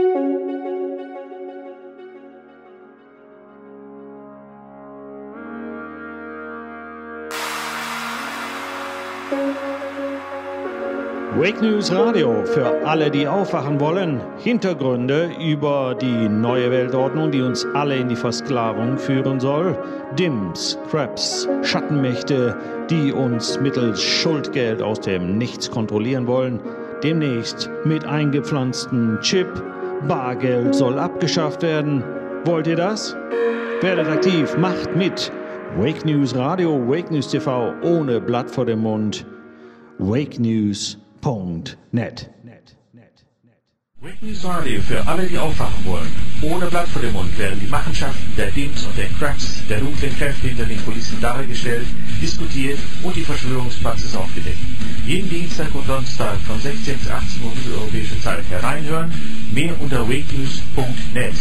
Wake News Radio für alle, die aufwachen wollen. Hintergründe über die neue Weltordnung, die uns alle in die Versklavung führen soll. Dims, Traps, Schattenmächte, die uns mittels Schuldgeld aus dem Nichts kontrollieren wollen. Demnächst mit eingepflanztem Chip. Bargeld soll abgeschafft werden. Wollt ihr das? Werdet aktiv, macht mit. Wake News Radio, Wake News TV, ohne Blatt vor dem Mund. wakenews.net. Wake News Radio für alle, die aufwachen wollen. Ohne Blatt vor dem Mund werden die Machenschaften der Dims und der Cracks, der dunklen Kräfte hinter den Kulissen dargestellt, diskutiert und die Verschwörungspraxis aufgedeckt. Jeden Dienstag und Donnerstag von 16 bis 18 Uhr mitteleuropäische Zeit hereinhören. Mehr unter wakenews.net.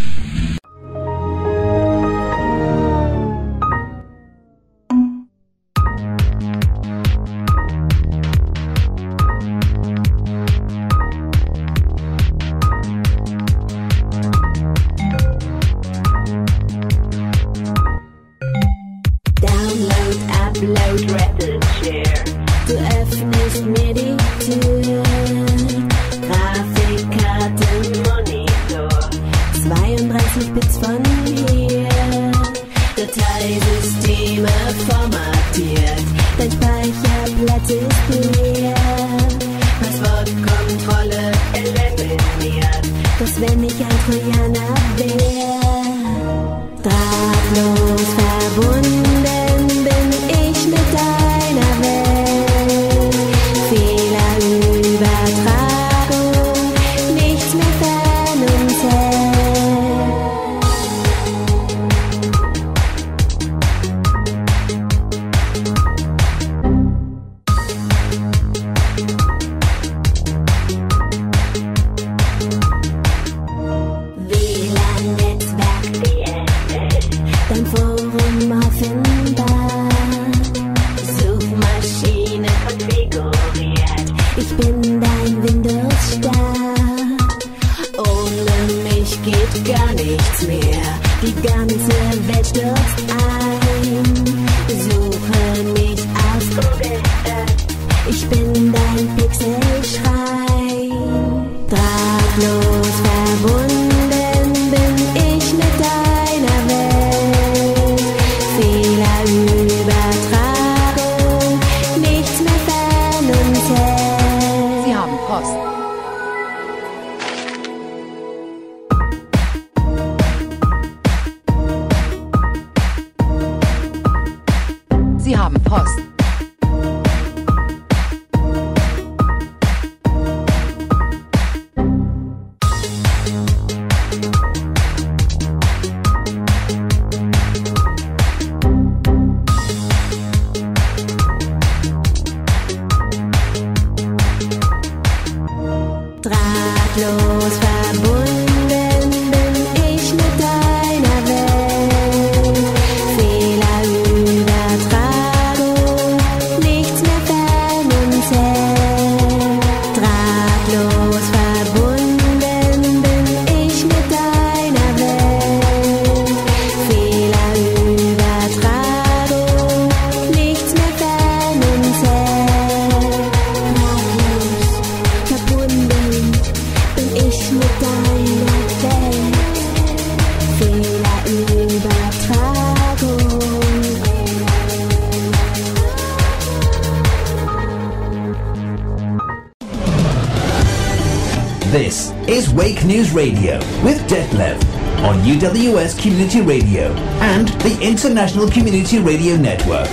This is Wake News Radio with Detlev on UWS Community Radio and the International Community Radio Network.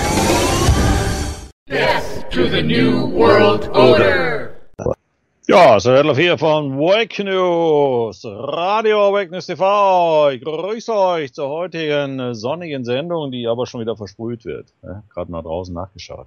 Death to the New World Order! Ja, so Detlev hier von Wake News Radio, Wake News TV. Ich grüße euch zur heutigen sonnigen Sendung, die aber schon wieder versprüht wird. Gerade nach draußen nachgeschaut.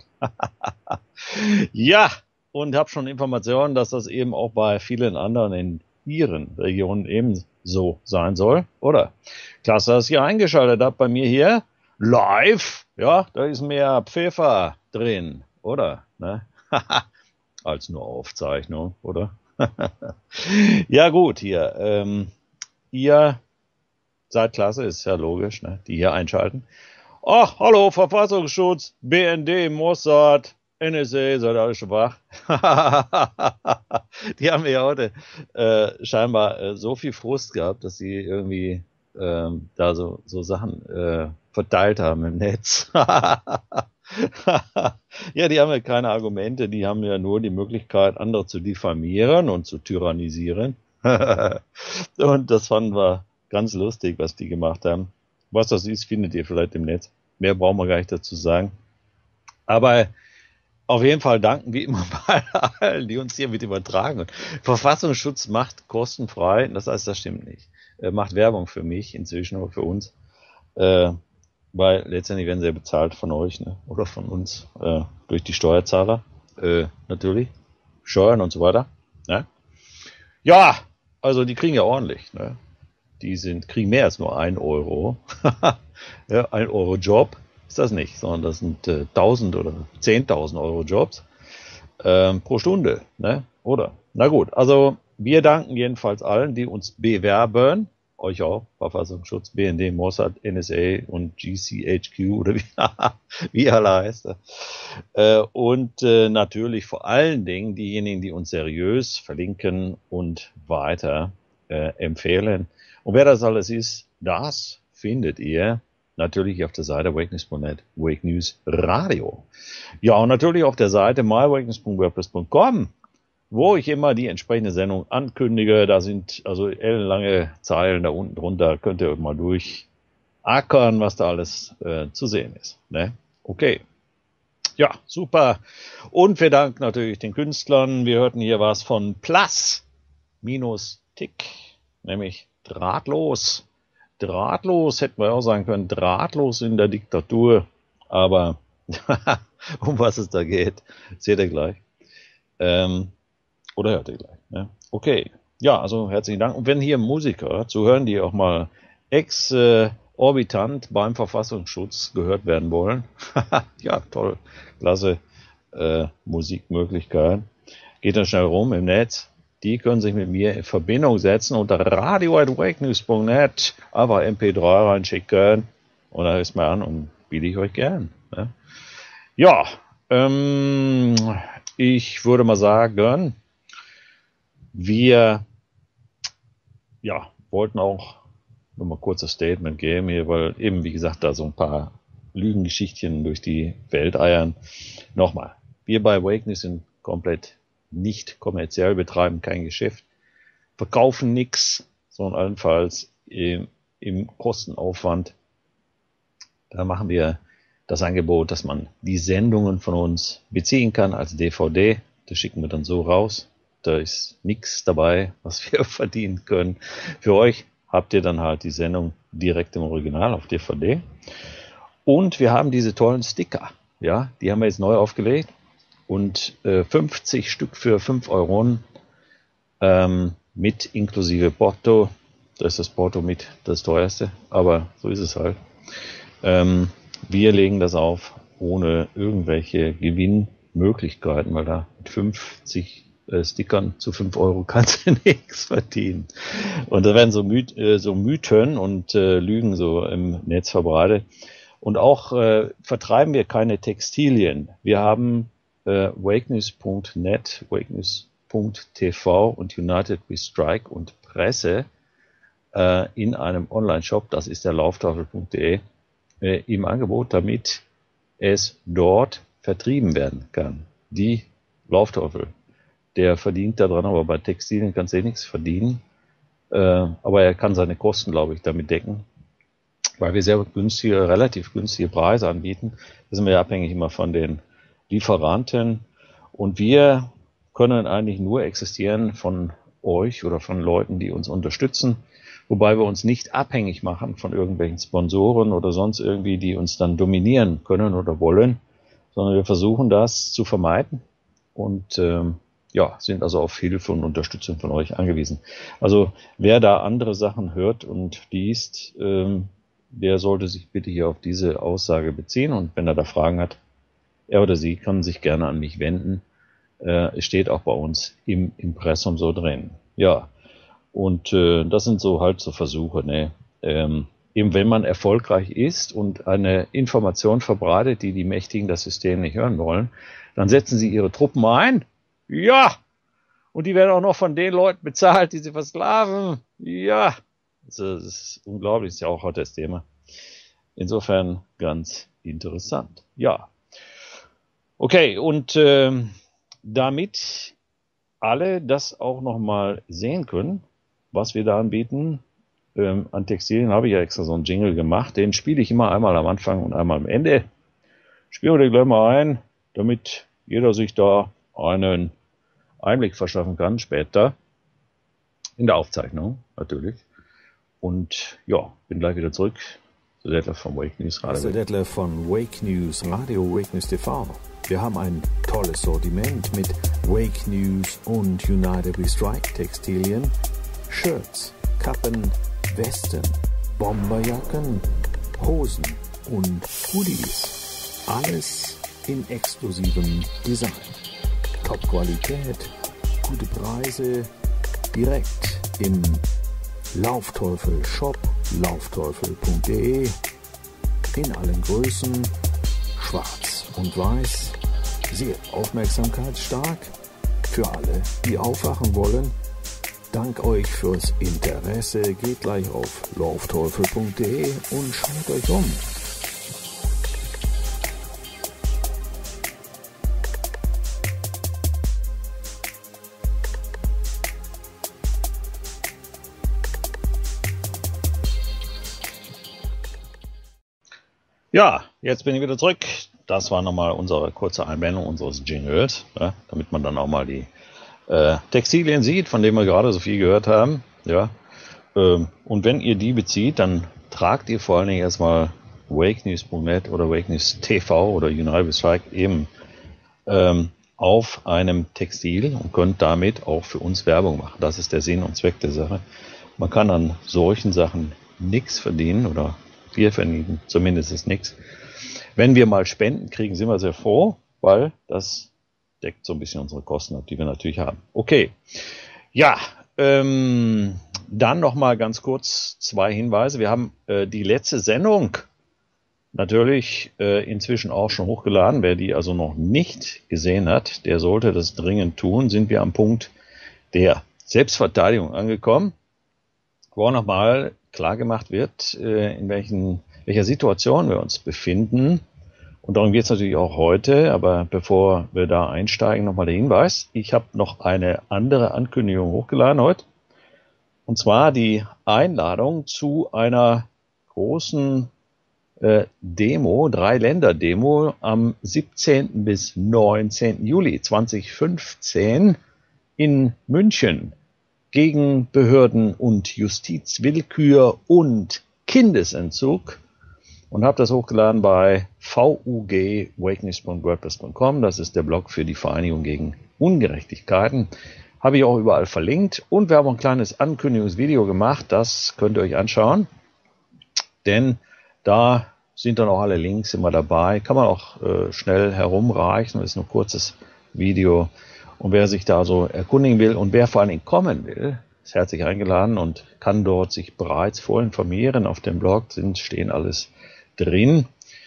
Ja, und habe schon Informationen, dass das eben auch bei vielen anderen in ihren Regionen ebenso sein soll, oder? Klasse, dass ihr eingeschaltet habt bei mir hier live. Ja, da ist mehr Pfeffer drin, oder? Ne? Als nur Aufzeichnung, oder? Ja gut, hier. Ihr seid klasse, ist ja logisch, ne? Die hier einschalten. Ach, hallo, Verfassungsschutz, BND, Mossad, NSA, seid ihr alle schon wach? Die haben ja heute scheinbar so viel Frust gehabt, dass sie irgendwie da so Sachen verteilt haben im Netz. Ja, die haben ja keine Argumente, die haben ja nur die Möglichkeit, andere zu diffamieren und zu tyrannisieren. Und das fanden wir ganz lustig, was die gemacht haben. Was das ist, findet ihr vielleicht im Netz. Mehr brauchen wir gar nicht dazu sagen. Aber auf jeden Fall danken wie immer bei allen, die uns hier mit übertragen. Und Verfassungsschutz macht kostenfrei, das heißt, das stimmt nicht. Macht Werbung für mich inzwischen oder für uns. Weil letztendlich werden sie ja bezahlt von euch, ne? Oder von uns, durch die Steuerzahler, natürlich. Steuern und so weiter. Ne? Ja, also die kriegen ja ordentlich, ne? Die kriegen mehr als nur 1 Euro. Ja, 1 Euro Job ist das nicht, sondern das sind 1000 oder 10.000 Euro Jobs pro Stunde, ne? Oder? Na gut, also wir danken jedenfalls allen, die uns bewerben. Euch auch, Verfassungsschutz, BND, Mossad, NSA und GCHQ oder wie alle heißt. Und natürlich vor allen Dingen diejenigen, die uns seriös verlinken und weiter empfehlen. Und wer das alles ist, das findet ihr natürlich auf der Seite wakenews.net, Wake News Radio. Ja, und natürlich auf der Seite mywakenews.wordpress.com, wo ich immer die entsprechende Sendung ankündige. Da sind also ellenlange Zeilen da unten drunter. Könnt ihr euch mal durchackern, was da alles zu sehen ist. Ne? Okay. Ja, super. Und wir danken natürlich den Künstlern. Wir hörten hier was von Plus-Tick, nämlich drahtlos. Drahtlos hätten wir auch sagen können, drahtlos in der Diktatur. Aber um was es da geht, seht ihr gleich. Oder hört ihr gleich. Ne? Okay. Ja, also herzlichen Dank. Und wenn hier Musiker zuhören, die auch mal exorbitant beim Verfassungsschutz gehört werden wollen. Ja, toll. Klasse Musikmöglichkeit. Geht dann schnell rum im Netz. Die können sich mit mir in Verbindung setzen unter radio@wakenews.net. Einfach MP3 reinschicken. Und da hörst mal an und biete ich euch gern. Ne? Ja, ich würde mal sagen, wir wollten auch nur mal kurz das Statement geben hier, weil eben, wie gesagt, da so ein paar Lügengeschichtchen durch die Welt eiern. Nochmal, wir bei Wake News sind komplett nicht kommerziell, betreiben kein Geschäft, verkaufen nichts, sondern allenfalls im Kostenaufwand. Da machen wir das Angebot, dass man die Sendungen von uns beziehen kann als DVD. Das schicken wir dann so raus. Da ist nichts dabei, was wir verdienen können. Für euch habt ihr dann halt die Sendung direkt im Original auf DVD. Und wir haben diese tollen Sticker. Ja, die haben wir jetzt neu aufgelegt. Und 50 Stück für 5 Euro mit inklusive Porto. Da ist das Porto mit das teuerste, aber so ist es halt. Wir legen das auf ohne irgendwelche Gewinnmöglichkeiten, weil da mit 50 Stickern zu 5 Euro kannst du nichts verdienen. Und da werden so Mythen und Lügen so im Netz verbreitet. Und auch vertreiben wir keine Textilien. Wir haben wakenews.net, wakenews.tv und United We Strike und Presse in einem Online-Shop, das ist der Lauftafel.de, im Angebot, damit es dort vertrieben werden kann. Die Lauftafel, der verdient daran, aber bei Textilien kannst du nichts verdienen. Aber er kann seine Kosten, glaube ich, damit decken, weil wir sehr günstige, relativ günstige Preise anbieten. Da sind wir ja abhängig immer von den Lieferanten. Und wir können eigentlich nur existieren von euch oder von Leuten, die uns unterstützen, wobei wir uns nicht abhängig machen von irgendwelchen Sponsoren oder sonst irgendwie, die uns dann dominieren können oder wollen, sondern wir versuchen das zu vermeiden und sind also auf Hilfe und Unterstützung von euch angewiesen. Also wer da andere Sachen hört und liest, der sollte sich bitte hier auf diese Aussage beziehen, und wenn er da Fragen hat, er oder sie kann sich gerne an mich wenden. steht auch bei uns im Impressum so drin. Ja, und das sind so halt so Versuche, ne? Eben wenn man erfolgreich ist und eine Information verbreitet, die Mächtigen das System nicht hören wollen, dann setzen sie ihre Truppen ein. Ja! Und die werden auch noch von den Leuten bezahlt, die sie versklaven. Ja! Also, das ist unglaublich, ist ja auch heute das Thema. Insofern ganz interessant. Ja. Okay, und damit alle das auch nochmal sehen können, was wir da anbieten, an Textilien habe ich ja extra so einen Jingle gemacht. Den spiele ich immer einmal am Anfang und einmal am Ende. Spielen wir den gleich mal ein, damit jeder sich da einen Einblick verschaffen kann, später. In der Aufzeichnung, natürlich. Und ja, bin gleich wieder zurück. Der Detlef von Wake News Radio. Das ist der Detlef von Wake News Radio, Wake News TV. Wir haben ein tolles Sortiment mit Wake News und United We Strike Textilien, Shirts, Kappen, Westen, Bomberjacken, Hosen und Hoodies. Alles in exklusivem Design. Top-Qualität, gute Preise, direkt im Laufteufel-Shop, laufteufel.de, in allen Größen, schwarz und weiß, sehr aufmerksamkeitsstark, für alle, die aufwachen wollen. Dank euch fürs Interesse, geht gleich auf laufteufel.de und schaut euch um. Ja, jetzt bin ich wieder zurück. Das war nochmal unsere kurze Einblendung unseres Jingles, ja, damit man dann auch mal die Textilien sieht, von denen wir gerade so viel gehört haben. Ja. Und wenn ihr die bezieht, dann tragt ihr vor allen Dingen erstmal wakenews.net oder Wakenews TV oder United We Strike eben auf einem Textil und könnt damit auch für uns Werbung machen. Das ist der Sinn und Zweck der Sache. Man kann an solchen Sachen nichts verdienen oder wir verdienen zumindest nichts. Wenn wir mal Spenden kriegen, sind wir sehr froh, weil das deckt so ein bisschen unsere Kosten ab, die wir natürlich haben. Okay, ja, dann nochmal ganz kurz 2 Hinweise. Wir haben die letzte Sendung natürlich inzwischen auch schon hochgeladen. Wer die also noch nicht gesehen hat, der sollte das dringend tun. Sind wir am Punkt der Selbstverteidigung angekommen, wo nochmal klar gemacht wird, in welcher Situation wir uns befinden. Und darum geht es natürlich auch heute, aber bevor wir da einsteigen, nochmal der Hinweis. Ich habe noch eine andere Ankündigung hochgeladen heute. Und zwar die Einladung zu einer großen Demo, 3-Länder-Demo am 17. bis 19. Juli 2015 in München gegen Behörden und Justizwillkür und Kindesentzug. Und habe das hochgeladen bei vugwakenews.wordpress.com. Das ist der Blog für die Vereinigung gegen Ungerechtigkeiten. Habe ich auch überall verlinkt. Und wir haben auch ein kleines Ankündigungsvideo gemacht. Das könnt ihr euch anschauen. Denn da sind dann auch alle Links immer dabei. Kann man auch schnell herumreichen. Das ist nur ein kurzes Video. Und wer sich da so erkundigen will und wer vor allen Dingen kommen will, ist herzlich eingeladen und kann dort sich bereits vorinformieren. Auf dem Blog stehen alles drin.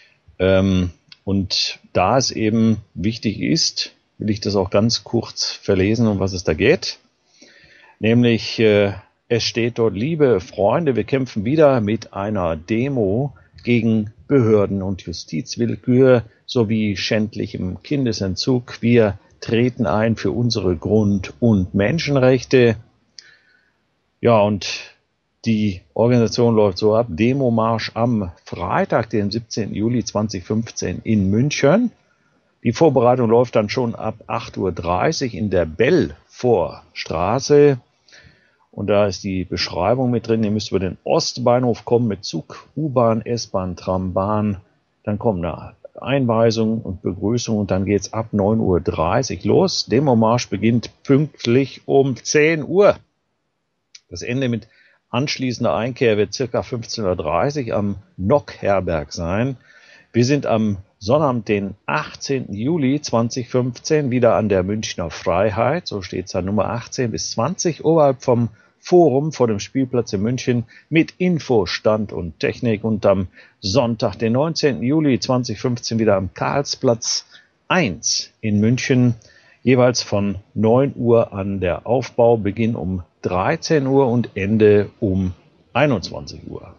Und da es eben wichtig ist, will ich das auch ganz kurz verlesen, um was es da geht. Nämlich, es steht dort: Liebe Freunde, wir kämpfen wieder mit einer Demo gegen Behörden und Justizwillkür sowie schändlichem Kindesentzug. Wir treten ein für unsere Grund- und Menschenrechte. Ja, und die Organisation läuft so ab: Demomarsch am Freitag, den 17. Juli 2015 in München. Die Vorbereitung läuft dann schon ab 8:30 Uhr in der Belfortstraße. Und da ist die Beschreibung mit drin. Ihr müsst über den Ostbahnhof kommen mit Zug, U-Bahn, S-Bahn, Trambahn. Dann kommt eine Einweisung und Begrüßung und dann geht's ab 9:30 Uhr los. Demomarsch beginnt pünktlich um 10 Uhr. Das Ende mit anschließender Einkehr wird circa 15:30 Uhr am Nock-Herberg sein. Wir sind am Sonnabend, den 18. Juli 2015, wieder an der Münchner Freiheit, so steht es an Nummer 18 bis 20, oberhalb vom Forum vor dem Spielplatz in München mit Info, Stand und Technik. Und am Sonntag, den 19. Juli 2015, wieder am Karlsplatz 1 in München, jeweils von 9 Uhr an der Aufbau, Beginn um 13 Uhr und Ende um 21 Uhr.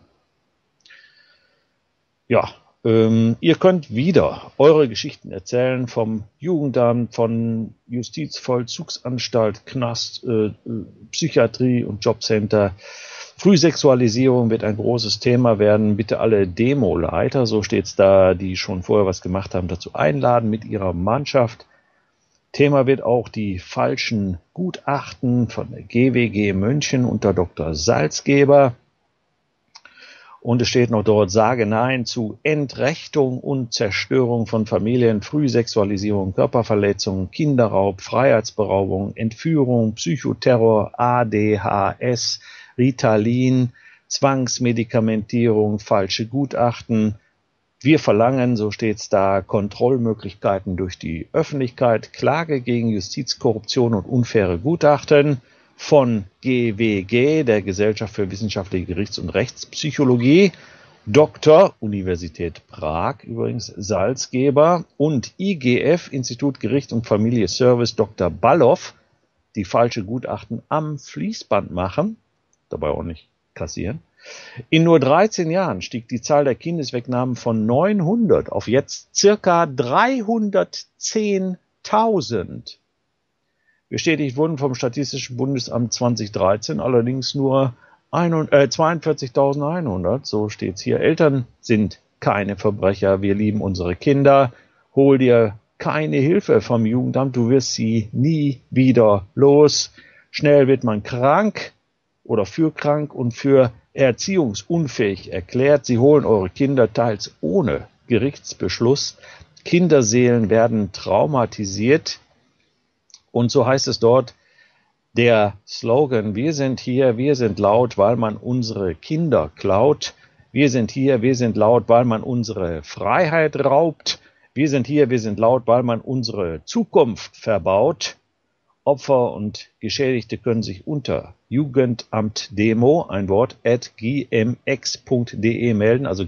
Ja, ihr könnt wieder eure Geschichten erzählen vom Jugendamt, von Justizvollzugsanstalt, Knast, Psychiatrie und Jobcenter. Frühsexualisierung wird ein großes Thema werden. Bitte alle Demoleiter, so steht's da, die schon vorher was gemacht haben, dazu einladen mit ihrer Mannschaft. Thema wird auch die falschen Gutachten von der GWG München unter Dr. Salzgeber. Und es steht noch dort, sage Nein zu Entrechtung und Zerstörung von Familien, Frühsexualisierung, Körperverletzung, Kinderraub, Freiheitsberaubung, Entführung, Psychoterror, ADHS, Ritalin, Zwangsmedikamentierung, falsche Gutachten. Wir verlangen, so steht's da, Kontrollmöglichkeiten durch die Öffentlichkeit, Klage gegen Justizkorruption und unfaire Gutachten von GWG, der Gesellschaft für wissenschaftliche Gerichts- und Rechtspsychologie, Dr. Universität Prag, übrigens Salzgeber, und IGF, Institut Gericht und Familie Service, Dr. Balloff, die falsche Gutachten am Fließband machen, dabei auch nicht kassieren. In nur 13 Jahren stieg die Zahl der Kindeswegnahmen von 900 auf jetzt circa 310.000. Bestätigt wurden vom Statistischen Bundesamt 2013 allerdings nur 42.100, so steht's hier. Eltern sind keine Verbrecher, wir lieben unsere Kinder. Hol dir keine Hilfe vom Jugendamt, du wirst sie nie wieder los. Schnell wird man krank oder für krank und für erziehungsunfähig erklärt. Sie holen eure Kinder teils ohne Gerichtsbeschluss. Kinderseelen werden traumatisiert. Und so heißt es dort, der Slogan, wir sind hier, wir sind laut, weil man unsere Kinder klaut. Wir sind hier, wir sind laut, weil man unsere Freiheit raubt. Wir sind hier, wir sind laut, weil man unsere Zukunft verbaut. Opfer und Geschädigte können sich unter Jugendamt-Demo, ein Wort, @gmx.de melden, also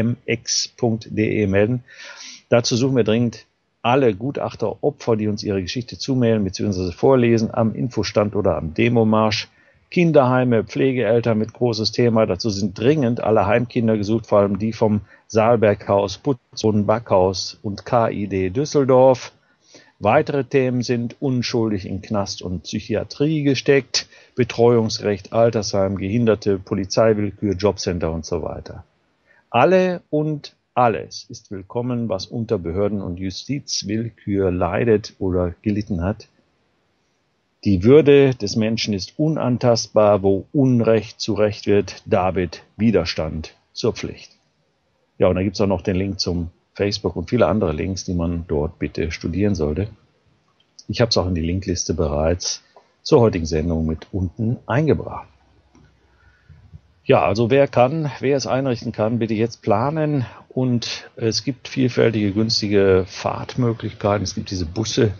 gmx.de melden. Dazu suchen wir dringend alle Gutachter, Opfer, die uns ihre Geschichte zumailen bzw. vorlesen, am Infostand oder am Demomarsch. Kinderheime, Pflegeeltern mit großes Thema. Dazu sind dringend alle Heimkinder gesucht, vor allem die vom Saalberghaus, Putzboden, Backhaus und KID Düsseldorf. Weitere Themen sind unschuldig in Knast und Psychiatrie gesteckt, Betreuungsrecht, Altersheim, Gehinderte, Polizeiwillkür, Jobcenter und so weiter. Alle und alles ist willkommen, was unter Behörden- und Justizwillkür leidet oder gelitten hat. Die Würde des Menschen ist unantastbar, wo Unrecht zu Recht wird, da wird Widerstand zur Pflicht. Ja, und da gibt es auch noch den Link zum Facebook und viele andere Links, die man dort bitte studieren sollte. Ich habe es auch in die Linkliste bereits zur heutigen Sendung mit unten eingebracht. Ja, also wer es einrichten kann, bitte jetzt planen. Und es gibt vielfältige, günstige Fahrtmöglichkeiten. Es gibt diese Busse,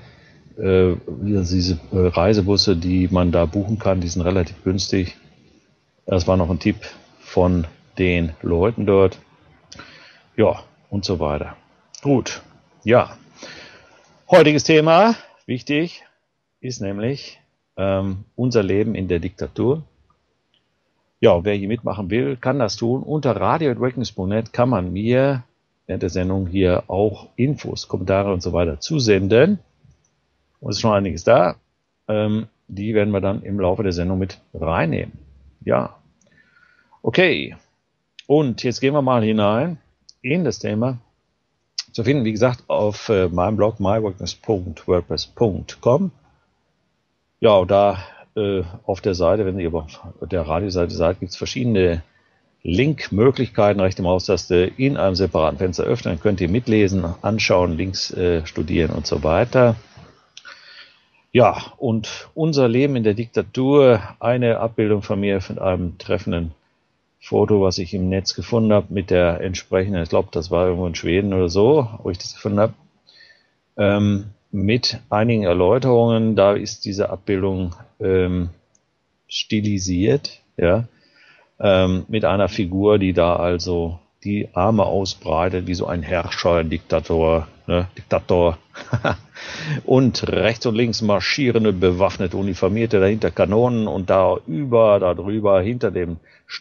diese Reisebusse, die man da buchen kann. Die sind relativ günstig. Das war noch ein Tipp von den Leuten dort. Ja, und so weiter. Gut, ja. Heutiges Thema, wichtig, ist nämlich unser Leben in der Diktatur. Ja, wer hier mitmachen will, kann das tun. Unter radio@wakeness.net kann man mir während der Sendung hier auch Infos, Kommentare und so weiter zusenden. Und es ist schon einiges da. Die werden wir dann im Laufe der Sendung mit reinnehmen. Ja. Okay. Und jetzt gehen wir mal hinein in das Thema. Zu finden, wie gesagt, auf meinem Blog mywakeness.wordpress.com. Ja, und da auf der Seite, wenn ihr auf der Radioseite seid, gibt es verschiedene Linkmöglichkeiten, rechte Maustaste in einem separaten Fenster öffnen, könnt ihr mitlesen, anschauen, Links studieren und so weiter. Ja, und unser Leben in der Diktatur, eine Abbildung von mir von einem treffenden Foto, was ich im Netz gefunden habe, mit der entsprechenden, ich glaube, das war irgendwo in Schweden oder so, wo ich das gefunden habe, mit einigen Erläuterungen. Da ist diese Abbildung stilisiert, ja, mit einer Figur, die da also die Arme ausbreitet, wie so ein Herrscher, ein Diktator, und rechts und links marschierende, bewaffnete Uniformierte, dahinter Kanonen und darüber, hinter dem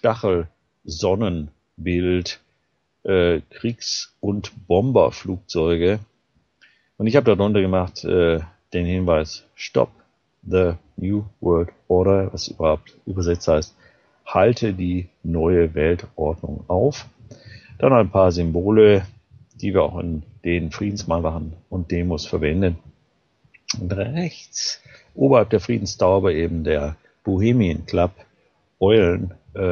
Stachel-Sonnenbild, Kriegs- und Bomberflugzeuge. Und ich habe darunter gemacht den Hinweis, Stop the New World Order, was überhaupt übersetzt heißt, halte die neue Weltordnung auf. Dann ein paar Symbole, die wir auch in den Friedensmahnwachen und Demos verwenden. Und rechts, oberhalb der Friedenstaube, eben der Bohemian Club Eulen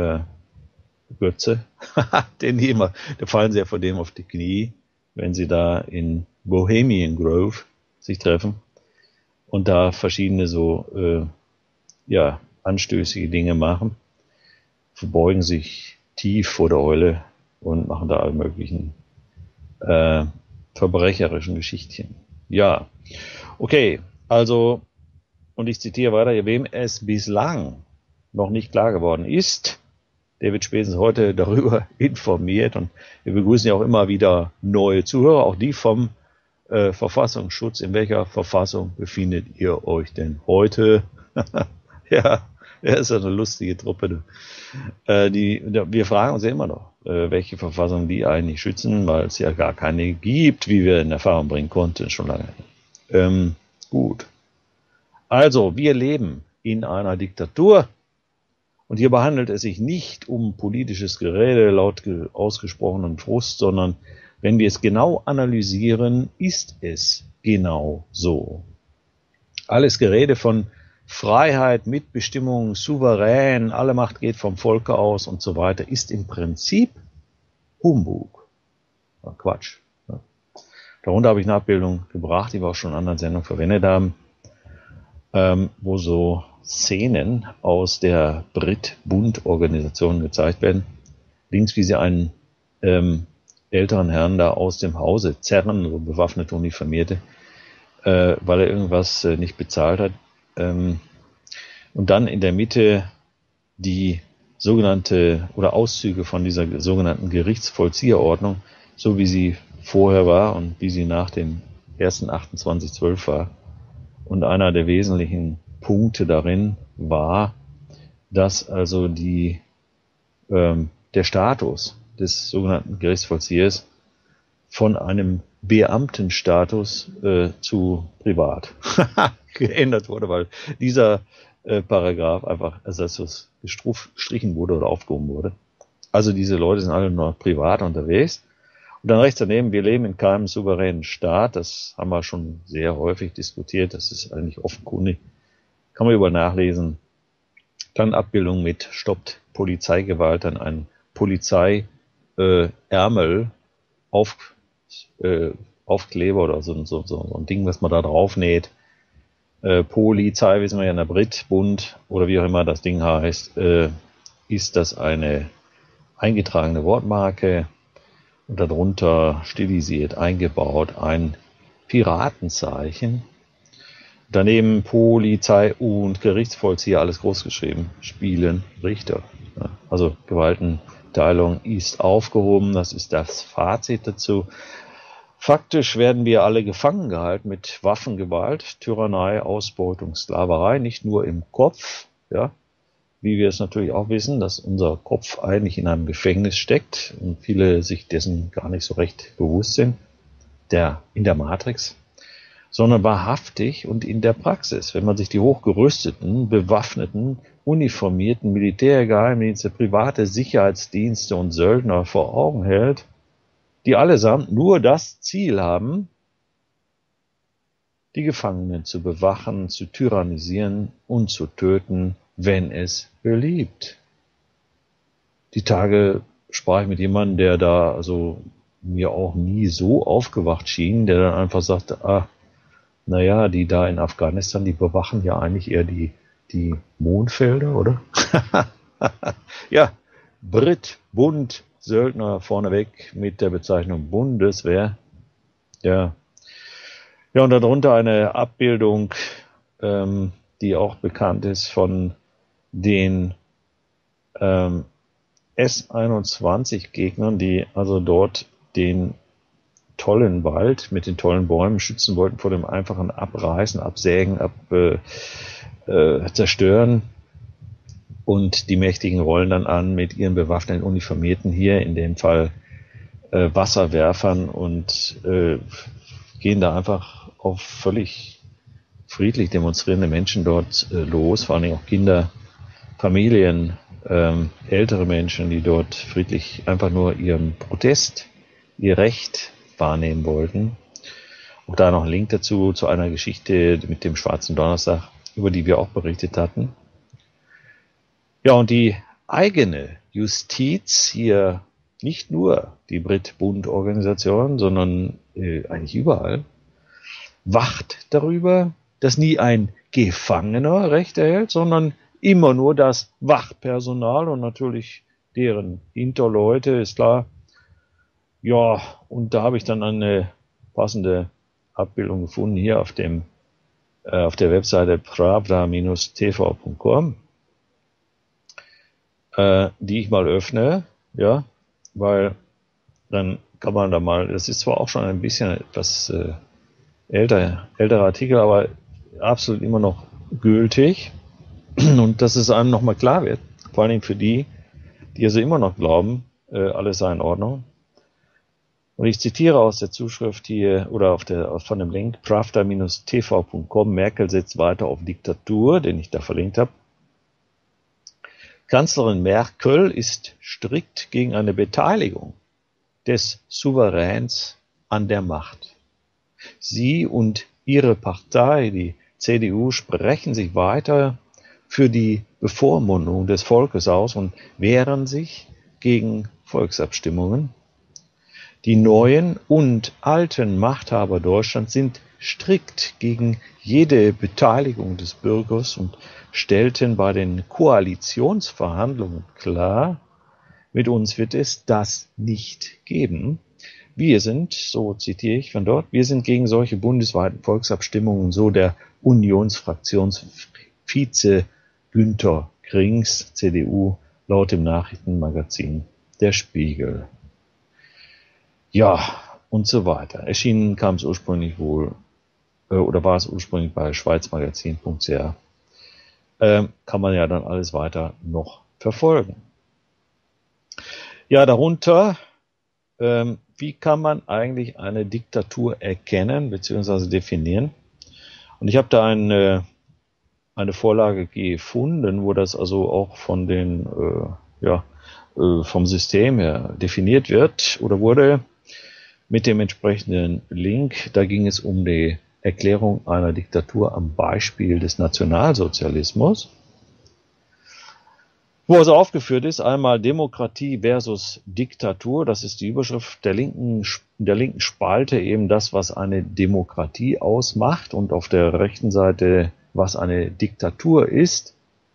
Götze. Da fallen sie ja vor dem auf die Knie, wenn sie da in Bohemian Grove sich treffen und da verschiedene so anstößige Dinge machen, verbeugen sich tief vor der Eule und machen da alle möglichen verbrecherischen Geschichtchen. Ja, okay, also, und ich zitiere weiter, wem es bislang noch nicht klar geworden ist, der wird spätestens heute darüber informiert, und wir begrüßen ja auch immer wieder neue Zuhörer, auch die vom Verfassungsschutz. In welcher Verfassung befindet ihr euch denn heute? Ja, ist ja eine lustige Truppe. Wir fragen uns ja immer noch, welche Verfassung die eigentlich schützen, weil es ja gar keine gibt, wie wir in Erfahrung bringen konnten, schon lange. Gut. Also, wir leben in einer Diktatur, und hierbei handelt es sich nicht um politisches Gerede laut ausgesprochenem Frust, sondern wenn wir es genau analysieren, ist es genau so. Alles Gerede von Freiheit, Mitbestimmung, souverän, alle Macht geht vom Volke aus und so weiter, ist im Prinzip Humbug. Ja, Quatsch. Ja. Darunter habe ich eine Abbildung gebracht, die wir auch schon in anderen Sendungen verwendet haben, wo so Szenen aus der Brit-Bund-Organisation gezeigt werden. Links, wie sie einen älteren Herrn da aus dem Hause zerren, so bewaffnete Uniformierte, weil er irgendwas nicht bezahlt hat. Und dann in der Mitte die sogenannte oder Auszüge von dieser sogenannten Gerichtsvollzieherordnung, so wie sie vorher war und wie sie nach dem 1.28.12 war. Und einer der wesentlichen Punkte darin war, dass also der Status des sogenannten Gerichtsvollziehers von einem Beamtenstatus zu privat geändert wurde, weil dieser Paragraph einfach ersatzlos gestrichen wurde oder aufgehoben wurde. Also diese Leute sind alle nur privat unterwegs. Und dann rechts daneben, wir leben in keinem souveränen Staat, das haben wir schon sehr häufig diskutiert, das ist eigentlich offenkundig, kann man überall nachlesen. Dann Abbildung mit Stoppt Polizeigewalt, dann ein Polizeiärmel Aufkleber oder so ein Ding, was man da drauf näht. Polizei, wissen wir ja, in der Brit-Bund oder wie auch immer das Ding heißt, ist das eine eingetragene Wortmarke und darunter stilisiert eingebaut ein Piratenzeichen. Daneben Polizei und Gerichtsvollzieher, alles groß geschrieben, spielen Richter. Ja, also Gewaltenteilung ist aufgehoben, das ist das Fazit dazu. Faktisch werden wir alle gefangen gehalten mit Waffengewalt, Tyrannei, Ausbeutung, Sklaverei, nicht nur im Kopf, ja, wie wir es natürlich auch wissen, dass unser Kopf eigentlich in einem Gefängnis steckt und viele sich dessen gar nicht so recht bewusst sind, in der Matrix, sondern wahrhaftig und in der Praxis. Wenn man sich die hochgerüsteten, bewaffneten, uniformierten Militärgeheimdienste, private Sicherheitsdienste und Söldner vor Augen hält, die allesamt nur das Ziel haben, die Gefangenen zu bewachen, zu tyrannisieren und zu töten, wenn es beliebt. Die Tage sprach ich mit jemandem, der da also mir auch nie so aufgewacht schien, der dann einfach sagte, naja, die da in Afghanistan, die bewachen ja eigentlich eher die Mondfelder, oder? Ja, Brit-Bund Söldner vorneweg mit der Bezeichnung Bundeswehr. Ja, und darunter eine Abbildung, die auch bekannt ist von den S-21-Gegnern, die also dort den tollen Wald mit den tollen Bäumen schützen wollten vor dem einfachen Abreißen, Absägen, Zerstören. Und die Mächtigen rollen dann an mit ihren bewaffneten Uniformierten, hier in dem Fall Wasserwerfern, und gehen da einfach auf völlig friedlich demonstrierende Menschen dort los, vor allem auch Kinder, Familien, ältere Menschen, die dort friedlich einfach nur ihren Protest, ihr Recht wahrnehmen wollten. Auch da noch ein Link dazu, zu einer Geschichte mit dem Schwarzen Donnerstag, über die wir auch berichtet hatten. Ja, und die eigene Justiz hier, nicht nur die Brit-Bund-Organisation, sondern eigentlich überall, wacht darüber, dass nie ein Gefangener Recht erhält, sondern immer nur das Wachpersonal und natürlich deren Hinterleute, ist klar. Ja, und da habe ich dann eine passende Abbildung gefunden, hier auf der Webseite pravda-tv.com. Die ich mal öffne, ja, weil dann kann man da mal, das ist zwar auch schon ein bisschen etwas älterer Artikel, aber absolut immer noch gültig, und dass es einem nochmal klar wird, vor allen Dingen für die also immer noch glauben, alles sei in Ordnung. Und ich zitiere aus der Zuschrift hier, oder von dem Link, pravda-tv.com, Merkel setzt weiter auf Diktatur, den ich da verlinkt habe. Kanzlerin Merkel ist strikt gegen eine Beteiligung des Souveräns an der Macht. Sie und ihre Partei, die CDU, sprechen sich weiter für die Bevormundung des Volkes aus und wehren sich gegen Volksabstimmungen. Die neuen und alten Machthaber Deutschlands sind strikt gegen jede Beteiligung des Bürgers und stellten bei den Koalitionsverhandlungen klar, mit uns wird es das nicht geben. Wir sind, so zitiere ich von dort, wir sind gegen solche bundesweiten Volksabstimmungen, so der Unionsfraktionsvize Günter Krings, CDU, laut dem Nachrichtenmagazin Der Spiegel. Ja, und so weiter. Erschienen kam es ursprünglich wohl, oder war es ursprünglich bei schweizmagazin.ch. Kann man ja dann alles weiter noch verfolgen. Ja, darunter, wie kann man eigentlich eine Diktatur erkennen bzw. definieren? Und ich habe da eine Vorlage gefunden, wo das also auch von den vom System her definiert wird oder wurde, mit dem entsprechenden Link. Da ging es um die Erklärung einer Diktatur am Beispiel des Nationalsozialismus, wo also aufgeführt ist, einmal Demokratie versus Diktatur, das ist die Überschrift der linken Spalte, eben das, was eine Demokratie ausmacht, und auf der rechten Seite, was eine Diktatur ist.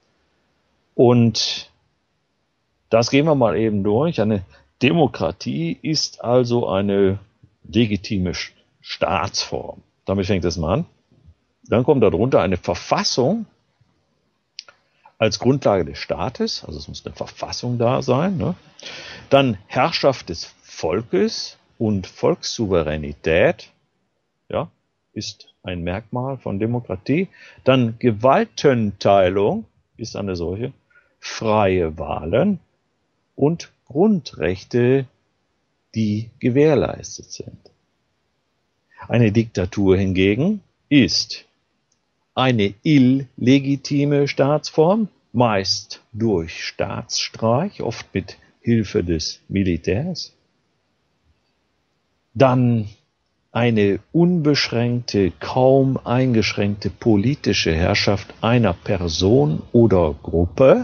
Und das gehen wir mal eben durch. Eine Demokratie ist also eine legitime Staatsform. Damit fängt es mal an. Dann kommt darunter eine Verfassung als Grundlage des Staates, also es muss eine Verfassung da sein. Ne? Dann Herrschaft des Volkes und Volkssouveränität, ja, ist ein Merkmal von Demokratie. Dann Gewaltenteilung ist eine solche, freie Wahlen und Grundrechte, die gewährleistet sind. Eine Diktatur hingegen ist eine illegitime Staatsform, meist durch Staatsstreich, oft mit Hilfe des Militärs. Dann eine unbeschränkte, kaum eingeschränkte politische Herrschaft einer Person oder Gruppe.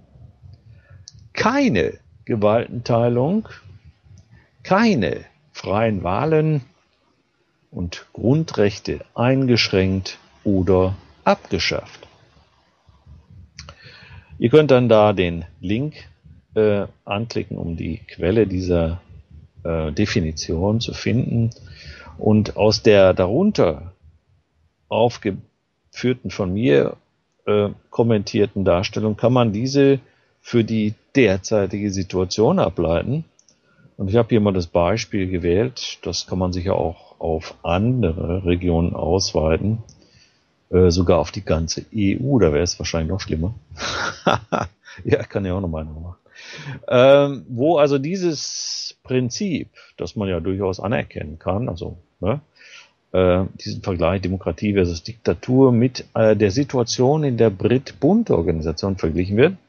Keine Gewaltenteilung, keine freien Wahlen und Grundrechte eingeschränkt oder abgeschafft. Ihr könnt dann da den Link anklicken, um die Quelle dieser Definition zu finden. Und aus der darunter aufgeführten, von mir kommentierten Darstellung kann man diese für die derzeitige Situation ableiten. Und ich habe hier mal das Beispiel gewählt, das kann man sicher auch auf andere Regionen ausweiten, sogar auf die ganze EU, da wäre es wahrscheinlich noch schlimmer. Ja, kann ja auch noch mal machen. Wo also dieses Prinzip, das man ja durchaus anerkennen kann, also diesen Vergleich Demokratie versus Diktatur mit der Situation in der Brit-Bund-Organisation verglichen wird,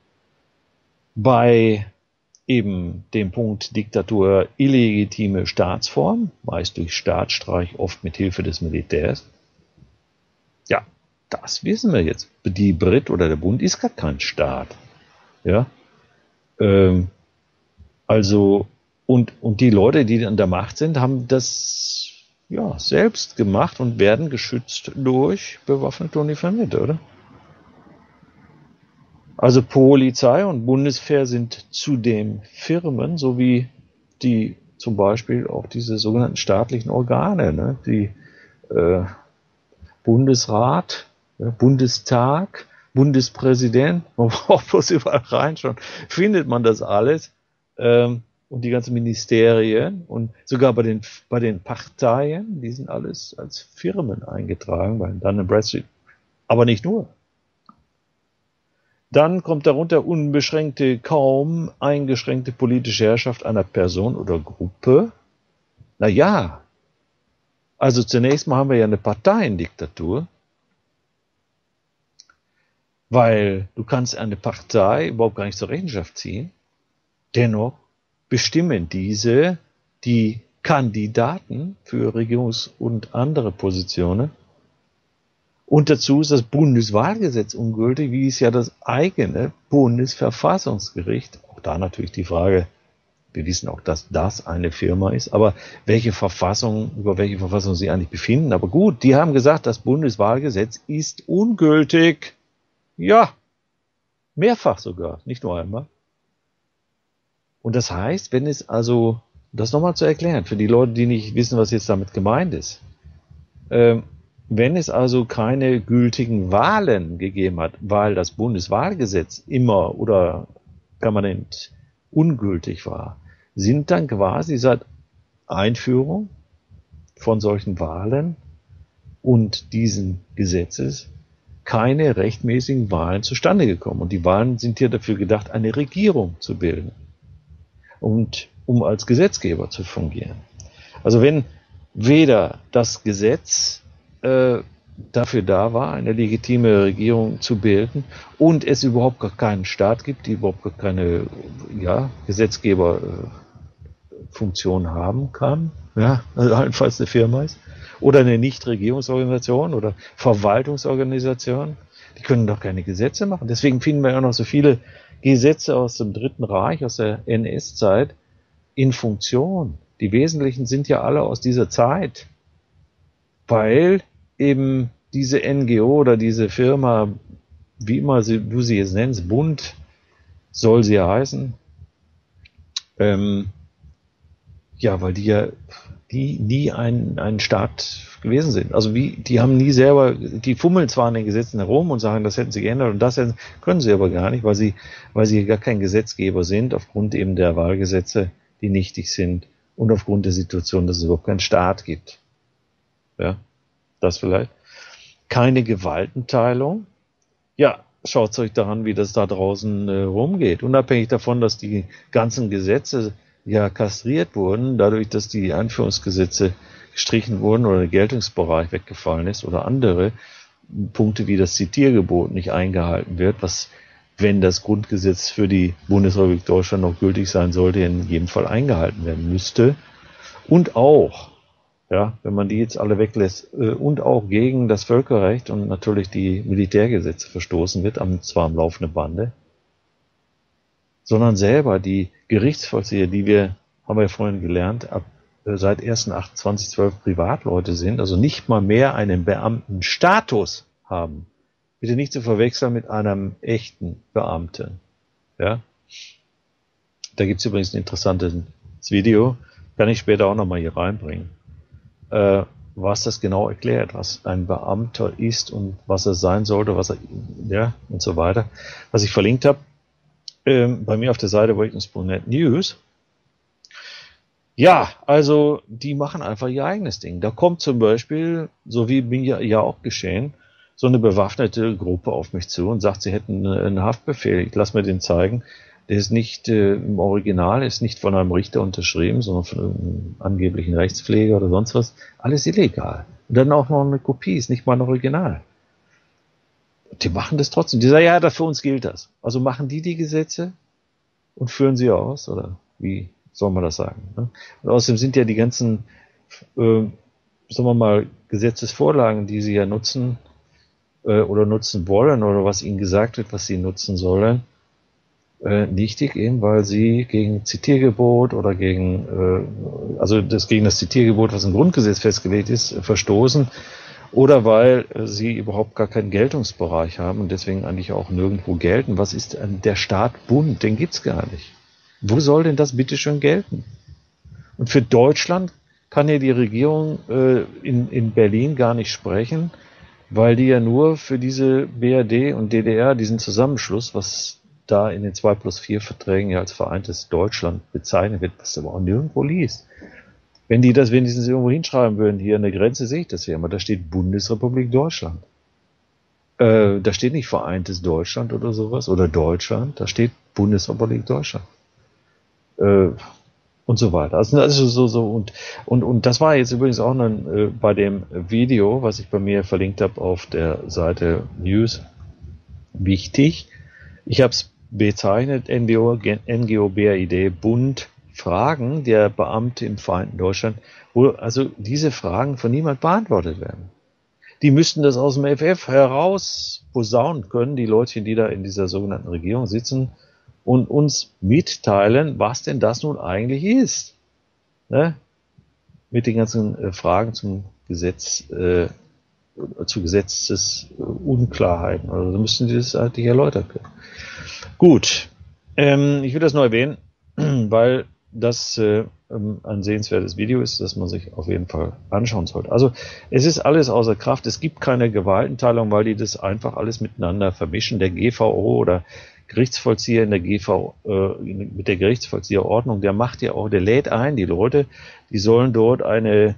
bei eben dem Punkt Diktatur illegitime Staatsform, meist durch Staatsstreich, oft mit Hilfe des Militärs. Ja, das wissen wir jetzt. Die Brit oder der Bund ist gar kein Staat. Ja, also und die Leute, die an der Macht sind, haben das ja selbst gemacht und werden geschützt durch bewaffnete Uniformierte, oder? Also Polizei und Bundeswehr sind zudem Firmen, sowie die zum Beispiel auch diese sogenannten staatlichen Organe, ne? Die Bundesrat, Bundestag, Bundespräsident, man braucht bloß überall reinschauen, findet man das alles, und die ganzen Ministerien und sogar bei den Parteien, die sind alles als Firmen eingetragen bei Dun & Bradstreet, aber nicht nur. Dann kommt darunter unbeschränkte, kaum eingeschränkte politische Herrschaft einer Person oder Gruppe. Naja, also zunächst mal haben wir ja eine Parteiendiktatur, weil du kannst eine Partei überhaupt gar nicht zur Rechenschaft ziehen. Dennoch bestimmen diese die Kandidaten für Regierungs- und andere Positionen. Und dazu ist das Bundeswahlgesetz ungültig, wie es ja das eigene Bundesverfassungsgericht, auch da natürlich die Frage, wir wissen auch, dass das eine Firma ist, aber über welche Verfassung sie eigentlich befinden. Aber gut, die haben gesagt, das Bundeswahlgesetz ist ungültig. Ja, mehrfach sogar, nicht nur einmal. Und das heißt, wenn es also, das nochmal zu erklären, für die Leute, die nicht wissen, was jetzt damit gemeint ist, wenn es also keine gültigen Wahlen gegeben hat, weil das Bundeswahlgesetz immer oder permanent ungültig war, sind dann quasi seit Einführung von solchen Wahlen und diesen Gesetzes keine rechtmäßigen Wahlen zustande gekommen. Und die Wahlen sind hier dafür gedacht, eine Regierung zu bilden und um als Gesetzgeber zu fungieren. Also wenn weder das Gesetz dafür da war, eine legitime Regierung zu bilden und es überhaupt gar keinen Staat gibt, die überhaupt gar keine Gesetzgeberfunktion haben kann, also allenfalls eine Firma ist, oder eine Nichtregierungsorganisation oder Verwaltungsorganisation, die können doch keine Gesetze machen. Deswegen finden wir ja noch so viele Gesetze aus dem Dritten Reich, aus der NS-Zeit in Funktion. Die wesentlichen sind ja alle aus dieser Zeit, weil eben diese NGO oder diese Firma, wie immer du sie jetzt nennst, Bund soll sie ja heißen, weil die nie ein Staat gewesen sind. Also die haben nie selber, die fummeln zwar an den Gesetzen herum und sagen, das hätten sie geändert und das können sie aber gar nicht, weil sie gar kein Gesetzgeber sind, aufgrund eben der Wahlgesetze, die nichtig sind und aufgrund der Situation, dass es überhaupt keinen Staat gibt. Ja, das vielleicht. Keine Gewaltenteilung. Ja, schaut euch daran, wie das da draußen rumgeht. Unabhängig davon, dass die ganzen Gesetze ja kastriert wurden, dadurch, dass die Einführungsgesetze gestrichen wurden oder der Geltungsbereich weggefallen ist oder andere Punkte wie das Zitiergebot nicht eingehalten wird, was, wenn das Grundgesetz für die Bundesrepublik Deutschland noch gültig sein sollte, in jedem Fall eingehalten werden müsste. Und auch, wenn man die jetzt alle weglässt, und auch gegen das Völkerrecht und natürlich die Militärgesetze verstoßen wird, zwar am laufenden Bande, sondern selber die Gerichtsvollzieher, haben wir ja vorhin gelernt, seit 1.8.2012 Privatleute sind, also nicht mal mehr einen Beamtenstatus haben. Bitte nicht zu verwechseln mit einem echten Beamten. Ja? Da gibt es übrigens ein interessantes Video, kann ich später auch nochmal hier reinbringen, was das genau erklärt, was ein Beamter ist und was er sein sollte, was er, ja, und so weiter. Was ich verlinkt habe, bei mir auf der Seite Witness.net News. Ja, also die machen einfach ihr eigenes Ding. Da kommt zum Beispiel, so wie mir ja auch geschehen, so eine bewaffnete Gruppe auf mich zu und sagt, sie hätten einen Haftbefehl. Ich lasse mir den zeigen. Der ist nicht im Original, ist nicht von einem Richter unterschrieben, sondern von einem angeblichen Rechtspfleger oder sonst was. Alles illegal. Und dann auch noch eine Kopie, ist nicht mal ein Original. Die machen das trotzdem. Die sagen, ja, für uns gilt das. Also machen die Gesetze und führen sie aus, oder wie soll man das sagen? Ne? Und außerdem sind ja die ganzen, sagen wir mal, Gesetzesvorlagen, die sie ja nutzen oder nutzen wollen oder was ihnen gesagt wird, was sie nutzen sollen, nichtig eben, weil sie gegen Zitiergebot oder gegen das Zitiergebot, was im Grundgesetz festgelegt ist, verstoßen oder weil sie überhaupt gar keinen Geltungsbereich haben und deswegen eigentlich auch nirgendwo gelten. Was ist der Staat Bund? Den gibt's gar nicht. Wo soll denn das bitte schon gelten? Und für Deutschland kann ja die Regierung in Berlin gar nicht sprechen, weil die ja nur für diese BRD und DDR, diesen Zusammenschluss, was da in den 2+4 Verträgen ja als vereintes Deutschland bezeichnet wird, was du aber auch nirgendwo liest. Wenn die das wenigstens irgendwo hinschreiben würden, hier an der Grenze sehe ich das ja immer, da steht Bundesrepublik Deutschland. Da steht nicht vereintes Deutschland oder sowas, oder Deutschland, da steht Bundesrepublik Deutschland. Und so weiter. Also so und das war jetzt übrigens auch bei dem Video, was ich bei mir verlinkt habe auf der Seite News, wichtig. Ich habe es bezeichnet, NGO BRID Bund Fragen der Beamte im vereinten Deutschland, wo also diese Fragen von niemand beantwortet werden. Die müssten das aus dem FF heraus posaunen können, die Leutchen, die da in dieser sogenannten Regierung sitzen, und uns mitteilen, was denn das nun eigentlich ist. Ne? Mit den ganzen Fragen zum Gesetz, zu Gesetzesunklarheiten. Also müssen die das eigentlich erläutern können. Gut, ich will das nur erwähnen, weil das ein sehenswertes Video ist, das man sich auf jeden Fall anschauen sollte. Also es ist alles außer Kraft, es gibt keine Gewaltenteilung, weil die das einfach alles miteinander vermischen. Der GVO oder Gerichtsvollzieher in der mit der Gerichtsvollzieherordnung, der macht ja auch, der lädt ein, die Leute, die sollen dort eine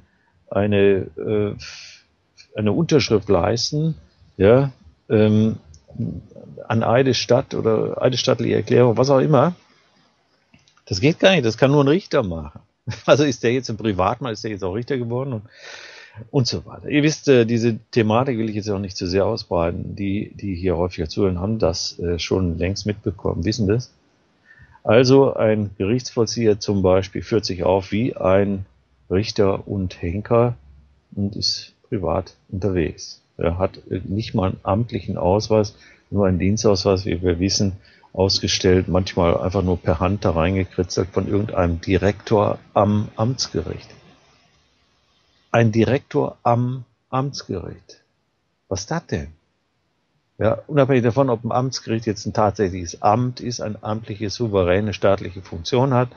Unterschrift leisten, ja, an Eidesstatt oder eidesstattliche Erklärung, was auch immer. Das geht gar nicht, das kann nur ein Richter machen. Also ist der jetzt im Privatmann, ist der jetzt auch Richter geworden und so weiter. Ihr wisst, diese Thematik will ich jetzt auch nicht zu sehr ausbreiten. Die hier häufiger zuhören, haben das schon längst mitbekommen, wissen das. Also ein Gerichtsvollzieher zum Beispiel führt sich auf wie ein Richter und Henker und ist privat unterwegs. Er hat nicht mal einen amtlichen Ausweis, nur einen Dienstausweis, wie wir wissen, ausgestellt, manchmal einfach nur per Hand da reingekritzelt von irgendeinem Direktor am Amtsgericht. Ein Direktor am Amtsgericht. Was ist das denn? Ja, unabhängig davon, ob ein Amtsgericht jetzt ein tatsächliches Amt ist, eine amtliche, souveräne staatliche Funktion hat,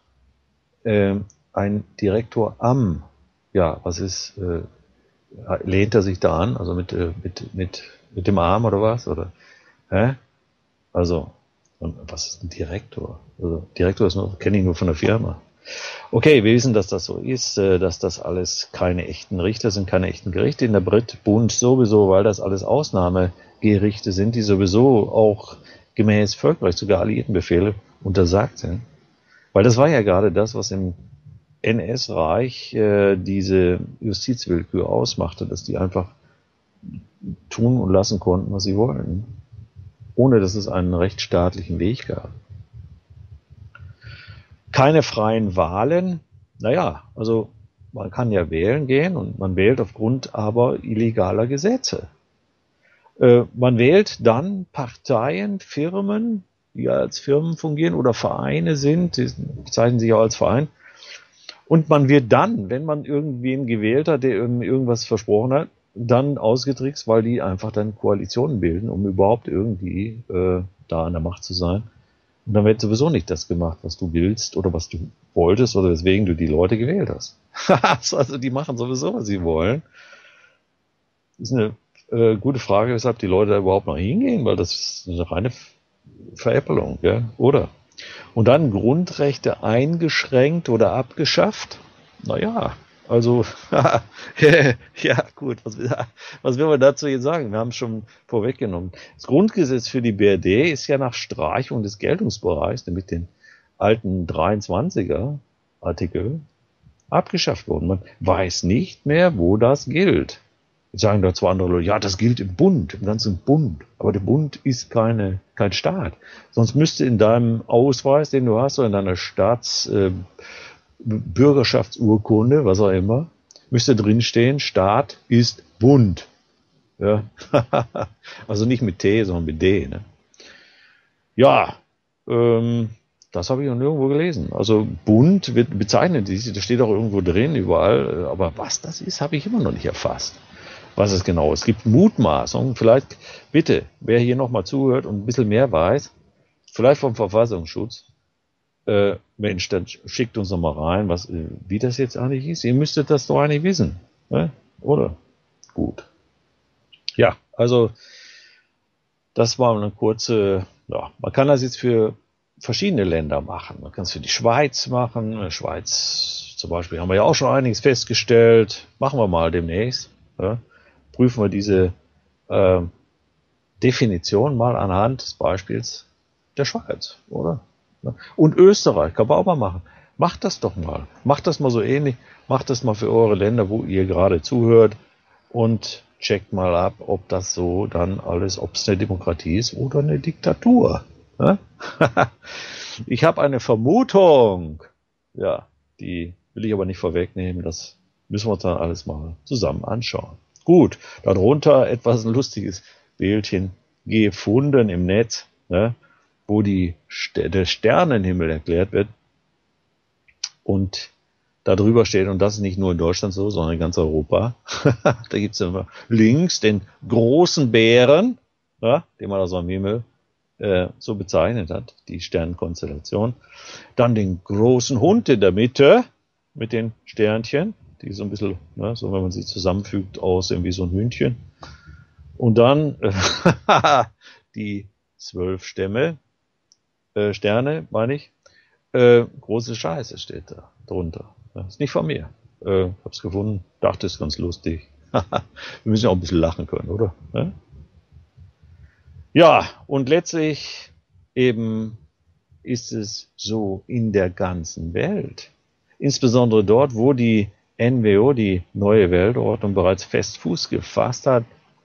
ein Direktor am, ja, was ist, lehnt er sich da an, also mit dem Arm oder was, oder, also, was ist ein Direktor? Also, Direktor kenne ich nur von der Firma. Okay, wir wissen, dass das so ist, dass das alles keine echten Richter sind, keine echten Gerichte in der Bund sowieso, weil das alles Ausnahmegerichte sind, die sowieso auch gemäß Völkerrecht, sogar Alliiertenbefehle untersagt sind. Weil das war ja gerade das, was im NS-Reich diese Justizwillkür ausmachte, dass die einfach tun und lassen konnten, was sie wollten, ohne dass es einen rechtsstaatlichen Weg gab. Keine freien Wahlen, naja, also man kann ja wählen gehen und man wählt aufgrund aber illegaler Gesetze. Man wählt dann Parteien, Firmen, die als Firmen fungieren oder Vereine sind, die bezeichnen sich auch als Verein. Und man wird dann, wenn man irgendwen gewählt hat, der irgendwas versprochen hat, dann ausgetrickst, weil die einfach dann Koalitionen bilden, um überhaupt irgendwie da an der Macht zu sein. Und dann wird sowieso nicht das gemacht, was du willst oder was du wolltest oder weswegen du die Leute gewählt hast. Also die machen sowieso, was sie wollen. Das ist eine gute Frage, weshalb die Leute da überhaupt noch hingehen, weil das ist eine reine Veräppelung, ja, oder? Und dann Grundrechte eingeschränkt oder abgeschafft? Naja, also, ja gut, was will man dazu jetzt sagen? Wir haben es schon vorweggenommen. Das Grundgesetz für die BRD ist ja nach Streichung des Geltungsbereichs, mit den alten 23er Artikel, abgeschafft worden. Man weiß nicht mehr, wo das gilt. Jetzt sagen da zwar andere Leute, ja, das gilt im Bund, im ganzen Bund. Aber der Bund ist kein Staat. Sonst müsste in deinem Ausweis, den du hast, oder in deiner Bürgerschaftsurkunde, was auch immer, müsste drinstehen, Staat ist Bund. Ja. Also nicht mit T, sondern mit D. Ne? Ja, das habe ich noch nirgendwo gelesen. Also Bund wird bezeichnet, das steht auch irgendwo drin, überall. Aber was das ist, habe ich immer noch nicht erfasst. Was es genau ist. Es gibt Mutmaßungen. Vielleicht, bitte, wer hier nochmal zuhört und ein bisschen mehr weiß, vielleicht vom Verfassungsschutz, Mensch, dann schickt uns nochmal rein, wie das jetzt eigentlich ist. Ihr müsstet das doch eigentlich wissen. Ne? Oder? Gut. Ja, also das war eine kurze, ja, man kann das jetzt für verschiedene Länder machen. Man kann es für die Schweiz machen. Schweiz zum Beispiel haben wir ja auch schon einiges festgestellt. Machen wir mal demnächst. Ja? Prüfen wir diese Definition mal anhand des Beispiels der Schweiz, oder? Und Österreich kann man auch mal machen. Macht das doch mal. Macht das mal so ähnlich. Macht das mal für eure Länder, wo ihr gerade zuhört und checkt mal ab, ob das so dann alles, ob es eine Demokratie ist oder eine Diktatur. Ja? Ich habe eine Vermutung. Ja, die will ich aber nicht vorwegnehmen. Das müssen wir uns dann alles mal zusammen anschauen. Gut, darunter etwas ein lustiges Bildchen gefunden im Netz, ne, wo der Sternenhimmel erklärt wird und da drüber steht, und das ist nicht nur in Deutschland so, sondern in ganz Europa, da gibt es immer links den großen Bären, ja, den man also am Himmel so bezeichnet hat, die Sternenkonstellation, dann den großen Hund in der Mitte mit den Sternchen, die so ein bisschen, ne, so wenn man sie zusammenfügt, aussehen wie so ein Hühnchen. Und dann die 12 Sterne, meine ich. Große Scheiße steht da drunter. Das ist nicht von mir. Hab's gefunden, dachte, es ist ganz lustig. Wir müssen ja auch ein bisschen lachen können, oder? Ja, und letztlich eben ist es so in der ganzen Welt. Insbesondere dort, wo die NWO, die neue Weltordnung, bereits fest Fuß gefasst hat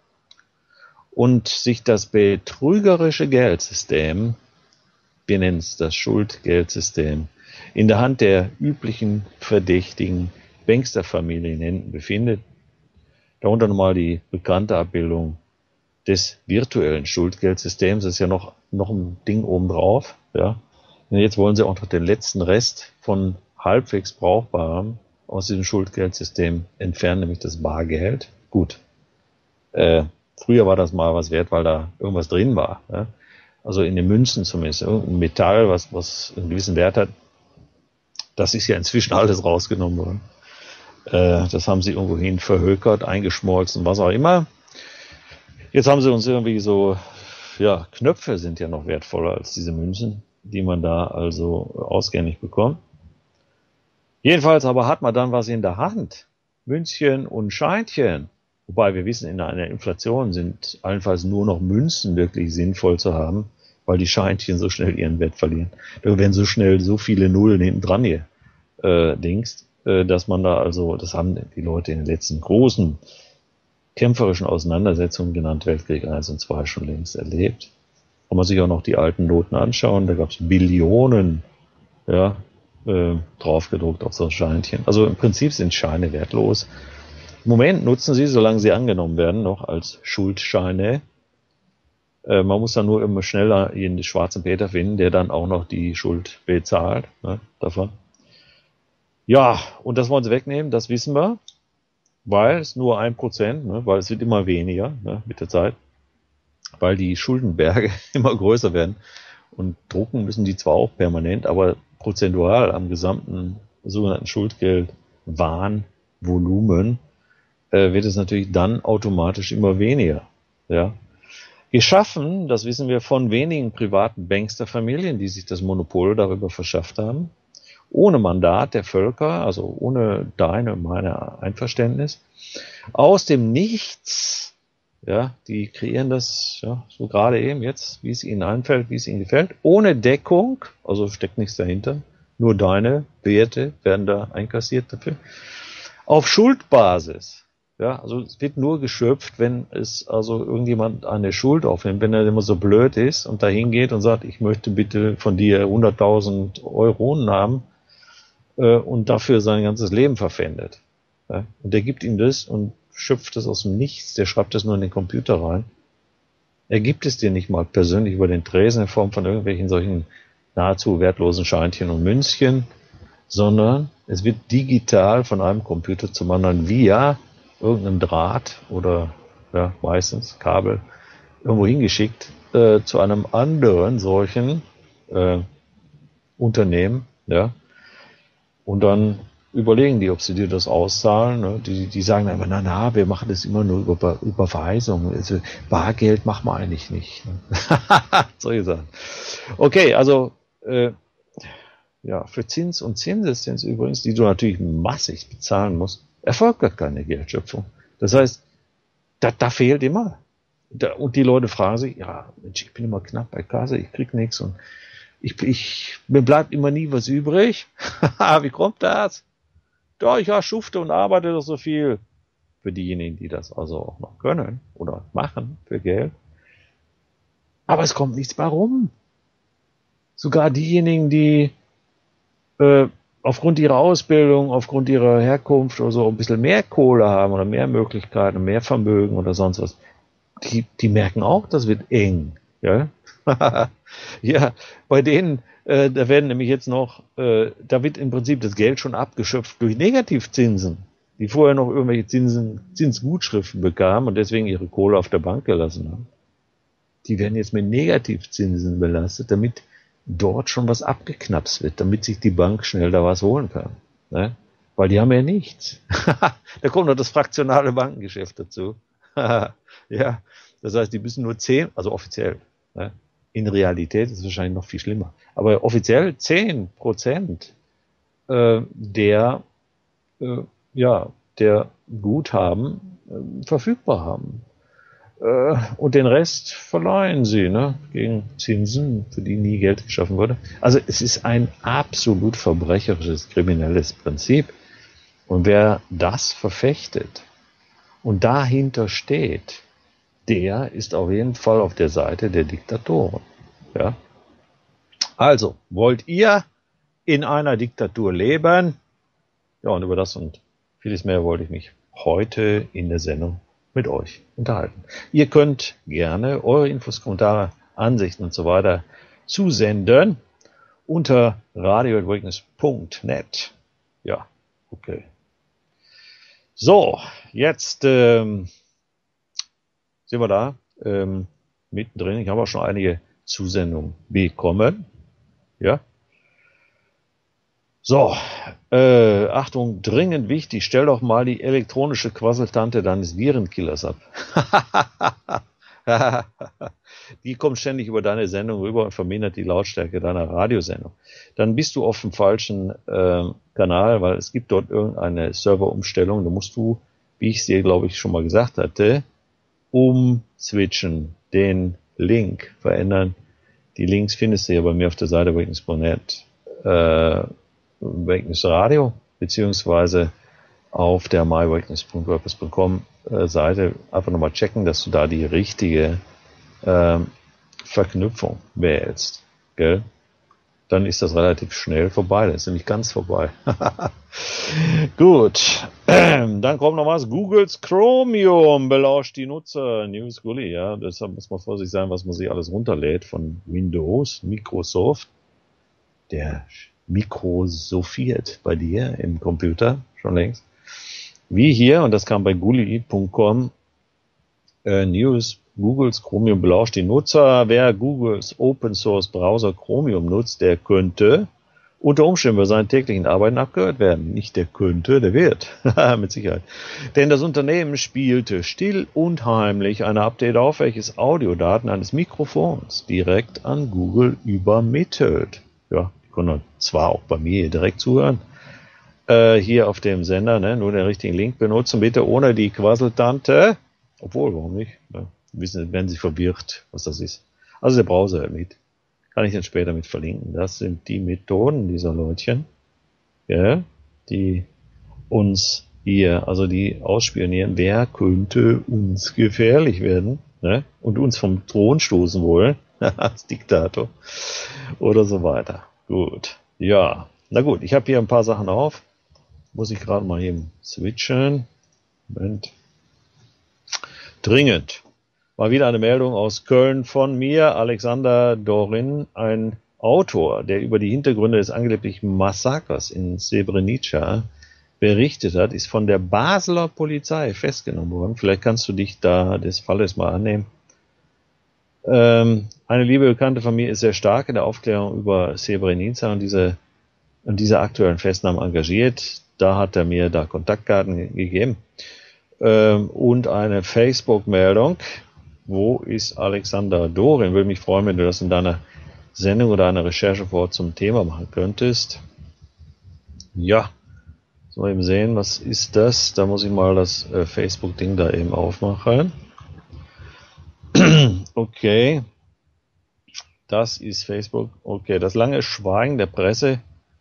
und sich das betrügerische Geldsystem, wir nennen es das Schuldgeldsystem, in der Hand der üblichen verdächtigen Banksterfamilien in Händen befindet. Darunter nochmal die bekannte Abbildung des virtuellen Schuldgeldsystems. Das ist ja noch ein Ding obendrauf. Ja. Und jetzt wollen sie auch noch den letzten Rest von halbwegs Brauchbarem aus diesem Schuldgeldsystem entfernen, nämlich das Bargeld. Gut. Früher war das mal was wert, weil da irgendwas drin war. Ja? Also in den Münzen zumindest. Irgendein Metall, was einen gewissen Wert hat. Das ist ja inzwischen alles rausgenommen worden. Das haben sie irgendwohin verhökert, eingeschmolzen, was auch immer. Jetzt haben sie uns irgendwie so, ja, Knöpfe sind ja noch wertvoller als diese Münzen, die man da also ausgängig bekommt. Jedenfalls aber hat man dann was in der Hand. Münzchen und Scheinchen. Wobei wir wissen, in einer Inflation sind allenfalls nur noch Münzen wirklich sinnvoll zu haben, weil die Scheinchen so schnell ihren Wert verlieren. Da werden so schnell so viele Nullen hinten dran hier dingst, dass man da also, das haben die Leute in den letzten großen kämpferischen Auseinandersetzungen, genannt Weltkrieg 1 und 2, schon längst erlebt. Kann man sich auch noch die alten Noten anschauen, da gab es Billionen, ja, draufgedruckt auf so Scheinchen. Also im Prinzip sind Scheine wertlos. Im Moment nutzen sie, solange sie angenommen werden, noch als Schuldscheine. Man muss dann nur immer schneller den schwarzen Peter finden, der dann auch noch die Schuld bezahlt, ne, davon. Ja, und das wollen sie wegnehmen, das wissen wir, weil es nur 1%, ne, weil es wird immer weniger, ne, mit der Zeit, weil die Schuldenberge immer größer werden Und drucken müssen die zwar auch permanent, aber prozentual am gesamten sogenannten Schuldgeldwarenvolumen wird es natürlich dann automatisch immer weniger. Ja. Geschaffen, das wissen wir, von wenigen privaten Banksterfamilien, die sich das Monopol darüber verschafft haben, ohne Mandat der Völker, also ohne deine und meine Einverständnis, aus dem Nichts. Ja, die kreieren das ja, so gerade eben jetzt, wie es ihnen einfällt, wie es ihnen gefällt, ohne Deckung, also steckt nichts dahinter, nur deine Werte werden da einkassiert dafür, auf Schuldbasis. Ja, also es wird nur geschöpft, wenn es also irgendjemand eine Schuld aufnimmt, wenn er immer so blöd ist und dahin geht und sagt, ich möchte bitte von dir 100.000 Euronen haben und dafür sein ganzes Leben verpfändet. Ja, und der gibt ihm das und schöpft es aus dem Nichts, der schreibt das nur in den Computer rein. Er gibt es dir nicht mal persönlich über den Tresen in Form von irgendwelchen solchen nahezu wertlosen Scheinchen und Münzchen, sondern es wird digital von einem Computer zum anderen via irgendeinem Draht oder ja, meistens Kabel irgendwo hingeschickt zu einem anderen solchen Unternehmen, ja, und dann überlegen die, ob sie dir das auszahlen. Ne? Die sagen immer, na, wir machen das immer nur über Überweisung. Also Bargeld machen wir eigentlich nicht. Ne? Solche Sachen. Okay, also ja, für Zins und Zinseszins übrigens, die du natürlich massig bezahlen musst, erfolgt gar keine Geldschöpfung. Das heißt, da fehlt immer. Und die Leute fragen sich, ja, Mensch, ich bin immer knapp bei Kasse, ich krieg nichts und mir bleibt immer nie was übrig. Wie kommt das? Ja, ich schufte und arbeite doch so viel. Für diejenigen, die das also auch noch können oder machen für Geld. Aber es kommt nichts mehr rum. Sogar diejenigen, die aufgrund ihrer Ausbildung, aufgrund ihrer Herkunft oder so ein bisschen mehr Kohle haben oder mehr Möglichkeiten, mehr Vermögen oder sonst was, die merken auch, das wird eng. Ja, ja, bei denen, da werden nämlich jetzt noch, da wird im Prinzip das Geld schon abgeschöpft durch Negativzinsen, die vorher noch irgendwelche Zinsgutschriften bekamen und deswegen ihre Kohle auf der Bank gelassen haben. Die werden jetzt mit Negativzinsen belastet, damit dort schon was abgeknapst wird, damit sich die Bank schnell da was holen kann. Ne? Weil die haben ja nichts. Da kommt noch das fraktionale Bankengeschäft dazu. Ja, das heißt, die müssen nur 10, also offiziell, ne? In Realität ist es wahrscheinlich noch viel schlimmer, aber offiziell 10% der Guthaben verfügbar haben. Und den Rest verleihen sie, ne, gegen Zinsen, für die nie Geld geschaffen wurde. Also es ist ein absolut verbrecherisches, kriminelles Prinzip. Und wer das verfechtet und dahinter steht, der ist auf jeden Fall auf der Seite der Diktatoren. Ja? Also, wollt ihr in einer Diktatur leben? Ja, und über das und vieles mehr wollte ich mich heute in der Sendung mit euch unterhalten. Ihr könnt gerne eure Infos, Kommentare, Ansichten und so weiter zusenden unter radio@witness.net. Ja, okay. So, jetzt sind wir da mittendrin. Ich habe auch schon einige Zusendungen bekommen. Ja. So, Achtung, dringend wichtig, stell doch mal die elektronische Quasseltante deines Virenkillers ab. Die kommt ständig über deine Sendung rüber und vermindert die Lautstärke deiner Radiosendung. Dann bist du auf dem falschen Kanal, weil es gibt dort irgendeine Serverumstellung. Da musst du, wie ich es dir, glaube ich, schon mal gesagt hatte, umswitchen, den Link verändern. Die Links findest du ja bei mir auf der Seite witness.net, Witness Radio, beziehungsweise auf der mywitness.wordpress.com Seite einfach nochmal checken, dass du da die richtige Verknüpfung wählst. Gell? Dann ist das relativ schnell vorbei. Das ist nämlich ganz vorbei. Gut. Dann kommt noch was. Googles Chromium belauscht die Nutzer. News Gully, ja. Deshalb muss man vorsichtig sein, was man sich alles runterlädt von Windows, Microsoft. Der mikrosophiert bei dir im Computer schon längst. Wie hier, und das kam bei gully.com News Googles Chromium belauscht die Nutzer. Wer Googles Open Source Browser Chromium nutzt, der könnte unter Umständen bei seinen täglichen Arbeiten abgehört werden. Nicht der könnte, der wird. Mit Sicherheit. Denn das Unternehmen spielte still und heimlich ein Update auf, welches Audiodaten eines Mikrofons direkt an Google übermittelt. Ja, die können zwar auch bei mir direkt zuhören, hier auf dem Sender, ne, nur den richtigen Link benutzen, bitte ohne die Quasseltante. Obwohl, warum nicht? Ja, werden Sie verwirrt, was das ist. Also der Browser mit. Kann ich dann später mit verlinken. Das sind die Methoden dieser Leutchen, ja, die uns hier, also die ausspionieren, wer könnte uns gefährlich werden, ne, und uns vom Thron stoßen wollen, als Diktator oder so weiter. Gut, ja, na gut, ich habe hier ein paar Sachen auf. Muss ich gerade mal eben switchen. Moment. Dringend. Mal wieder eine Meldung aus Köln von mir, Alexander Dorin, ein Autor, der über die Hintergründe des angeblichen Massakers in Srebrenica berichtet hat, ist von der Basler Polizei festgenommen worden. Vielleicht kannst du dich da des Falles mal annehmen. Eine liebe Bekannte von mir ist sehr stark in der Aufklärung über Srebrenica und diese aktuellen Festnahmen engagiert. Da hat er mir da Kontaktdaten gegeben. Und eine Facebook-Meldung. Wo ist Alexander Dorin? Würde mich freuen, wenn du das in deiner Sendung oder einer Recherche vor Ort zum Thema machen könntest. Ja, so eben sehen, was ist das? Da muss ich mal das Facebook-Ding da eben aufmachen. Okay, das ist Facebook. Okay, das lange Schweigen der Presse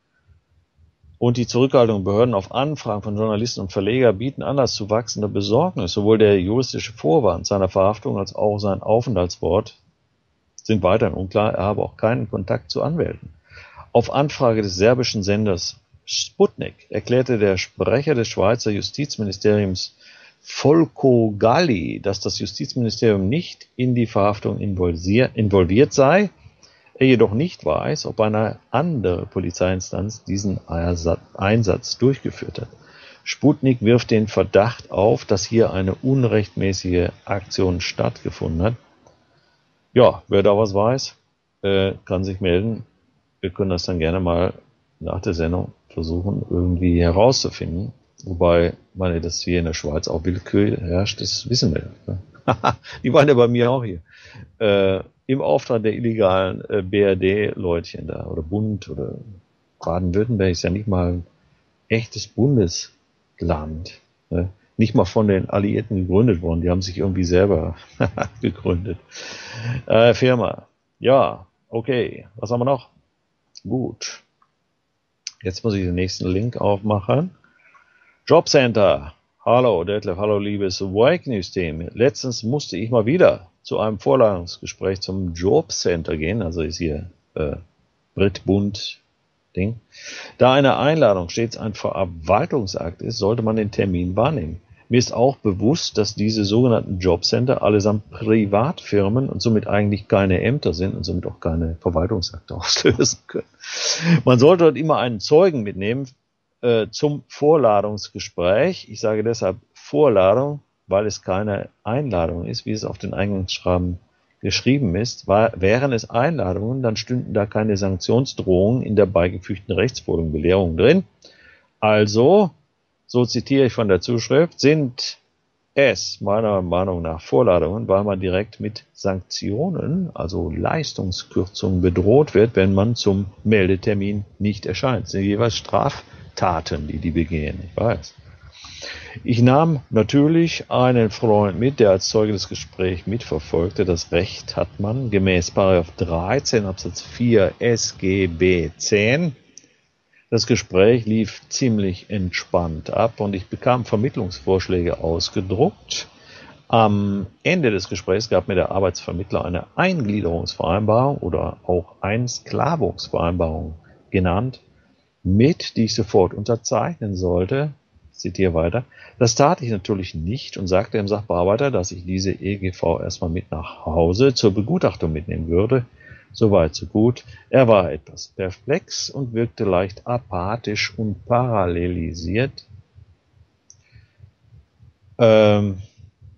und die Zurückhaltung Behörden auf Anfragen von Journalisten und Verleger bieten Anlass zu wachsender Besorgnis. Sowohl der juristische Vorwand seiner Verhaftung als auch sein Aufenthaltsort sind weiterhin unklar. Er habe auch keinen Kontakt zu Anwälten. Auf Anfrage des serbischen Senders Sputnik erklärte der Sprecher des Schweizer Justizministeriums Folko Galli, dass das Justizministerium nicht in die Verhaftung involviert sei. Er jedoch nicht weiß, ob eine andere Polizeiinstanz diesen Einsatz durchgeführt hat. Sputnik wirft den Verdacht auf, dass hier eine unrechtmäßige Aktion stattgefunden hat. Ja, wer da was weiß, kann sich melden. Wir können das dann gerne mal nach der Sendung versuchen, irgendwie herauszufinden. Wobei, meine, dass hier in der Schweiz auch Willkür herrscht, das wissen wir. Ne? Die waren ja bei mir auch hier. Im Auftrag der illegalen BRD-Leutchen da, oder Bund, oder Baden-Württemberg ist ja nicht mal ein echtes Bundesland. Ne? Nicht mal von den Alliierten gegründet worden, die haben sich irgendwie selber gegründet. Firma. Ja, okay. Was haben wir noch? Gut. Jetzt muss ich den nächsten Link aufmachen. Jobcenter. Hallo Detlef, hallo liebes Wake News Team. Letztens musste ich mal wieder zu einem Vorladungsgespräch zum Jobcenter gehen, also ist hier Brit-Bund Ding. Da eine Einladung stets ein Verwaltungsakt ist, sollte man den Termin wahrnehmen. Mir ist auch bewusst, dass diese sogenannten Jobcenter allesamt Privatfirmen und somit eigentlich keine Ämter sind und somit auch keine Verwaltungsakte auslösen können. Man sollte dort immer einen Zeugen mitnehmen zum Vorladungsgespräch. Ich sage deshalb Vorladung, weil es keine Einladung ist, wie es auf den Eingangsschreiben geschrieben ist. Wären es Einladungen, dann stünden da keine Sanktionsdrohungen in der beigefügten Rechtsfolgen Belehrung drin. Also, so zitiere ich von der Zuschrift, sind es meiner Meinung nach Vorladungen, weil man direkt mit Sanktionen, also Leistungskürzungen bedroht wird, wenn man zum Meldetermin nicht erscheint. Das sind jeweils Straftaten, die begehen, ich weiß. Ich nahm natürlich einen Freund mit, der als Zeuge des Gesprächs mitverfolgte. Das Recht hat man gemäß § 13 Absatz 4 SGB 10. Das Gespräch lief ziemlich entspannt ab und ich bekam Vermittlungsvorschläge ausgedruckt. Am Ende des Gesprächs gab mir der Arbeitsvermittler eine Eingliederungsvereinbarung oder auch Einsklavungsvereinbarung genannt, die ich sofort unterzeichnen sollte. Ich zitiere weiter. Das tat ich natürlich nicht und sagte dem Sachbearbeiter, dass ich diese EGV erstmal mit nach Hause zur Begutachtung mitnehmen würde. Soweit, so gut. Er war etwas perplex und wirkte leicht apathisch und parallelisiert.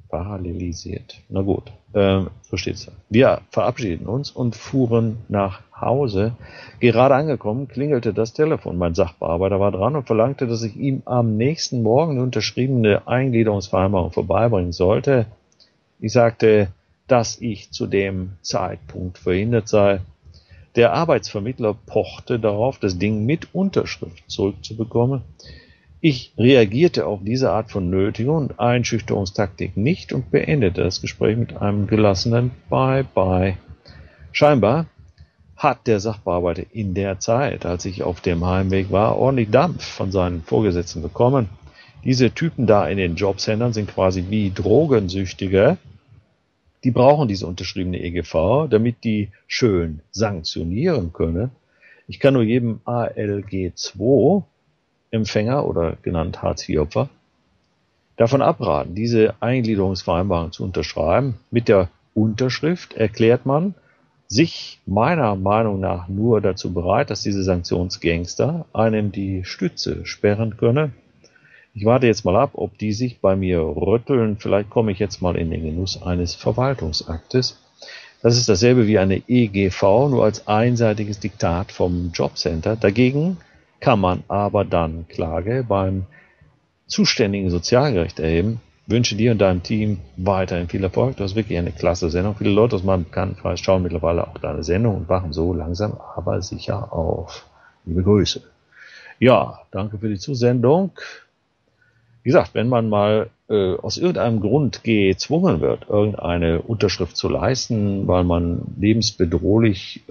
parallelisiert. Na gut, so steht's. Wir verabschieden uns und fuhren nach Hause. Gerade angekommen, klingelte das Telefon. Mein Sachbearbeiter war dran und verlangte, dass ich ihm am nächsten Morgen eine unterschriebene Eingliederungsvereinbarung vorbeibringen sollte. Ich sagte, dass ich zu dem Zeitpunkt verhindert sei. Der Arbeitsvermittler pochte darauf, das Ding mit Unterschrift zurückzubekommen. Ich reagierte auf diese Art von Nötigung und Einschüchterungstaktik nicht und beendete das Gespräch mit einem gelassenen Bye-bye. Scheinbar hat der Sachbearbeiter in der Zeit, als ich auf dem Heimweg war, ordentlich Dampf von seinen Vorgesetzten bekommen. Diese Typen da in den Jobcentern sind quasi wie Drogensüchtige. Die brauchen diese unterschriebene EGV, damit die schön sanktionieren können. Ich kann nur jedem ALG-2 Empfänger oder genannt Hartz-IV-Opfer davon abraten, diese Eingliederungsvereinbarung zu unterschreiben. Mit der Unterschrift erklärt man sich meiner Meinung nach nur dazu bereit, dass diese Sanktionsgangster einem die Stütze sperren können. Ich warte jetzt mal ab, ob die sich bei mir rütteln. Vielleicht komme ich jetzt mal in den Genuss eines Verwaltungsaktes. Das ist dasselbe wie eine EGV, nur als einseitiges Diktat vom Jobcenter. Dagegen kann man aber dann Klage beim zuständigen Sozialgericht erheben. Ich wünsche dir und deinem Team weiterhin viel Erfolg. Du hast wirklich eine klasse Sendung. Viele Leute aus meinem Bekanntenkreis schauen mittlerweile auch deine Sendung und wachen so langsam, aber sicher auf. Liebe Grüße. Ja, danke für die Zusendung. Wie gesagt, wenn man mal aus irgendeinem Grund gezwungen wird, irgendeine Unterschrift zu leisten, weil man lebensbedrohlich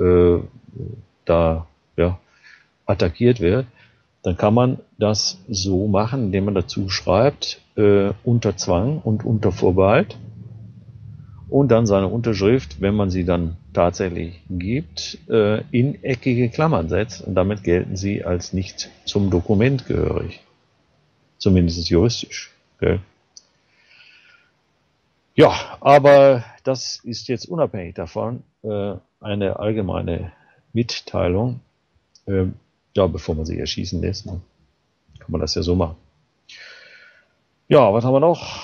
attackiert wird, dann kann man das so machen, indem man dazu schreibt, unter Zwang und unter Vorbehalt und dann seine Unterschrift, wenn man sie dann tatsächlich gibt, in eckige Klammern setzt und damit gelten sie als nicht zum Dokument gehörig. Zumindest juristisch. Okay. Ja, aber das ist jetzt unabhängig davon eine allgemeine Mitteilung. Ja, bevor man sich erschießen lässt, ne, kann man das ja so machen. Ja, was haben wir noch?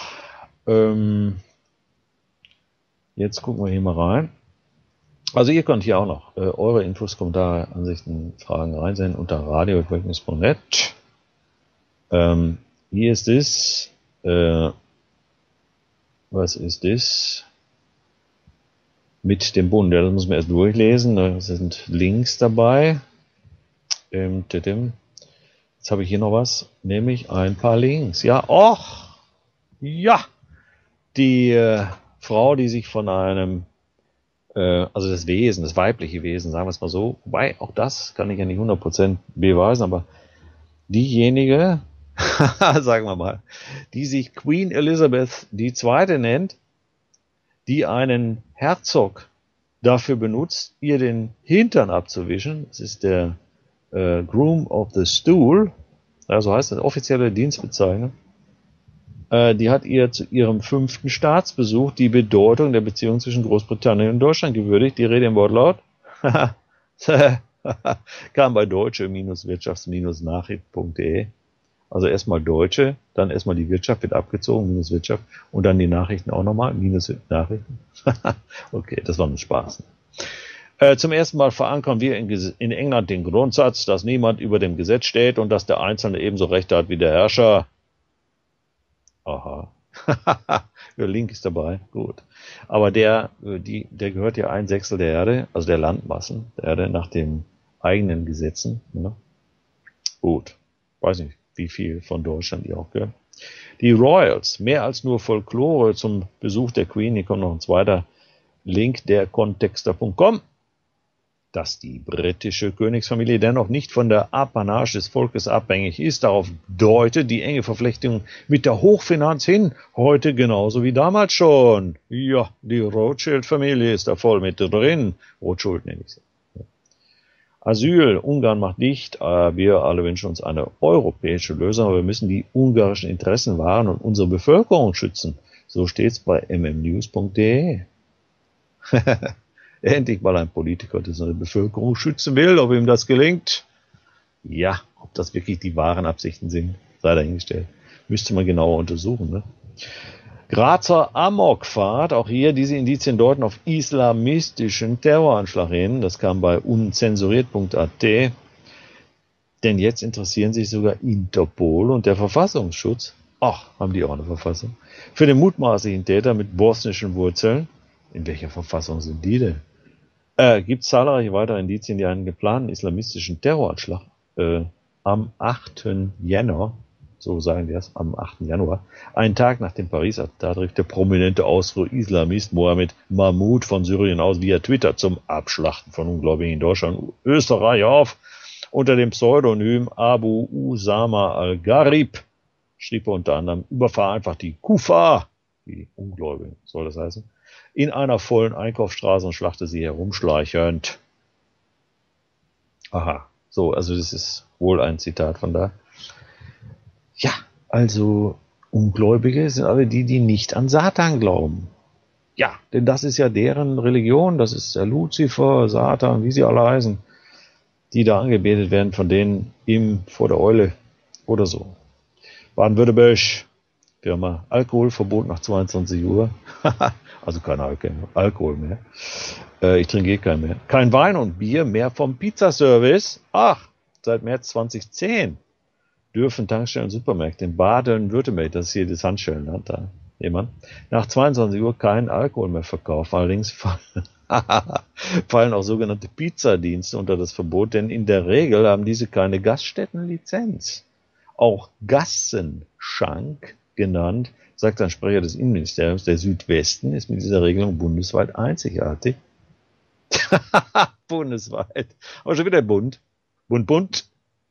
Jetzt gucken wir hier mal rein. Also ihr könnt hier auch noch eure Infos, Kommentare, Ansichten, Fragen reinsenden unter radio@wakeness.net. Hier ist es. Was ist das? Mit dem Bund. Ja, das muss man erst durchlesen. Da sind Links dabei. Jetzt habe ich hier noch was, nämlich ein paar Links. Ja, die Frau, die sich von einem, also das Wesen, das weibliche Wesen, sagen wir es mal so, wobei auch das kann ich ja nicht 100% beweisen, aber diejenige, sagen wir mal, die sich Queen Elizabeth II. Nennt, die einen Herzog dafür benutzt, ihr den Hintern abzuwischen, das ist der Groom of the Stool, also heißt das offizielle Dienstbezeichnung, die hat ihr zu ihrem 5. Staatsbesuch die Bedeutung der Beziehung zwischen Großbritannien und Deutschland gewürdigt. Die Rede im Wortlaut kam bei deutsche-wirtschafts-nachrichten.de. Also erstmal Deutsche, dann erstmal die Wirtschaft wird abgezogen, minus Wirtschaft, und dann die Nachrichten auch nochmal, minus Nachrichten. Okay, das war ein Spaß. Zum ersten Mal verankern wir in England den Grundsatz, dass niemand über dem Gesetz steht und dass der Einzelne ebenso Rechte hat wie der Herrscher. Aha. Der Link ist dabei, gut. Aber der gehört ja 1/6 der Erde, also der Landmassen der Erde, nach den eigenen Gesetzen. Ne? Gut, weiß nicht, wie viel von Deutschland die auch gehört. Die Royals, mehr als nur Folklore zum Besuch der Queen. Hier kommt noch ein zweiter Link, der Kontexter.com. Dass die britische Königsfamilie dennoch nicht von der Apanage des Volkes abhängig ist, darauf deutet die enge Verflechtung mit der Hochfinanz hin, heute genauso wie damals schon. Ja, die Rothschild-Familie ist da voll mit drin. Rothschild nenne ich sie. Asyl, Ungarn macht dicht, wir alle wünschen uns eine europäische Lösung, aber wir müssen die ungarischen Interessen wahren und unsere Bevölkerung schützen. So steht's bei mmnews.de. Endlich mal ein Politiker, der seine Bevölkerung schützen will. Ob ihm das gelingt? Ja, ob das wirklich die wahren Absichten sind, sei dahingestellt. Müsste man genauer untersuchen. Ne? Grazer Amokfahrt, auch hier diese Indizien deuten auf islamistischen Terroranschlag hin. Das kam bei unzensuriert.at. Denn jetzt interessieren sich sogar Interpol und der Verfassungsschutz, ach, haben die auch eine Verfassung, für den mutmaßlichen Täter mit bosnischen Wurzeln. In welcher Verfassung sind die denn? Gibt es zahlreiche weitere Indizien, die einen geplanten islamistischen Terroranschlag am 8. Jänner, so sagen wir es, am 8. Januar, einen Tag nach dem Paris-Attentat, rief der prominente Austro-Islamist Mohammed Mahmoud von Syrien aus via Twitter zum Abschlachten von Ungläubigen in Deutschland und Österreich auf. Unter dem Pseudonym Abu Usama al-Gharib schrieb er unter anderem: Überfahr einfach die Kufa, die Ungläubigen soll das heißen, in einer vollen Einkaufsstraße und schlachte sie herumschleichend. Aha, so, also das ist wohl ein Zitat von da. Ja, also Ungläubige sind alle die, die nicht an Satan glauben. Ja, denn das ist ja deren Religion, das ist der Luzifer, Satan, wie sie alle heißen, die da angebetet werden von denen vor der Eule oder so. Baden-Württemberg, Firma Alkoholverbot nach 22 Uhr. Also kein Alkohol mehr. Ich trinke keinen mehr. Kein Wein und Bier mehr vom Pizzaservice. Ach, seit März 2010 dürfen Tankstellen und Supermärkte in Baden-Württemberg, das ist hier das Handschellenland da, jemand, nach 22 Uhr keinen Alkohol mehr verkaufen. Allerdings fallen auch sogenannte Pizzadienste unter das Verbot, denn in der Regel haben diese keine Gaststättenlizenz. Auch Gassenschank genannt, sagt ein Sprecher des Innenministeriums, der Südwesten ist mit dieser Regelung bundesweit einzigartig. Bundesweit. Aber schon wieder bunt. Bunt.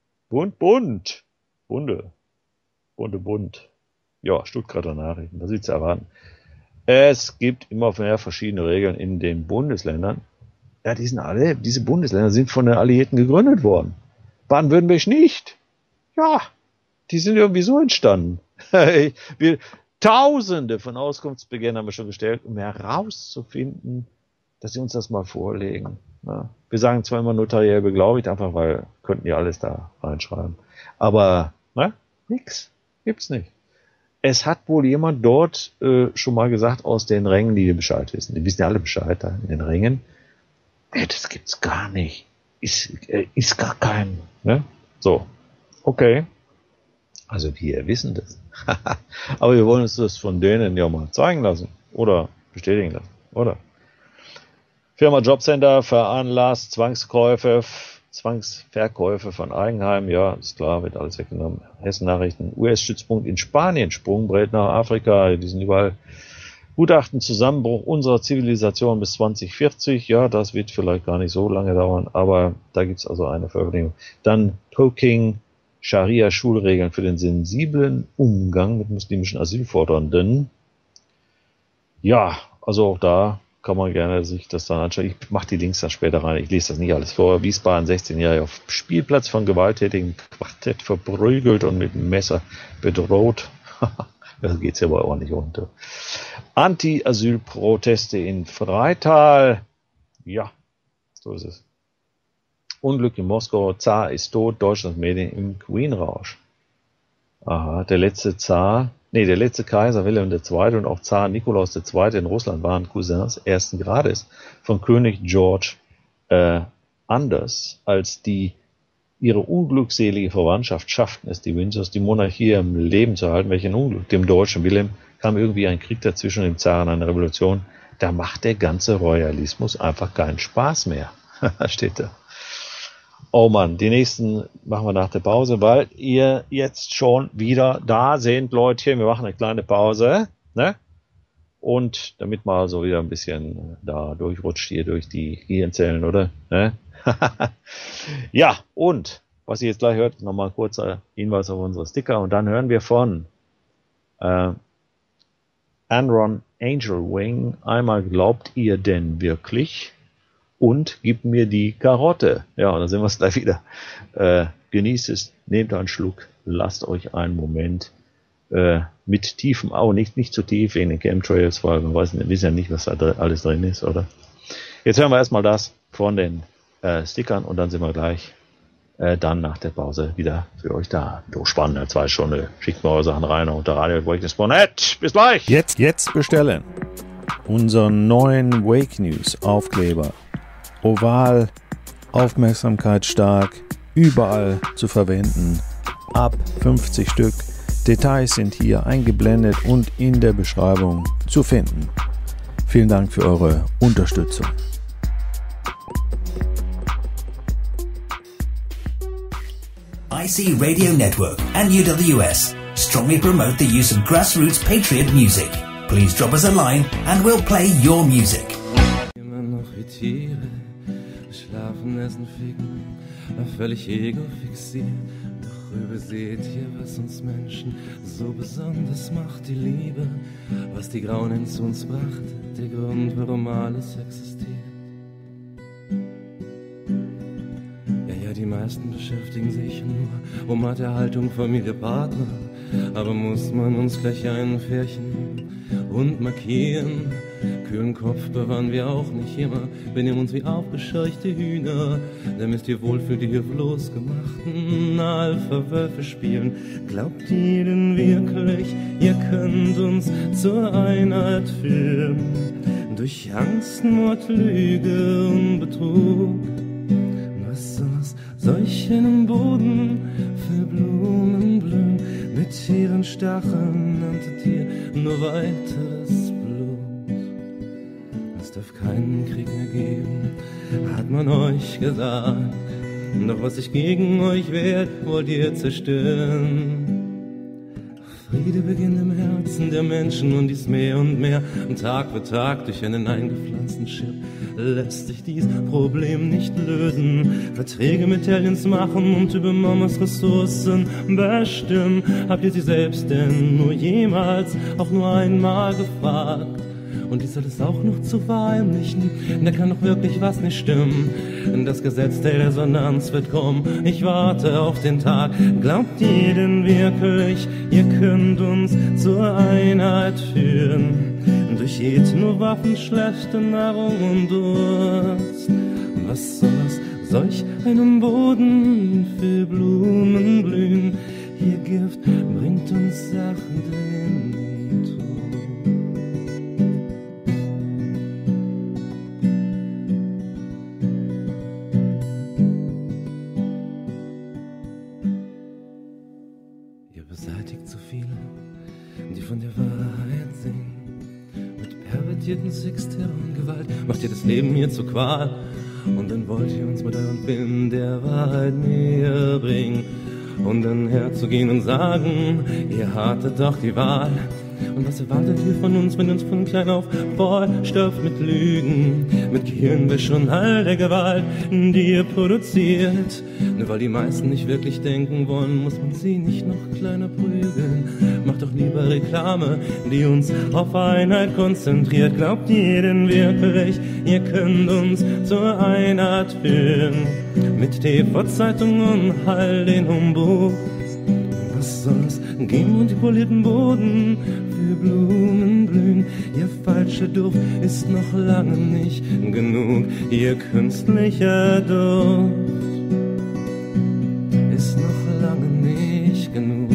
Bunt. Ja, Stuttgarter Nachrichten, das ist zu erwarten. Es gibt immer mehr verschiedene Regeln in den Bundesländern. Ja, diese Bundesländer sind von den Alliierten gegründet worden. Baden-Württemberg nicht. Ja, die sind irgendwie so entstanden. Tausende von Auskunftsbegehren haben wir schon gestellt, um herauszufinden, dass sie uns das mal vorlegen. Ja, wir sagen zwar immer notariell beglaubigt, einfach weil könnten ja alles da reinschreiben. Aber nix, gibt's nicht. Es hat wohl jemand dort schon mal gesagt aus den Rängen, die Bescheid wissen. Die wissen ja alle Bescheid da in den Rängen. Das gibt's gar nicht. Ist gar kein. Ne? So, okay. Also wir wissen das. Aber wir wollen uns das von denen ja mal zeigen lassen oder bestätigen lassen, oder? Firma Jobcenter veranlasst Zwangsverkäufe von Eigenheimen. Ja, ist klar, wird alles weggenommen. Hessen-Nachrichten. US-Stützpunkt in Spanien, Sprungbrett nach Afrika. Die sind überall. Gutachten Zusammenbruch unserer Zivilisation bis 2040. Ja, das wird vielleicht gar nicht so lange dauern, aber da gibt's also eine Veröffentlichung. Dann Poking, Scharia-Schulregeln für den sensiblen Umgang mit muslimischen Asylfordernden. Ja, also auch da kann man gerne sich das dann anschauen. Ich mache die Links dann später rein. Ich lese das nicht alles vor. Wiesbaden, 16-Jährige auf Spielplatz von gewalttätigen Quartett verprügelt und mit einem Messer bedroht. Das geht's ja aber auch nicht unter. Anti-Asyl-Proteste in Freital. Ja, so ist es. Unglück in Moskau. Zar ist tot. Deutschlands Medien im Queen-Rausch. Aha, der letzte Kaiser Wilhelm II. Und auch Zar Nikolaus II. in Russland waren Cousins ersten Grades von König George anders, als ihre unglückselige Verwandtschaft schafften es, die Windsors, die Monarchie im Leben zu halten. Welchen Unglück? Dem deutschen Wilhelm kam irgendwie ein Krieg dazwischen, dem Zaren eine Revolution. Da macht der ganze Royalismus einfach keinen Spaß mehr. Steht da. Oh Mann, die nächsten machen wir nach der Pause, weil ihr jetzt schon wieder da seid, Leute. Wir machen eine kleine Pause, ne? Und damit mal so wieder ein bisschen da durchrutscht hier durch die Gehirnzellen, oder? Ne? Ja, und was ihr jetzt gleich hört, nochmal ein kurzer Hinweis auf unsere Sticker. Und dann hören wir von Enron Angel Wing einmal glaubt ihr denn wirklich? Und gib mir die Karotte. Ja, und dann sind wir es gleich wieder. Genießt es, nehmt einen Schluck, lasst euch einen Moment mit tiefem Auge, nicht zu tief wegen den Chemtrails, weil wir wissen ja nicht, was da alles drin ist, oder? Jetzt hören wir erstmal das von den Stickern und dann sind wir gleich dann nach der Pause wieder für euch da. So spannend, 2 Stunden. Schickt mal eure Sachen rein unter radio.wakeness.net. Bis gleich! Jetzt bestellen. Unseren neuen Wake News Aufkleber. Oval, aufmerksamkeitsstark, überall zu verwenden. Ab 50 Stück. Details sind hier eingeblendet und in der Beschreibung zu finden. Vielen Dank für eure Unterstützung. IC Radio Network and UWS strongly promote the use of grassroots patriot music. Please drop us a line and we'll play your music. Immer noch wie Tiere, schlafen, essen, ficken, völlig ego-fixiert. Doch überseht ihr, was uns Menschen so besonders macht, die Liebe, was die Grauen zu uns brachte, der Grund, warum alles existiert. Die meisten beschäftigen sich nur um Erhaltung, Familie, Partner. Aber muss man uns gleich einen Pärchen und markieren? Kühlen Kopf bewahren wir auch nicht immer, benehmen uns wie aufgescheuchte Hühner. Da müsst ihr wohl für die hilflos gemachten Alpha-Wölfe spielen. Glaubt ihr denn wirklich, ihr könnt uns zur Einheit führen? Durch Angst, Mord, Lüge und Betrug. Was aus solchen Boden für Blumen blühen, mit ihren Stacheln erntet ihr nur weiteres Blut. Es darf keinen Krieg mehr geben, hat man euch gesagt. Doch was sich gegen euch wehrt, wollt ihr zerstören. Friede beginnt im Herzen der Menschen und dies mehr und mehr. Und Tag für Tag durch einen eingepflanzten Chip lässt sich dies Problem nicht lösen. Verträge mit Aliens machen und über Mamas Ressourcen bestimmen. Habt ihr sie selbst denn nur jemals, auch nur einmal gefragt? Und dies alles auch noch zu verheimlichen, da kann doch wirklich was nicht stimmen. Das Gesetz der Resonanz wird kommen, ich warte auf den Tag. Glaubt ihr denn wirklich, ihr könnt uns zur Einheit führen? Durch jed nur Waffen, schlechte Nahrung und Durst. Was aus solch einem Boden für Blumen blühen? Ihr Gift bringt uns Sachen in den Tod. Beseitigt so viele, die von der Wahrheit singen. Mit pervertierten Sex, Terror und Gewalt macht ihr das Leben hier zur Qual. Und dann wollt ihr uns mit euren Filmen der Wahrheit näher bringen. Und dann herzugehen und sagen, ihr hattet doch die Wahl. Und was erwartet ihr von uns, wenn ihr uns von klein auf vollstopft mit Lügen, mit Gehirnwäsche und all der Gewalt, die ihr produziert? Nur weil die meisten nicht wirklich denken wollen, muss man sie nicht noch kleiner prügeln. Macht doch lieber Reklame, die uns auf Einheit konzentriert. Glaubt ihr denn wirklich, ihr könnt uns zur Einheit führen? Mit TV-Zeitungen und all den Humbug. Was soll's geben und die polierten Boden für Blumen blühen? Ihr falscher Duft ist noch lange nicht genug. Ihr künstlicher Duft ist noch lange nicht genug.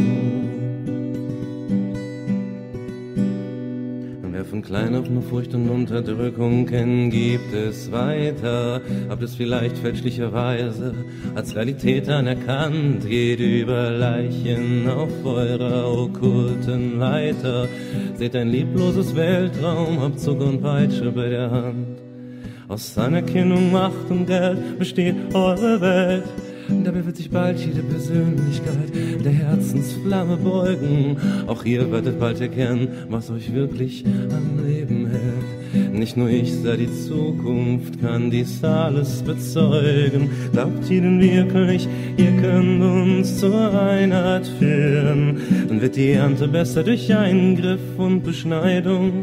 Wer von klein auf nur Furcht und Unterdrückung kennt, gibt es weiter. Habt es vielleicht fälschlicherweise als Realität anerkannt, geht über Leichen auf eurer okkulten Leiter. Seht ein liebloses Weltraum, habt Zucker und Peitsche bei der Hand. Aus Anerkennung, Macht und Geld besteht eure Welt. Dabei wird sich bald jede Persönlichkeit der Herzensflamme beugen. Auch ihr werdet bald erkennen, was euch wirklich am Leben hält. Nicht nur ich, sei die Zukunft, kann dies alles bezeugen. Glaubt ihr denn wirklich, ihr könnt uns zur Einheit führen? Dann wird die Ernte besser durch Eingriff und Beschneidung.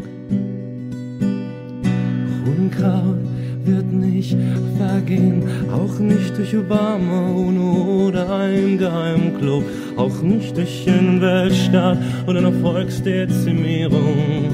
Unkraut wird nicht vergehen, auch nicht durch Obama, UNO oder ein Geheimclub, auch nicht durch einen Weltstaat oder eine Volksdezimierung.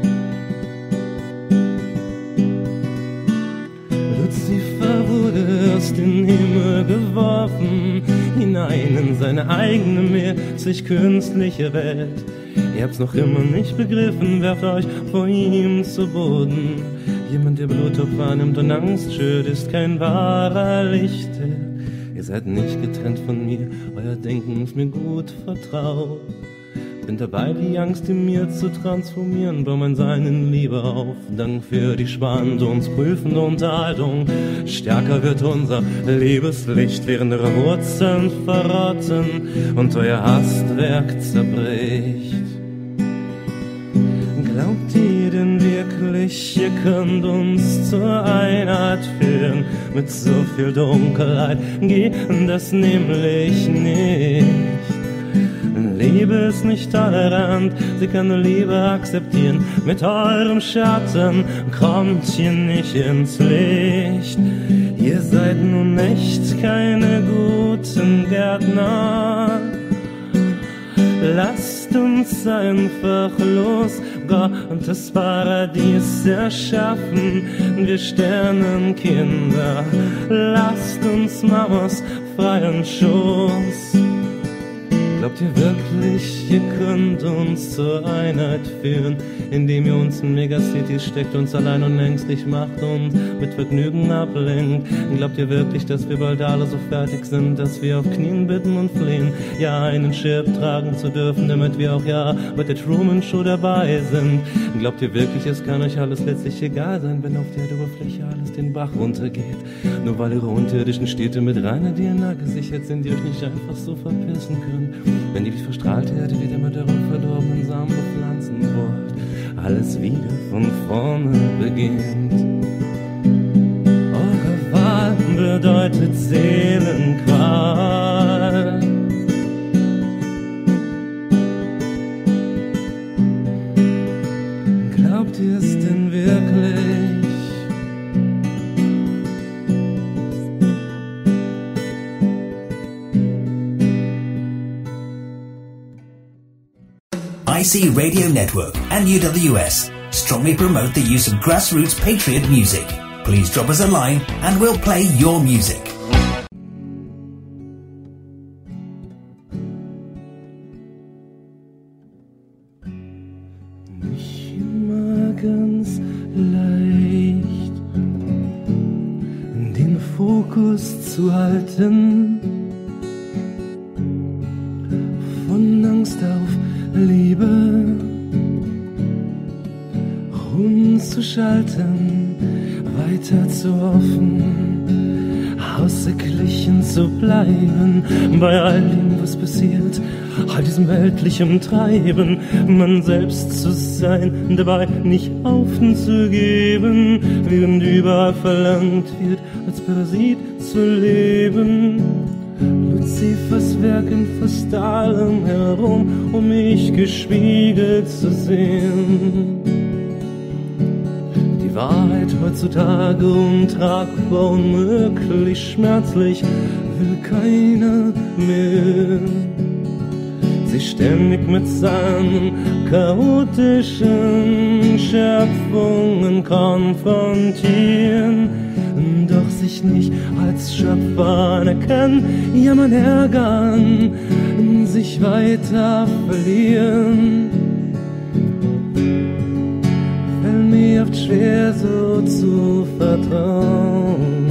Lucifer wurde den Himmel geworfen, hinein in seine eigene Meer, sich künstliche Welt. Ihr habt's noch immer nicht begriffen, werft euch vor ihm zu Boden. Jemand, der Blutdruck wahrnimmt und Angst schürt, ist kein wahrer Lichter. Ihr seid nicht getrennt von mir, euer Denken ist mir gut vertraut. Bin dabei, die Angst in mir zu transformieren, baue mein Sein in Liebe auf. Dank für die spannende, uns prüfende Unterhaltung. Stärker wird unser Liebeslicht, während eure Wurzeln verrotten und euer Astwerk zerbricht. Glaubt ihr denn wirklich, ihr könnt uns zur Einheit führen? Mit so viel Dunkelheit geht das nämlich nicht. Liebe ist nicht tolerant, sie kann nur Liebe akzeptieren. Mit eurem Schatten kommt ihr nicht ins Licht. Ihr seid nun echt keine guten Gärtner. Lasst uns einfach los, Gottes Paradies erschaffen, wir Sternenkinder. Lasst uns Mamas freien Schoß. Glaubt ihr wirklich, ihr könnt uns zur Einheit führen, indem ihr uns in Megacities steckt, uns allein und ängstlich macht und mit Vergnügen ablenkt? Glaubt ihr wirklich, dass wir bald alle so fertig sind, dass wir auf Knien bitten und flehen, ja einen Chip tragen zu dürfen, damit wir auch ja bei der Truman Show dabei sind? Glaubt ihr wirklich, es kann euch alles letztlich egal sein, wenn auf der Oberfläche alles den Bach runtergeht? Nur weil eure unterirdischen Städte mit reiner DNA gesichert sind, die euch nicht einfach so verpissen können. Wenn ihr die verstrahlte Erde wieder mit eurem verdorbenen Samen bepflanzen wollt, alles wieder von vorne beginnt. Eure Wahl bedeutet Seelenqual. Glaubt ihr es denn wirklich? IC Radio Network and UWS strongly promote the use of grassroots patriot music. Please drop us a line and we'll play your music. Nicht immer ganz leicht, den Fokus zu halten, von Angst auf Liebe umzuschalten, weiter zu hoffen, ausgeglichen zu bleiben bei all dem, was passiert, all diesem weltlichen Treiben, man selbst zu sein, dabei nicht aufzugeben, während überall verlangt wird, als Parasit zu leben. Luzifers werken fast allem herum, um mich gespiegelt zu sehen. Die Wahrheit heutzutage untragbar, unmöglich, schmerzlich, will keiner mehr. Sich ständig mit seinen chaotischen Schöpfungen konfrontieren, doch sich nicht als Schöpfer anerkennen, jammern, ärgern, sich weiter verlieren. Fällt mir oft schwer, so zu vertrauen.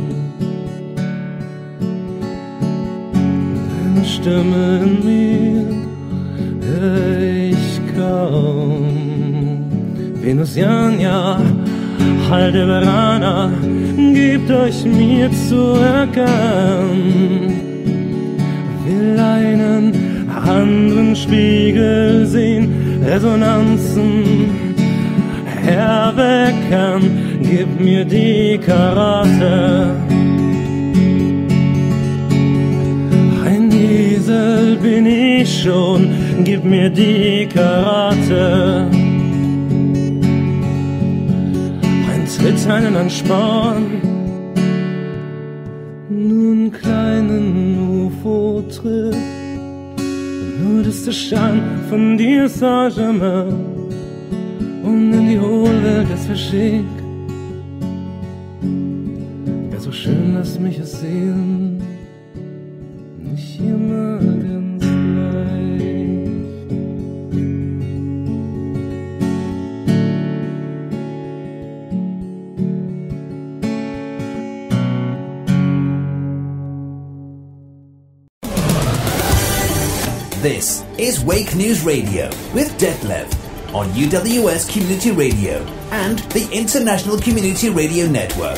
Deine Stimme in mir hör ich kaum. Venusianer, Aldebaraner, gebt euch mir zu erkennen. Will einen anderen Spiegel sehen, Resonanzen erwecken, gib mir die Karate. Ein Esel bin ich schon, gib mir die Karate. Tritt einen Ansporn, nur einen kleinen UFO-Trip, nur dass der Schein von dir Saint-Germain und in die Hohlwelt es verschickt. Wer so so schön, lass mich es sehen, nicht immer ganz leicht. This is Wake News Radio with Detlef on UWS Community Radio and the International Community Radio Network.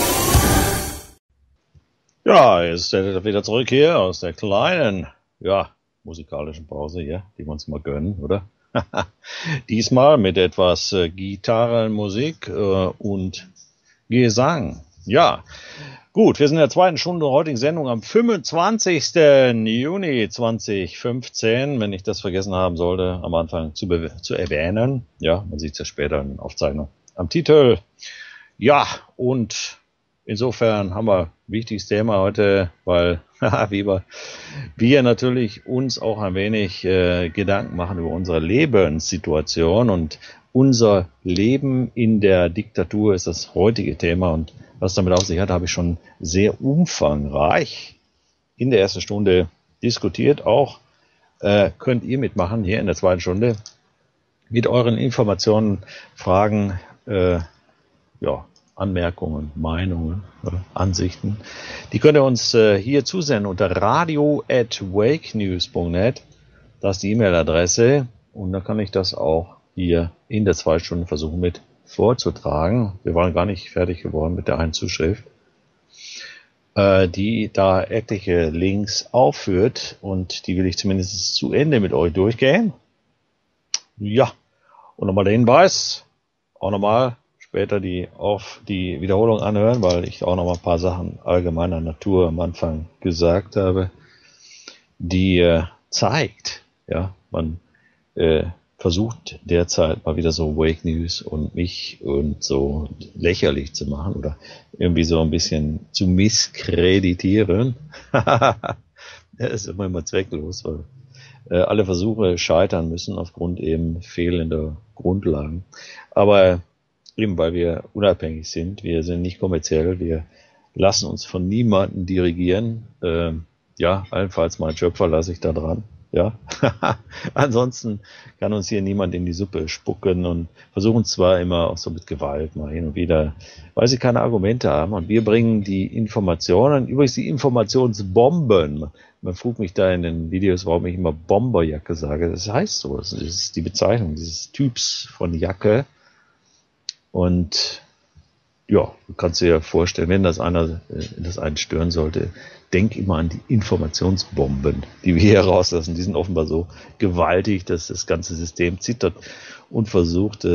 Ja, jetzt ist der wieder zurück hier aus der kleinen, musikalischen Pause hier, die wir uns mal gönnen, oder? Diesmal mit etwas Gitarrenmusik und Gesang. Ja, gut, wir sind in der zweiten Stunde der heutigen Sendung am 25. Juni 2015, wenn ich das vergessen haben sollte, am Anfang zu erwähnen. Ja, man sieht es ja später in der Aufzeichnung am Titel. Ja, und insofern haben wir ein wichtiges Thema heute, weil wir natürlich uns auch ein wenig Gedanken machen über unsere Lebenssituation, und unser Leben in der Diktatur ist das heutige Thema, und was damit auf sich hat, habe ich schon sehr umfangreich in der ersten Stunde diskutiert. Auch könnt ihr mitmachen hier in der zweiten Stunde mit euren Informationen, Fragen, Anmerkungen, Meinungen, Ansichten. Die könnt ihr uns hier zusenden unter radio@wakenews.net. Das ist die E-Mail-Adresse, und da kann ich das auch hier in der zweiten Stunde versuchen mit vorzutragen. Wir waren gar nicht fertig geworden mit der einen Zuschrift, die da etliche Links aufführt, und die will ich zumindest zu Ende mit euch durchgehen. Ja, und nochmal der Hinweis, auch nochmal später die Wiederholung anhören, weil ich auch nochmal ein paar Sachen allgemeiner Natur am Anfang gesagt habe, die zeigt, man versucht derzeit mal wieder so Wake News und mich und so lächerlich zu machen oder irgendwie so ein bisschen zu misskreditieren. Das ist immer zwecklos, weil alle Versuche scheitern müssen aufgrund eben fehlender Grundlagen. Aber eben weil wir unabhängig sind, wir sind nicht kommerziell, wir lassen uns von niemandem dirigieren. Allenfalls mein Schöpfer lasse ich da dran. Ja, ansonsten kann uns hier niemand in die Suppe spucken, und versuchen zwar immer auch so mit Gewalt mal hin und wieder, weil sie keine Argumente haben, und wir bringen die Informationen, übrigens die Informationsbomben. Man fragt mich da in den Videos, warum ich immer Bomberjacke sage. Das heißt so, das ist die Bezeichnung dieses Typs von Jacke, und ja, du kannst dir ja vorstellen, wenn das einen stören sollte, denk immer an die Informationsbomben, die wir hier rauslassen. Die sind offenbar so gewaltig, dass das ganze System zittert und versucht,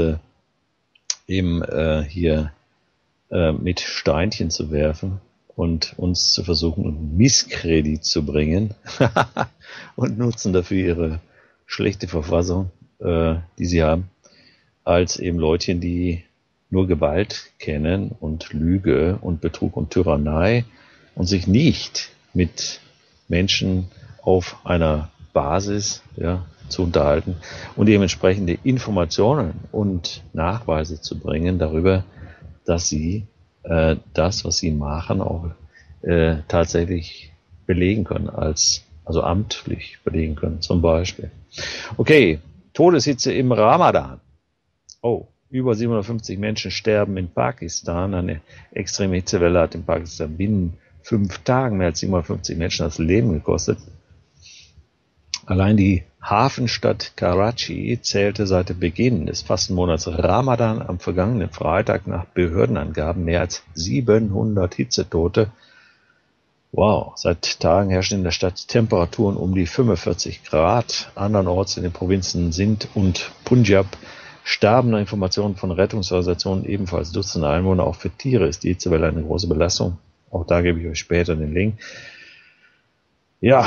hier mit Steinchen zu werfen und uns zu versuchen, Misskredit zu bringen und nutzen dafür ihre schlechte Verfassung, die sie haben, als eben Leutchen, die nur Gewalt kennen und Lüge und Betrug und Tyrannei und sich nicht mit Menschen auf einer Basis zu unterhalten und dementsprechende Informationen und Nachweise zu bringen darüber, dass sie das, was sie machen, auch tatsächlich belegen können, also amtlich belegen können, zum Beispiel. Okay, Todeshitze im Ramadan. Oh. Über 750 Menschen sterben in Pakistan. Eine extreme Hitzewelle hat in Pakistan binnen 5 Tagen mehr als 750 Menschen das Leben gekostet. Allein die Hafenstadt Karachi zählte seit dem Beginn des Fastenmonats Ramadan am vergangenen Freitag nach Behördenangaben mehr als 700 Hitzetote. Wow, seit Tagen herrschen in der Stadt Temperaturen um die 45 Grad. Andernorts in den Provinzen Sindh und Punjab starben nach Informationen von Rettungsorganisationen ebenfalls Dutzende Einwohner. Auch für Tiere ist die Hitzewelle eine große Belastung. Auch da gebe ich euch später den Link. Ja,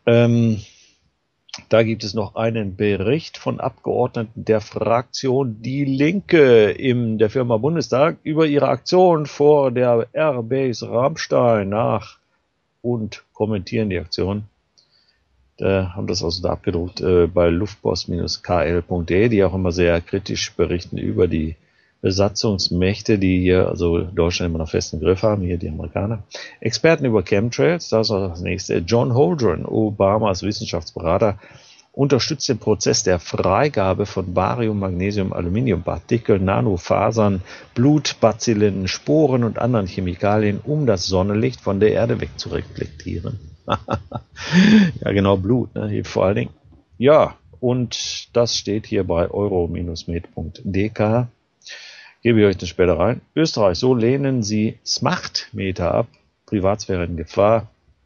da gibt es noch einen Bericht von Abgeordneten der Fraktion Die Linke in der Firma Bundestag über ihre Aktion vor der Airbase Ramstein nach und kommentieren die Aktion. Haben das also da abgedruckt bei luftpost-kl.de, die auch immer sehr kritisch berichten über die Besatzungsmächte, die hier, also Deutschland immer noch festen Griff haben, hier die Amerikaner. Experten über Chemtrails, das war das nächste. John Holdren, Obamas Wissenschaftsberater, unterstützt den Prozess der Freigabe von Barium, Magnesium, Aluminiumpartikeln, Nanofasern, Blutbazillen, Sporen und anderen Chemikalien, um das Sonnenlicht von der Erde wegzureflektieren. Ja, genau, Blut, ne, hier vor allen Dingen. Ja, und das steht hier bei euro-med.dk. Gebe ich euch das später rein. Österreich, so lehnen sie Smachtmeter ab, Privatsphäre in Gefahr.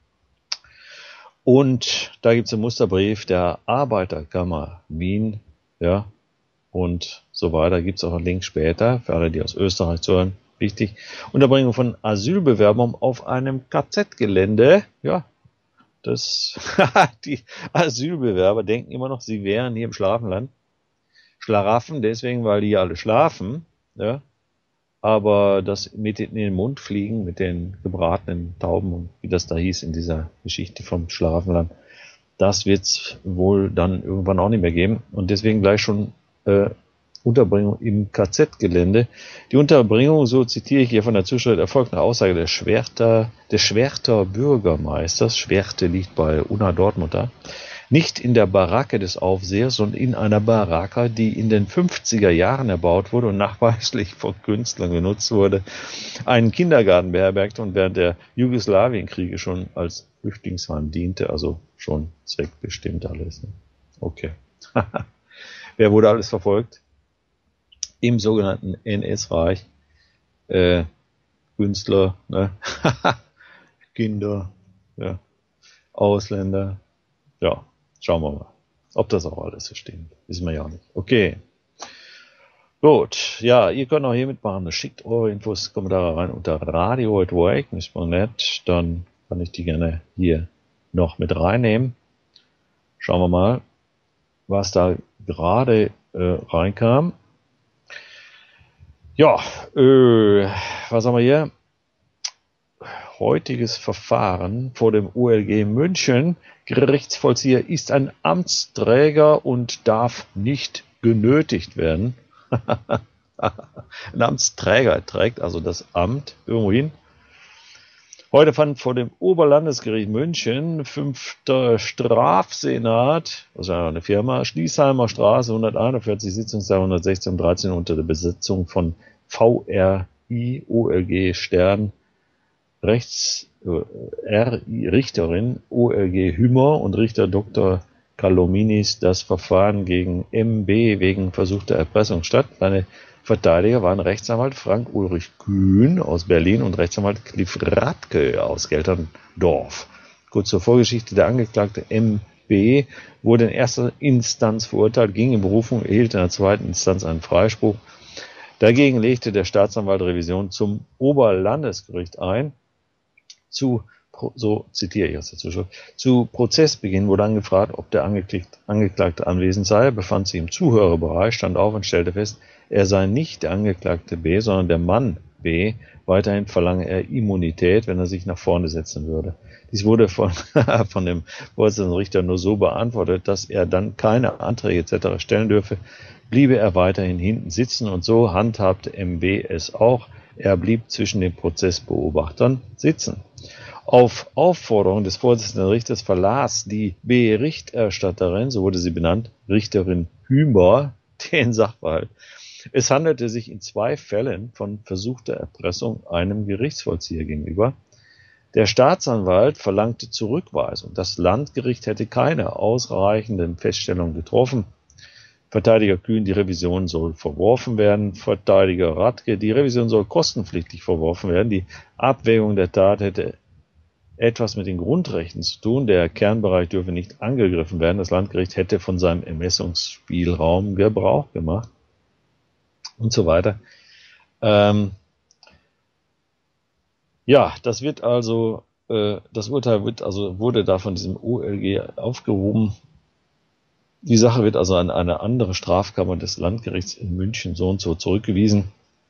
Und da gibt es einen Musterbrief der Arbeiterkammer Wien, ja, und so weiter. Gibt es auch einen Link später, für alle, die aus Österreich zuhören, wichtig. Unterbringung von Asylbewerbern auf einem KZ-Gelände, ja, die Asylbewerber denken immer noch, sie wären hier im Schlafenland. Schlaraffen, deswegen, weil die hier alle schlafen, ja. Aber das mit in den Mund fliegen, mit den gebratenen Tauben und wie das da hieß in dieser Geschichte vom Schlaraffenland, das wird es wohl dann irgendwann auch nicht mehr geben. Und deswegen gleich schon Unterbringung im KZ-Gelände. Die Unterbringung, so zitiere ich hier von der Zuschrift, erfolgt nach Aussage des Schwerter Bürgermeisters, Schwerte liegt bei Unna Dortmund da, nicht in der Baracke des Aufsehers, sondern in einer Baracke, die in den 50er Jahren erbaut wurde und nachweislich von Künstlern genutzt wurde, einen Kindergarten beherbergte und während der Jugoslawienkriege schon als Flüchtlingsheim diente, also schon zweckbestimmt alles. Okay. Wer wurde alles verfolgt? Im sogenannten NS-Reich. Künstler, ne? Kinder, ja. Ausländer, ja. Schauen wir mal, ob das auch alles so stimmt. Wissen wir ja nicht. Okay. Gut. Ja, ihr könnt auch hier mitmachen. Schickt eure Infos, Kommentare rein unter radio@wake.net. Dann kann ich die gerne hier noch mit reinnehmen. Schauen wir mal, was da gerade reinkam. Ja, was haben wir hier? Heutiges Verfahren vor dem OLG München. Gerichtsvollzieher ist ein Amtsträger und darf nicht genötigt werden. Ein Amtsträger trägt also das Amt irgendwo hin. Heute fand vor dem Oberlandesgericht München 5. Strafsenat, also eine Firma, Schließheimer Straße 141, Sitzungstag 116:13 unter der Besetzung von VRI OLG Stern, Richterin OLG Hümmer und Richter Dr. Kalominis das Verfahren gegen MB wegen versuchter Erpressung statt. Seine Verteidiger waren Rechtsanwalt Frank Ulrich Kühn aus Berlin und Rechtsanwalt Cliff Radke aus Gelterndorf. Kurz zur Vorgeschichte: Der Angeklagte MB wurde in erster Instanz verurteilt, ging in Berufung, erhielt in der zweiten Instanz einen Freispruch. Dagegen legte der Staatsanwalt Revision zum Oberlandesgericht ein. So zitiere ich aus der Zuschrift: Zu Prozessbeginn wurde angefragt, ob der Angeklagte anwesend sei. Er befand sich im Zuhörerbereich, stand auf und stellte fest, er sei nicht der Angeklagte B, sondern der Mann B. Weiterhin verlange er Immunität, wenn er sich nach vorne setzen würde. Dies wurde von dem Vorsitzenden Richter nur so beantwortet, dass er dann keine Anträge etc. stellen dürfe. Bliebe er weiterhin hinten sitzen und so handhabte MB es auch. Er blieb zwischen den Prozessbeobachtern sitzen. Auf Aufforderung des Vorsitzenden Richters verlas die Berichterstatterin, so wurde sie benannt, Richterin Hümer, den Sachverhalt. Es handelte sich in 2 Fällen von versuchter Erpressung einem Gerichtsvollzieher gegenüber. Der Staatsanwalt verlangte Zurückweisung. Das Landgericht hätte keine ausreichenden Feststellungen getroffen. Verteidiger Kühn, die Revision soll verworfen werden. Verteidiger Radke, die Revision soll kostenpflichtig verworfen werden. Die Abwägung der Tat hätte etwas mit den Grundrechten zu tun. Der Kernbereich dürfe nicht angegriffen werden. Das Landgericht hätte von seinem Ermessungsspielraum Gebrauch gemacht. Und so weiter. Ja, das wird also, das Urteil wurde da von diesem OLG aufgehoben. Die Sache wird also an eine andere Strafkammer des Landgerichts in München so und so zurückgewiesen.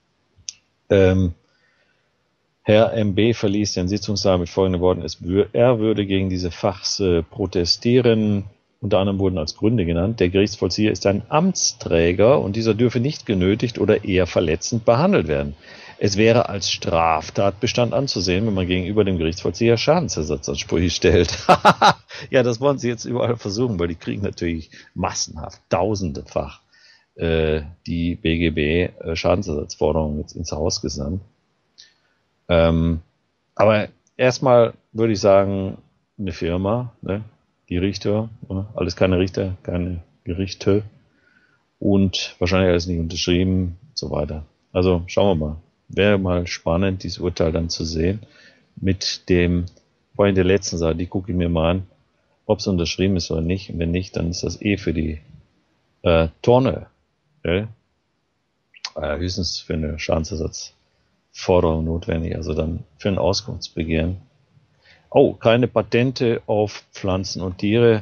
Herr MB verließ den Sitzungssaal mit folgenden Worten: Er würde gegen diese Farce protestieren. Unter anderem wurden als Gründe genannt, der Gerichtsvollzieher ist ein Amtsträger und dieser dürfe nicht genötigt oder eher verletzend behandelt werden. Es wäre als Straftatbestand anzusehen, wenn man gegenüber dem Gerichtsvollzieher Schadensersatzansprüche stellt. Ja, das wollen sie jetzt überall versuchen, weil die kriegen natürlich massenhaft, tausendefach die BGB Schadensersatzforderungen jetzt ins Haus gesandt. Aber erstmal würde ich sagen, eine Firma, ne? Die Richter, ne? Alles keine Richter, keine Gerichte und wahrscheinlich alles nicht unterschrieben und so weiter. Also schauen wir mal. Wäre mal spannend, dieses Urteil dann zu sehen mit dem, vor allem der letzten Seite, die gucke ich mir mal an, ob es unterschrieben ist oder nicht. Und wenn nicht, dann ist das für die Tonne. Höchstens für eine Schadensersatzforderung notwendig, also dann für ein Auskunftsbegehren. Oh, keine Patente auf Pflanzen und Tiere.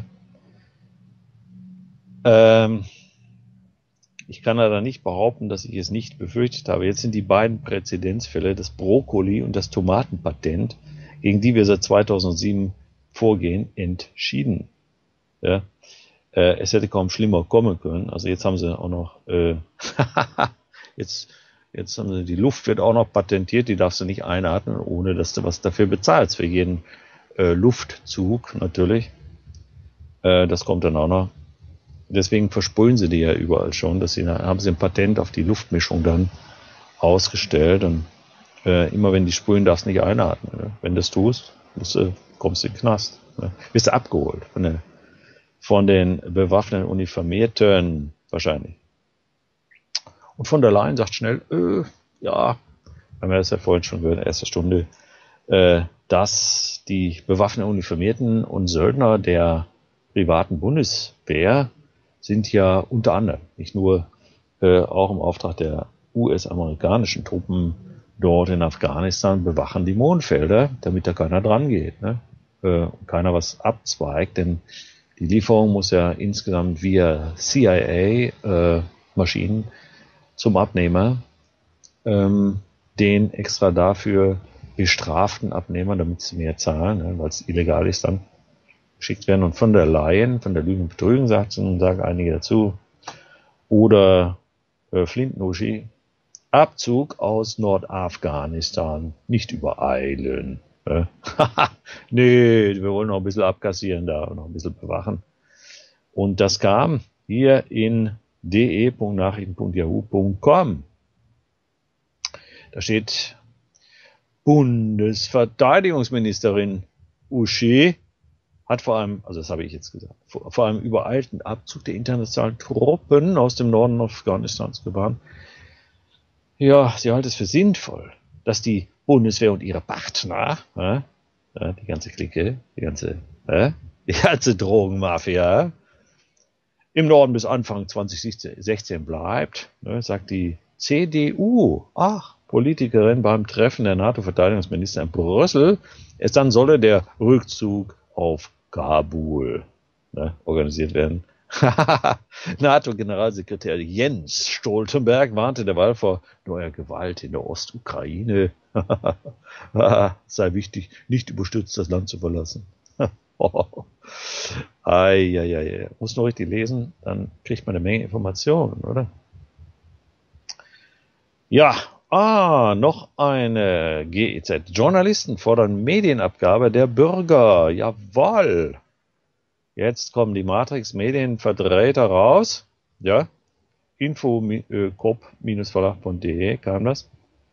Ich kann leider nicht behaupten, dass ich es nicht befürchtet habe. Jetzt sind die beiden Präzedenzfälle, das Brokkoli- und das Tomatenpatent, gegen die wir seit 2007 vorgehen, entschieden. Ja. Es hätte kaum schlimmer kommen können. Also jetzt haben sie auch noch, jetzt haben sie, die Luft wird auch noch patentiert, die darfst du nicht einatmen, ohne dass du was dafür bezahlst, für jeden Luftzug natürlich. Das kommt dann auch noch. Deswegen versprühen sie die ja überall schon, haben sie ein Patent auf die Luftmischung dann ausgestellt und immer wenn die sprühen, darfst du nicht einatmen. Ne? Wenn du das tust, kommst du in den Knast. Ne? Bist du abgeholt von den bewaffneten Uniformierten wahrscheinlich. Und von der Leyen sagt schnell, ja, haben wir das ja vorhin schon gehört in der ersten Stunde, dass die bewaffneten Uniformierten und Söldner der privaten Bundeswehr sind ja unter anderem, nicht nur auch im Auftrag der US-amerikanischen Truppen dort in Afghanistan, bewachen die Mondfelder, damit da keiner dran geht, ne? Keiner was abzweigt, denn die Lieferung muss ja insgesamt via CIA Maschinen zum Abnehmer, den extra dafür bestraften Abnehmer, damit sie mehr zahlen, ne, weil es illegal ist, dann geschickt werden. Und von der Leyen, von der Lügen und Betrügen, sagen einige dazu, oder Flint-Nuschi, Abzug aus Nordafghanistan, nicht übereilen. Nee, wir wollen noch ein bisschen abkassieren da und noch ein bisschen bewachen. Und das kam hier in de.nachrichten.yahoo.com. Da steht Bundesverteidigungsministerin Uschi hat vor allem, also das habe ich jetzt gesagt, vor allem übereilten Abzug der internationalen Truppen aus dem Norden Afghanistans gewarnt. Ja, sie hält es für sinnvoll, dass die Bundeswehr und ihre Partner, die ganze Clique, die ganze Drogenmafia, im Norden bis Anfang 2016 bleibt, sagt die CDU, Politikerin beim Treffen der NATO-Verteidigungsminister in Brüssel, erst dann solle der Rückzug auf Kabul organisiert werden. NATO-Generalsekretär Jens Stoltenberg warnte derweil vor neuer Gewalt in der Ostukraine. Sei wichtig, nicht überstürzt das Land zu verlassen. Muss nur richtig lesen, dann kriegt man eine Menge Informationen, oder? Ja, noch eine GEZ. Journalisten fordern Medienabgabe der Bürger. Jawohl. Jetzt kommen die Matrix-Medienvertreter raus. Ja, info-verlag.de kam das.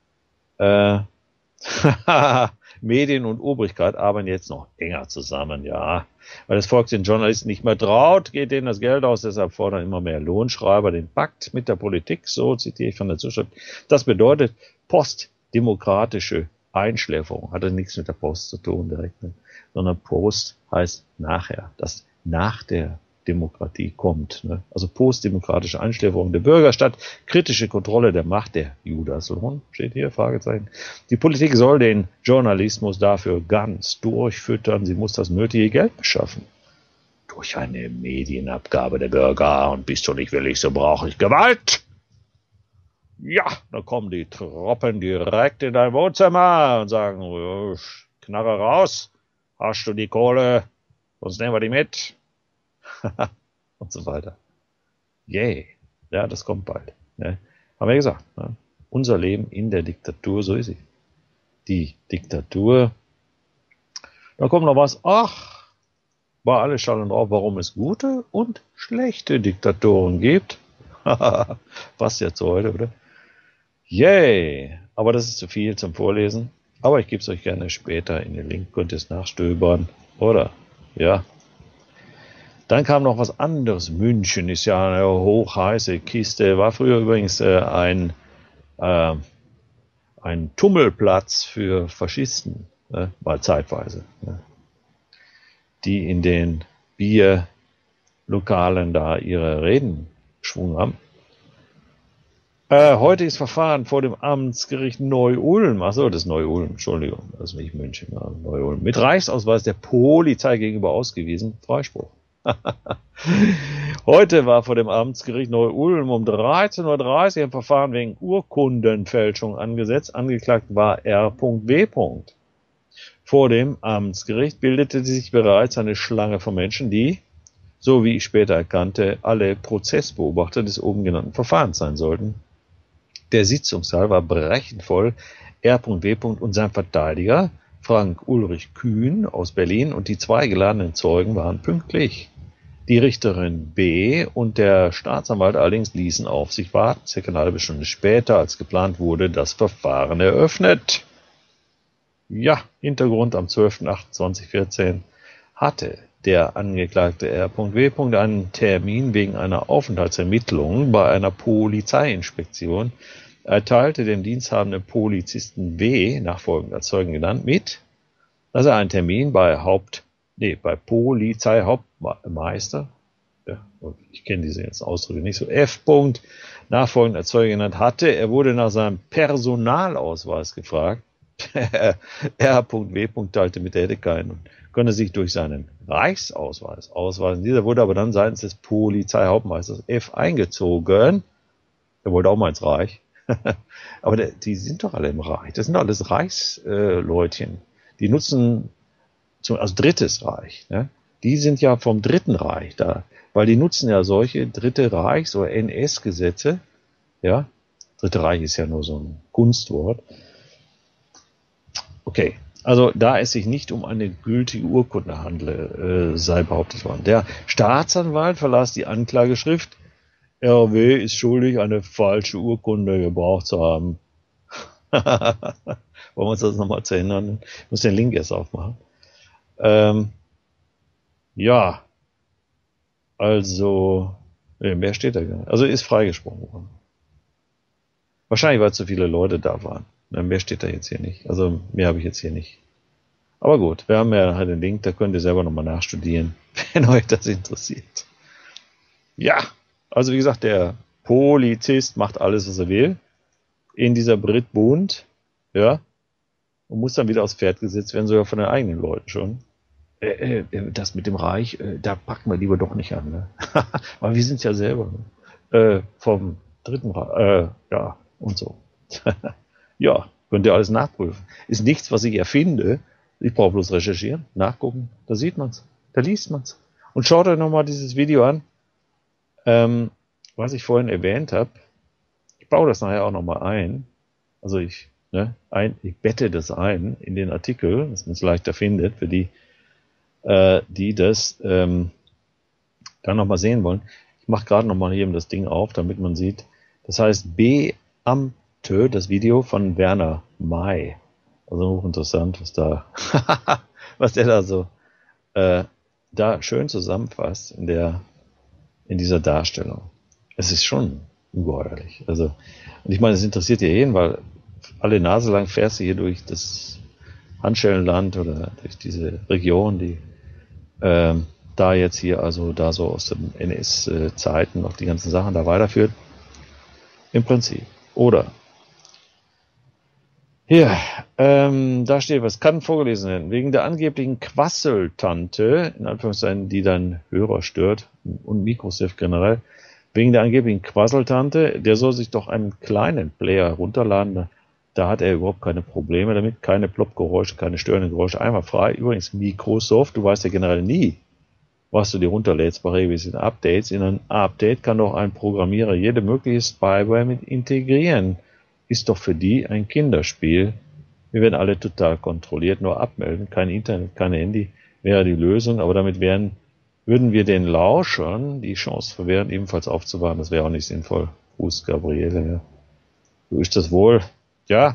Medien und Obrigkeit arbeiten jetzt noch enger zusammen, ja. Weil das Volk den Journalisten nicht mehr traut, geht denen das Geld aus, deshalb fordern immer mehr Lohnschreiber den Pakt mit der Politik, so zitiere ich von der Zuschrift. Das bedeutet postdemokratische Einschläferung. Hatte nichts mit der Post zu tun direkt, sondern Post heißt nachher, dass nach der Demokratie kommt. Ne? Also postdemokratische Einschläferung der Bürger statt kritische Kontrolle der Macht, der Judaslohn, steht hier, Fragezeichen. Die Politik soll den Journalismus dafür ganz durchfüttern, sie muss das nötige Geld beschaffen. Durch eine Medienabgabe der Bürger, und bist du nicht willig, so brauche ich Gewalt. Ja, dann kommen die Truppen direkt in dein Wohnzimmer und sagen, Knarre raus, hast du die Kohle, sonst nehmen wir die mit. und so weiter. Yay. Ja, das kommt bald. Ne? Haben wir gesagt. Ne? Unser Leben in der Diktatur, so ist sie. Die Diktatur. Da kommt noch was. Ach, war alles Schall und Rauch, warum es gute und schlechte Diktatoren gibt. Passt ja zu heute, oder? Yay. Aber das ist zu viel zum Vorlesen. Aber ich gebe es euch gerne später in den Link. Könnt ihr es nachstöbern. Oder? Ja. Dann kam noch was anderes. München ist ja eine hochheiße Kiste. War früher übrigens ein Tummelplatz für Faschisten. Mal zeitweise. Die in den Bierlokalen da ihre Reden geschwungen haben. Heute ist Verfahren vor dem Amtsgericht Neu-Ulm. Achso, das ist Neu-Ulm, Entschuldigung, das ist nicht München, Neu-Ulm. Mit Reichsausweis der Polizei gegenüber ausgewiesen. Freispruch. Heute war vor dem Amtsgericht Neu-Ulm um 13:30 Uhr ein Verfahren wegen Urkundenfälschung angesetzt. Angeklagt war R.W. Vor dem Amtsgericht bildete sich bereits eine Schlange von Menschen, die, so wie ich später erkannte, alle Prozessbeobachter des oben genannten Verfahrens sein sollten. Der Sitzungssaal war brechend voll. R.W. und sein Verteidiger, Frank Ulrich Kühn aus Berlin, und die 2 geladenen Zeugen waren pünktlich. Die Richterin B. und der Staatsanwalt allerdings ließen auf sich warten. Circa eine halbe Stunde später, als geplant wurde, das Verfahren eröffnet. Ja, Hintergrund: am 12.08.2014 hatte der Angeklagte R.W. einen Termin wegen einer Aufenthaltsermittlung bei einer Polizeiinspektion. Er teilte dem diensthabenden Polizisten W., nachfolgend als Zeugen genannt, mit, dass er einen Termin bei Polizeihauptmeister, ja, ich kenne diese jetzt Ausdrücke nicht so, F. nachfolgend als Zeuge genannt hatte. Er wurde nach seinem Personalausweis gefragt. R.W. teilte mit, er hätte keinen und konnte sich durch seinen Reichsausweis ausweisen. Dieser wurde aber dann seitens des Polizeihauptmeisters F. eingezogen. Er wollte auch mal ins Reich. Aber die sind doch alle im Reich. Das sind doch alles Reichsleutchen. Die nutzen, also Drittes Reich. Ne? Die sind ja vom Dritten Reich da. Weil die nutzen ja solche Dritte Reichs- oder NS-Gesetze. Ja? Dritte Reich ist ja nur so ein Kunstwort. Okay, also da es sich nicht um eine gültige Urkunde handle, sei behauptet worden. Der Staatsanwalt verlas die Anklageschrift. R.W. ist schuldig, eine falsche Urkunde gebraucht zu haben. Wollen wir uns das nochmal zu erinnern? Ich muss den Link erst aufmachen. Ja, also, mehr steht da gar nicht. Also ist freigesprochen worden. Wahrscheinlich, weil zu viele Leute da waren. Mehr steht da jetzt hier nicht. Also mehr habe ich jetzt hier nicht. Aber gut, wir haben ja halt den Link, da könnt ihr selber nochmal nachstudieren, wenn euch das interessiert. Ja, also wie gesagt, der Polizist macht alles, was er will. In dieser Brit-Bund, ja, und muss dann wieder aufs Pferd gesetzt werden, sogar von den eigenen Leuten schon. Das mit dem Reich, da packen wir lieber doch nicht an. Ne? Aber wir sind ja selber vom Dritten Reich, ja, und so. Ja, könnt ihr alles nachprüfen. Ist nichts, was ich erfinde. Ich brauche bloß recherchieren, nachgucken. Da sieht man's, da liest man's. Und schaut euch nochmal dieses Video an, was ich vorhin erwähnt habe. Ich baue das nachher auch nochmal ein. Also ich bette das ein in den Artikel, dass man es leichter findet, für die, die das dann nochmal sehen wollen. Ich mache gerade nochmal hier das Ding auf, damit man sieht. Das heißt Beamte, das Video von Werner May. Also hochinteressant, was der da so da schön zusammenfasst in dieser Darstellung. Es ist schon ungeheuerlich. Also, und ich meine, es interessiert ja jeden, weil alle Nase lang fährst du hier durch das Handschellenland oder durch diese Region, die da jetzt hier, also da so aus den NS-Zeiten noch die ganzen Sachen da weiterführt. Im Prinzip. Oder hier, da steht, was kann vorgelesen werden? Wegen der angeblichen Quasseltante, in Anführungszeichen, die dein Hörer stört, und Microsoft generell, wegen der angeblichen Quasseltante, der soll sich doch einen kleinen Player runterladen, da hat er überhaupt keine Probleme damit, keine Plop-Geräusche, keine störenden Geräusche, einmal frei. Übrigens, Microsoft, du weißt ja generell nie, was du dir runterlädst bei regelmäßigen Updates. In einem Update kann doch ein Programmierer jede mögliche Spyware mit integrieren. Ist doch für die ein Kinderspiel. Wir werden alle total kontrolliert, nur abmelden, kein Internet, kein Handy, wäre die Lösung, aber damit würden wir den Lauschern die Chance verwehren, ebenfalls aufzuwachen. Das wäre auch nicht sinnvoll. Gruß, Gabriele. Ja. So ist das wohl. Ja.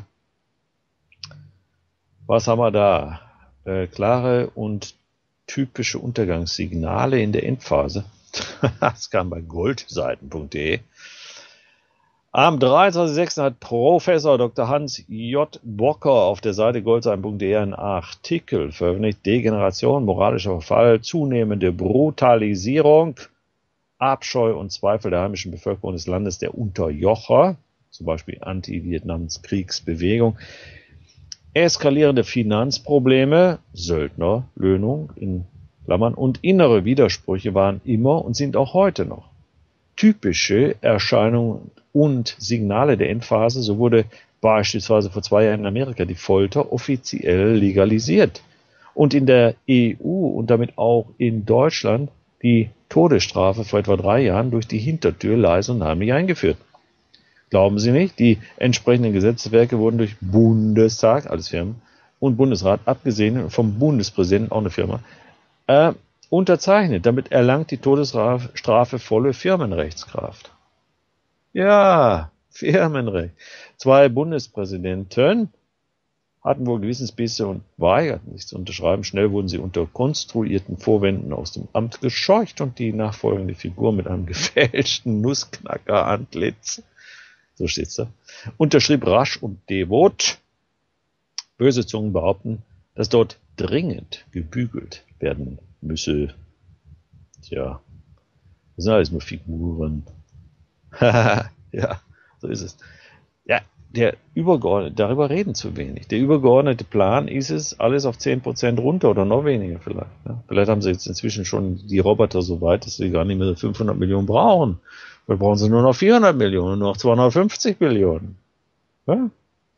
Was haben wir da? Klare und typische Untergangssignale in der Endphase. Das kam bei goldseiten.de. Am 23.06. hat Professor Dr. Hans J. Bocker auf der Seite goldseiten.de einen Artikel veröffentlicht. Degeneration, moralischer Verfall, zunehmende Brutalisierung, Abscheu und Zweifel der heimischen Bevölkerung des Landes der Unterjocher, zum Beispiel Anti-Vietnamskriegsbewegung, eskalierende Finanzprobleme, Söldnerlöhnung in Klammern und innere Widersprüche waren immer und sind auch heute noch typische Erscheinungen und Signale der Endphase. So wurde beispielsweise vor 2 Jahren in Amerika die Folter offiziell legalisiert und in der EU und damit auch in Deutschland die Todesstrafe vor etwa 3 Jahren durch die Hintertür leise und heimlich eingeführt. Glauben Sie nicht? Die entsprechenden Gesetzeswerke wurden durch Bundestag, alles Firmen, und Bundesrat, abgesehen vom Bundespräsidenten, auch eine Firma, unterzeichnet. Damit erlangt die Todesstrafe volle Firmenrechtskraft. Ja, Firmenrecht. 2 Bundespräsidenten hatten wohl Gewissensbisse und weigerten sich zu unterschreiben. Schnell wurden sie unter konstruierten Vorwänden aus dem Amt gescheucht und die nachfolgende Figur mit einem gefälschten Nussknacker-Antlitz, so steht's da, unterschrieb rasch und devot. Böse Zungen behaupten, dass dort dringend gebügelt werden müsse. Tja, das sind alles nur Figuren. Ja, so ist es. Ja, der Übergeordnete, darüber reden zu wenig. Der übergeordnete Plan ist es, alles auf 10% runter oder noch weniger vielleicht. Ja, vielleicht haben sie jetzt inzwischen schon die Roboter so weit, dass sie gar nicht mehr 500 Millionen brauchen. Vielleicht brauchen sie nur noch 400 Millionen, nur noch 250 Millionen. Ja?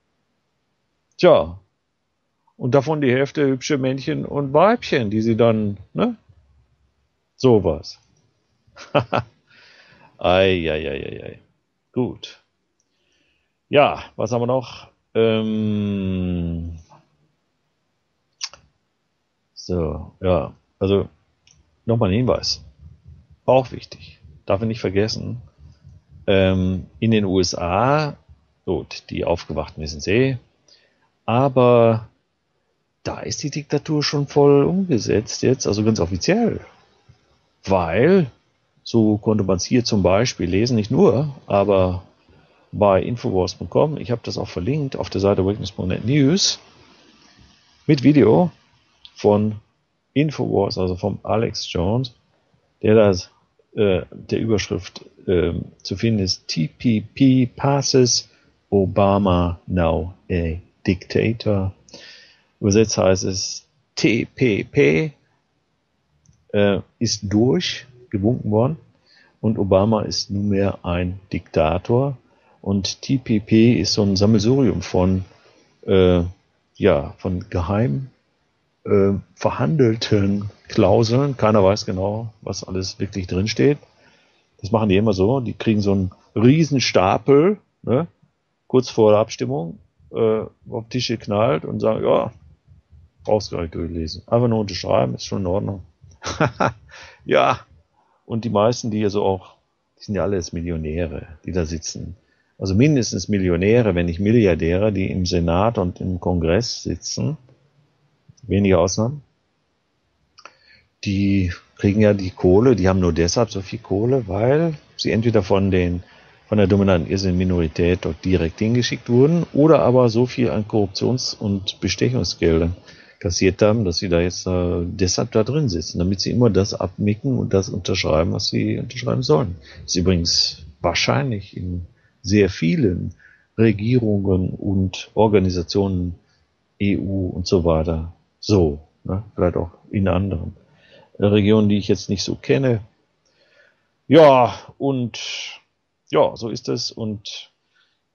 Tja, und davon die Hälfte hübsche Männchen und Weibchen, die sie dann, ne? Sowas. Ei. Gut. Ja, was haben wir noch? So, ja, also nochmal ein Hinweis. Auch wichtig. Darf ich nicht vergessen. In den USA, gut, die Aufgewachten wissen es aber da ist die Diktatur schon voll umgesetzt jetzt, also ganz offiziell. Weil, so konnte man es hier zum Beispiel lesen, nicht nur, aber bei Infowars.com, ich habe das auch verlinkt auf der Seite Witness.net News, mit Video von Infowars, also vom Alex Jones, der Überschrift zu finden ist, TPP passes, Obama now a dictator. Übersetzt heißt es, TPP ist gewunken worden und Obama ist nunmehr ein Diktator. Und TPP ist so ein Sammelsurium von geheim verhandelten Klauseln. Keiner weiß genau, was alles wirklich drin steht. Das machen die immer so. Die kriegen so einen Riesenstapel, ne, kurz vor der Abstimmung auf den Tisch geknallt und sagen, ja, brauchst gar nicht durchlesen. Einfach nur unterschreiben, ist schon in Ordnung. Ja, und die meisten, die sind ja alles Millionäre, die da sitzen. Also mindestens Millionäre, wenn nicht Milliardäre, die im Senat und im Kongress sitzen. Wenige Ausnahmen. Die kriegen ja die Kohle, die haben nur deshalb so viel Kohle, weil sie entweder von der dominanten irrsinnigen Minorität dort direkt hingeschickt wurden oder aber so viel an Korruptions- und Bestechungsgeldern kassiert haben, dass sie da jetzt deshalb da drin sitzen, damit sie immer das abnicken und das unterschreiben, was sie unterschreiben sollen. Das ist übrigens wahrscheinlich in sehr vielen Regierungen und Organisationen, EU und so weiter, so, ne? Vielleicht auch in anderen Regionen, die ich jetzt nicht so kenne. Ja, und ja, so ist es. Und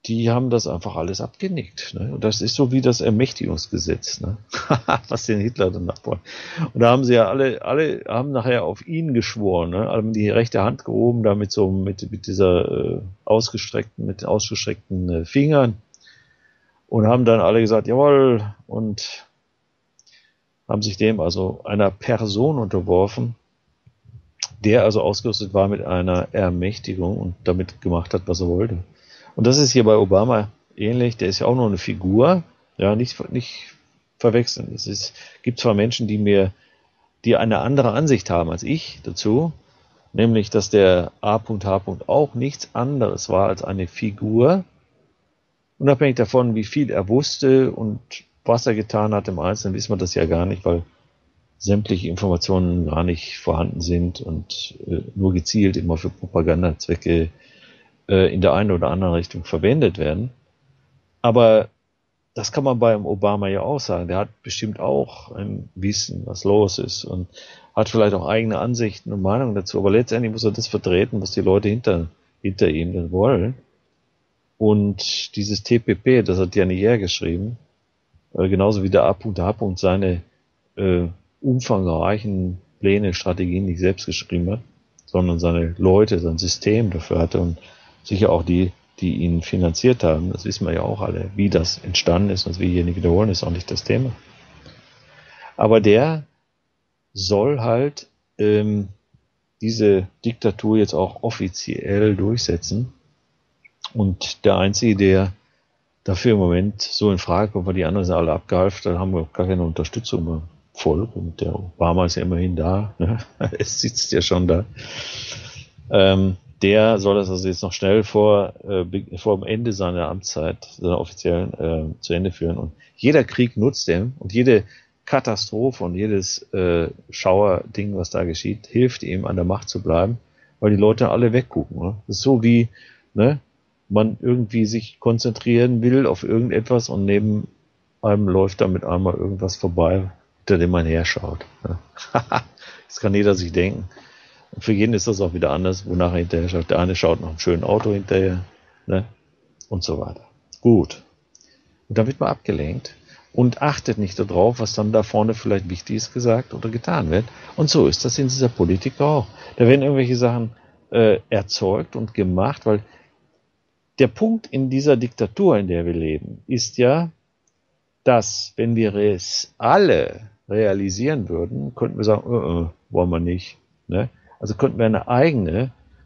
die haben das einfach alles abgenickt. Ne? Und das ist so wie das Ermächtigungsgesetz, ne? Was den Hitler dann nachbaut. Und da haben sie ja alle haben nachher auf ihn geschworen, ne? Haben die rechte Hand gehoben, da mit dieser ausgestreckten Fingern und haben dann alle gesagt, jawohl, und haben sich dem also einer Person unterworfen, der also ausgerüstet war mit einer Ermächtigung und damit gemacht hat, was er wollte. Und das ist hier bei Obama ähnlich. Der ist ja auch nur eine Figur. Ja, nicht verwechseln. Gibt zwar Menschen, die eine andere Ansicht haben als ich dazu, nämlich, dass der A.H. auch nichts anderes war als eine Figur, unabhängig davon, wie viel er wusste und was er getan hat im Einzelnen, wissen wir das ja gar nicht, weil sämtliche Informationen gar nicht vorhanden sind und nur gezielt immer für Propagandazwecke in der einen oder anderen Richtung verwendet werden. Aber das kann man beim Obama ja auch sagen. Der hat bestimmt auch ein Wissen, was los ist und hat vielleicht auch eigene Ansichten und Meinungen dazu. Aber letztendlich muss er das vertreten, was die Leute hinter ihm dann wollen. Und dieses TPP, das hat Jannier geschrieben, genauso wie der A.H. seine umfangreichen Pläne, Strategien nicht selbst geschrieben hat, sondern seine Leute, sein System dafür hatte und sicher auch die ihn finanziert haben. Das wissen wir ja auch alle, wie das entstanden ist, und das will ich hier nicht wiederholen, ist auch nicht das Thema. Aber der soll halt diese Diktatur jetzt auch offiziell durchsetzen. Und der Einzige, der dafür im Moment so in Frage kommt, weil die anderen sind alle abgehalft, dann haben wir gar keine Unterstützung beim Volk. Und der Obama ist ja immerhin da, ne? Es sitzt ja schon da. Der soll das also jetzt noch schnell vor dem Ende seiner Amtszeit, seiner offiziellen, zu Ende führen. Und jeder Krieg nutzt ihm und jede Katastrophe und jedes Schauerding, was da geschieht, hilft ihm, an der Macht zu bleiben, weil die Leute alle weggucken. Ne? Das ist so wie, ne, man irgendwie sich konzentrieren will auf irgendetwas und neben einem läuft da mit einmal irgendwas vorbei, hinter dem man herschaut. Ne? Das kann jeder sich denken. Und für jeden ist das auch wieder anders, wonach er hinterher schaut. Der eine schaut nach einem schönen Auto hinterher, ne? Und so weiter. Gut. Und dann wird man abgelenkt und achtet nicht darauf, was dann da vorne vielleicht Wichtiges gesagt oder getan wird. Und so ist das in dieser Politik auch. Da werden irgendwelche Sachen erzeugt und gemacht, weil der Punkt in dieser Diktatur, in der wir leben, ist ja, dass, wenn wir es alle realisieren würden, könnten wir sagen, wollen wir nicht. Ne? Also könnten wir eine eigene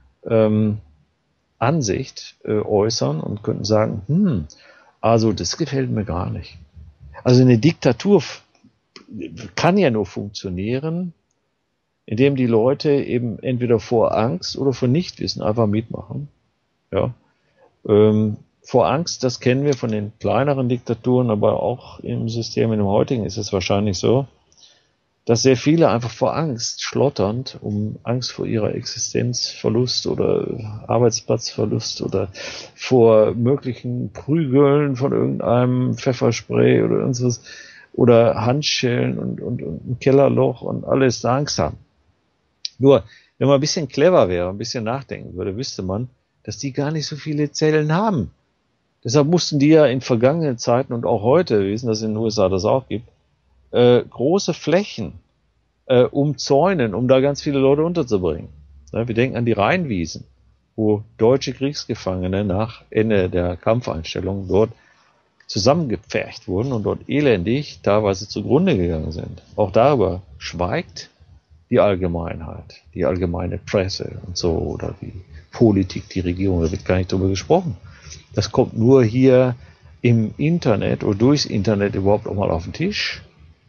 Ansicht äußern und könnten sagen, also das gefällt mir gar nicht. Also eine Diktatur kann ja nur funktionieren, indem die Leute eben entweder vor Angst oder vor Nichtwissen einfach mitmachen. Ja. Vor Angst, das kennen wir von den kleineren Diktaturen, aber auch im System, in dem heutigen ist es wahrscheinlich so, dass sehr viele einfach vor Angst schlotternd, um Angst vor ihrer Existenzverlust oder Arbeitsplatzverlust oder vor möglichen Prügeln von irgendeinem Pfefferspray oder irgendwas oder Handschellen und ein Kellerloch und alles da Angst haben. Nur, wenn man ein bisschen clever wäre, ein bisschen nachdenken würde, wüsste man, dass die gar nicht so viele Zellen haben. Deshalb mussten die ja in vergangenen Zeiten und auch heute, wir wissen, dass es in den USA das auch gibt, große Flächen umzäunen, um da ganz viele Leute unterzubringen. Ja, wir denken an die Rheinwiesen, wo deutsche Kriegsgefangene nach Ende der Kampfeinstellungen dort zusammengepfercht wurden und dort elendig teilweise zugrunde gegangen sind. Auch darüber schweigt die Allgemeinheit, die allgemeine Presse und so, oder die Politik, die Regierung, da wird gar nicht drüber gesprochen. Das kommt nur hier im Internet oder durchs Internet überhaupt auch mal auf den Tisch.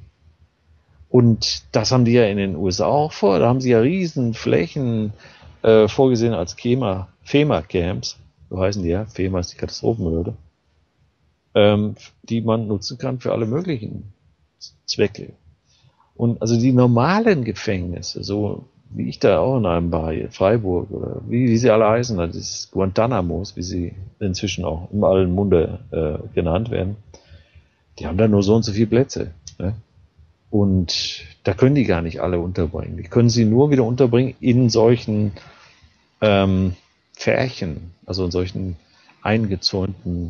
Und das haben die ja in den USA auch vor. Da haben sie ja riesen Flächen vorgesehen als FEMA-Camps, so heißen die ja, FEMA ist die Katastrophenbehörde, die man nutzen kann für alle möglichen Zwecke. Und also die normalen Gefängnisse, so wie ich da auch in einem war, hier, Freiburg oder wie sie alle heißen, das ist Guantanamos, wie sie inzwischen auch in allen Munde genannt werden, die haben da nur so und so viele Plätze. Ne? Und da können die gar nicht alle unterbringen. Die können sie nur wieder unterbringen in solchen Pferchen, also in solchen eingezäunten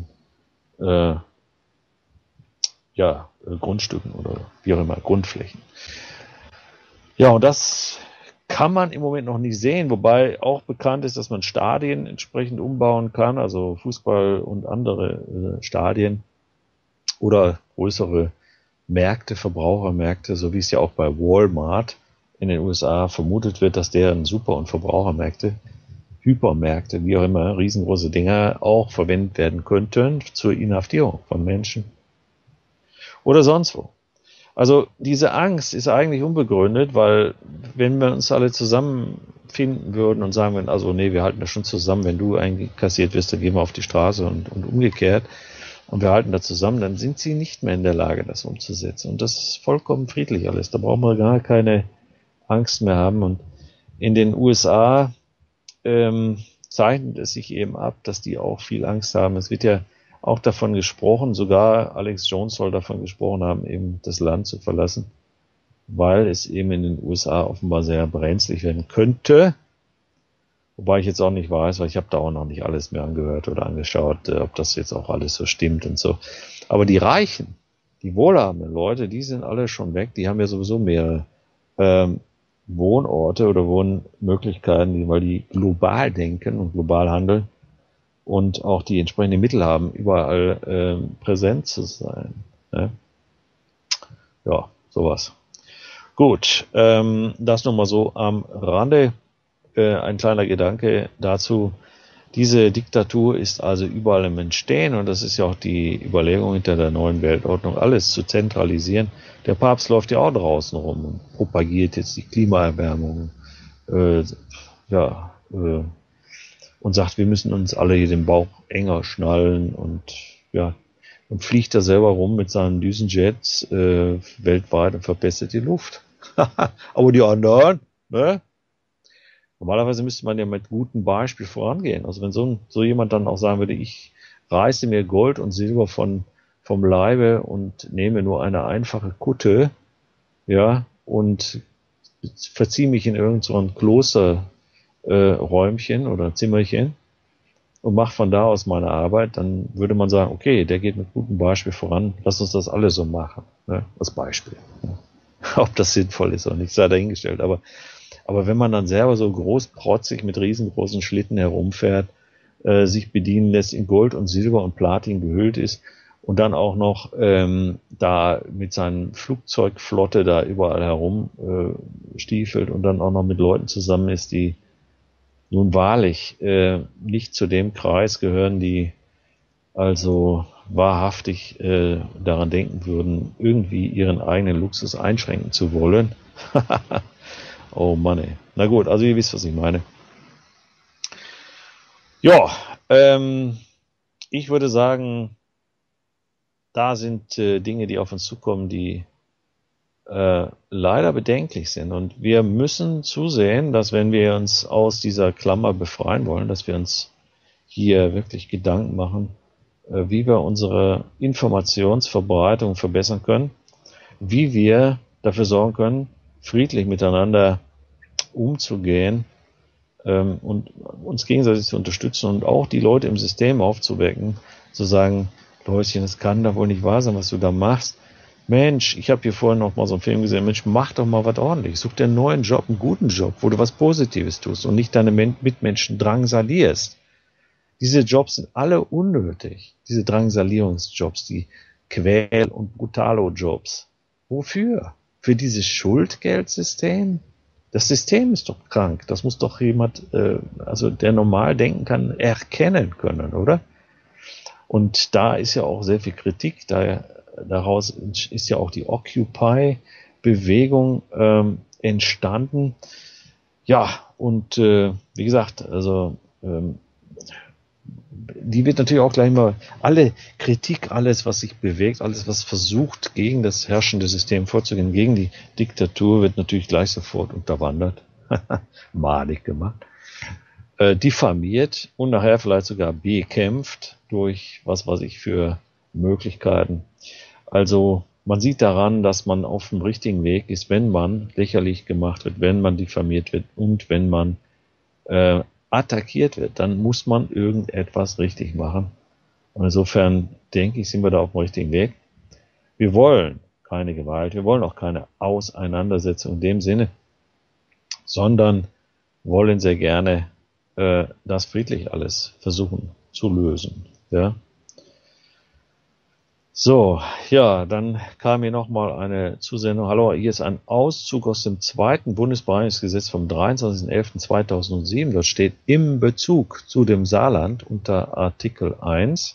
Grundstücken oder wie auch immer, Grundflächen. Ja, und das kann man im Moment noch nicht sehen, wobei auch bekannt ist, dass man Stadien entsprechend umbauen kann, also Fußball und andere Stadien oder größere Märkte, Verbrauchermärkte, so wie es ja auch bei Walmart in den USA vermutet wird, dass deren Super- und Verbrauchermärkte, Hypermärkte, wie auch immer, riesengroße Dinger auch verwendet werden könnten zur Inhaftierung von Menschen oder sonst wo. Also diese Angst ist eigentlich unbegründet, weil wenn wir uns alle zusammenfinden würden und sagen würden, also nee, wir halten das schon zusammen, wenn du einkassiert wirst, dann gehen wir auf die Straße und umgekehrt und wir halten da zusammen, dann sind sie nicht mehr in der Lage, das umzusetzen. Und das ist vollkommen friedlich alles. Da brauchen wir gar keine Angst mehr haben. Und in den USA zeichnet es sich eben ab, dass die auch viel Angst haben. Es wird ja auch davon gesprochen, sogar Alex Jones soll davon gesprochen haben, eben das Land zu verlassen, weil es eben in den USA offenbar sehr brenzlig werden könnte. Wobei ich jetzt auch nicht weiß, weil ich habe da auch noch nicht alles mehr angehört oder angeschaut, ob das jetzt auch alles so stimmt und so. Aber die Reichen, die wohlhabenden Leute, die sind alle schon weg. Die haben ja sowieso mehrere Wohnorte oder Wohnmöglichkeiten, weil die global denken und global handeln. Und auch die entsprechenden Mittel haben, überall präsent zu sein. Ne? Ja, sowas. Gut, das nochmal so am Rande. Ein kleiner Gedanke dazu. Diese Diktatur ist also überall im Entstehen und das ist ja auch die Überlegung hinter der neuen Weltordnung, alles zu zentralisieren. Der Papst läuft ja auch draußen rum und propagiert jetzt die Klimaerwärmung. Und sagt, wir müssen uns alle hier den Bauch enger schnallen und fliegt da selber rum mit seinen Düsenjets weltweit und verbessert die Luft. Aber die anderen, ne? Normalerweise müsste man ja mit gutem Beispiel vorangehen. Also wenn so jemand dann auch sagen würde, ich reiße mir Gold und Silber vom Leibe und nehme nur eine einfache Kutte, ja, und verziehe mich in irgend so ein Klosterräumchen oder Zimmerchen und mache von da aus meine Arbeit, dann würde man sagen, okay, der geht mit gutem Beispiel voran, lass uns das alle so machen, ne, als Beispiel. Ob das sinnvoll ist oder nicht, sei dahingestellt, aber wenn man dann selber so großprotzig mit riesengroßen Schlitten herumfährt, sich bedienen lässt, in Gold und Silber und Platin gehüllt ist und dann auch noch da mit seinen Flugzeugflotte da überall herum stiefelt und dann auch noch mit Leuten zusammen ist, die nun wahrlich nicht zu dem Kreis gehören, die also wahrhaftig daran denken würden, irgendwie ihren eigenen Luxus einschränken zu wollen. Oh Mann, ey. Na gut, also ihr wisst, was ich meine. Ja, ich würde sagen, da sind Dinge, die auf uns zukommen, die leider bedenklich sind. Und wir müssen zusehen, dass wenn wir uns aus dieser Klammer befreien wollen, dass wir uns hier wirklich Gedanken machen, wie wir unsere Informationsverbreitung verbessern können, wie wir dafür sorgen können, friedlich miteinander umzugehen und uns gegenseitig zu unterstützen und auch die Leute im System aufzuwecken, zu sagen, Leutchen, es kann doch wohl nicht wahr sein, was du da machst. Mensch, ich habe hier vorhin noch mal so einen Film gesehen, Mensch, mach doch mal was ordentliches, such dir einen neuen Job, einen guten Job, wo du was Positives tust und nicht deine Mitmenschen drangsalierst. Diese Jobs sind alle unnötig, diese Drangsalierungsjobs, die Quäl- und Brutalo-Jobs. Wofür? Für dieses Schuldgeldsystem? Das System ist doch krank. Das muss doch jemand, der normal denken kann, erkennen können, oder? Und da ist ja auch sehr viel Kritik. Daraus ist ja auch die Occupy-Bewegung entstanden. Ja, und wie gesagt, also die wird natürlich auch gleich mal alle Kritik, alles, was sich bewegt, alles, was versucht, gegen das herrschende System vorzugehen, gegen die Diktatur, wird natürlich gleich sofort unterwandert, malig gemacht, diffamiert und nachher vielleicht sogar bekämpft durch was weiß ich für Möglichkeiten. Also man sieht daran, dass man auf dem richtigen Weg ist, wenn man lächerlich gemacht wird, wenn man diffamiert wird und wenn man attackiert wird, dann muss man irgendetwas richtig machen. Und insofern denke ich, sind wir da auf dem richtigen Weg. Wir wollen keine Gewalt, wir wollen auch keine Auseinandersetzung in dem Sinne, sondern wollen sehr gerne das friedlich alles versuchen zu lösen. Ja. So, ja, dann kam hier nochmal eine Zusendung. Hallo, hier ist ein Auszug aus dem 2. Bundesbereinigungsgesetz vom 23.11.2007. Dort steht im Bezug zu dem Saarland unter Artikel 1.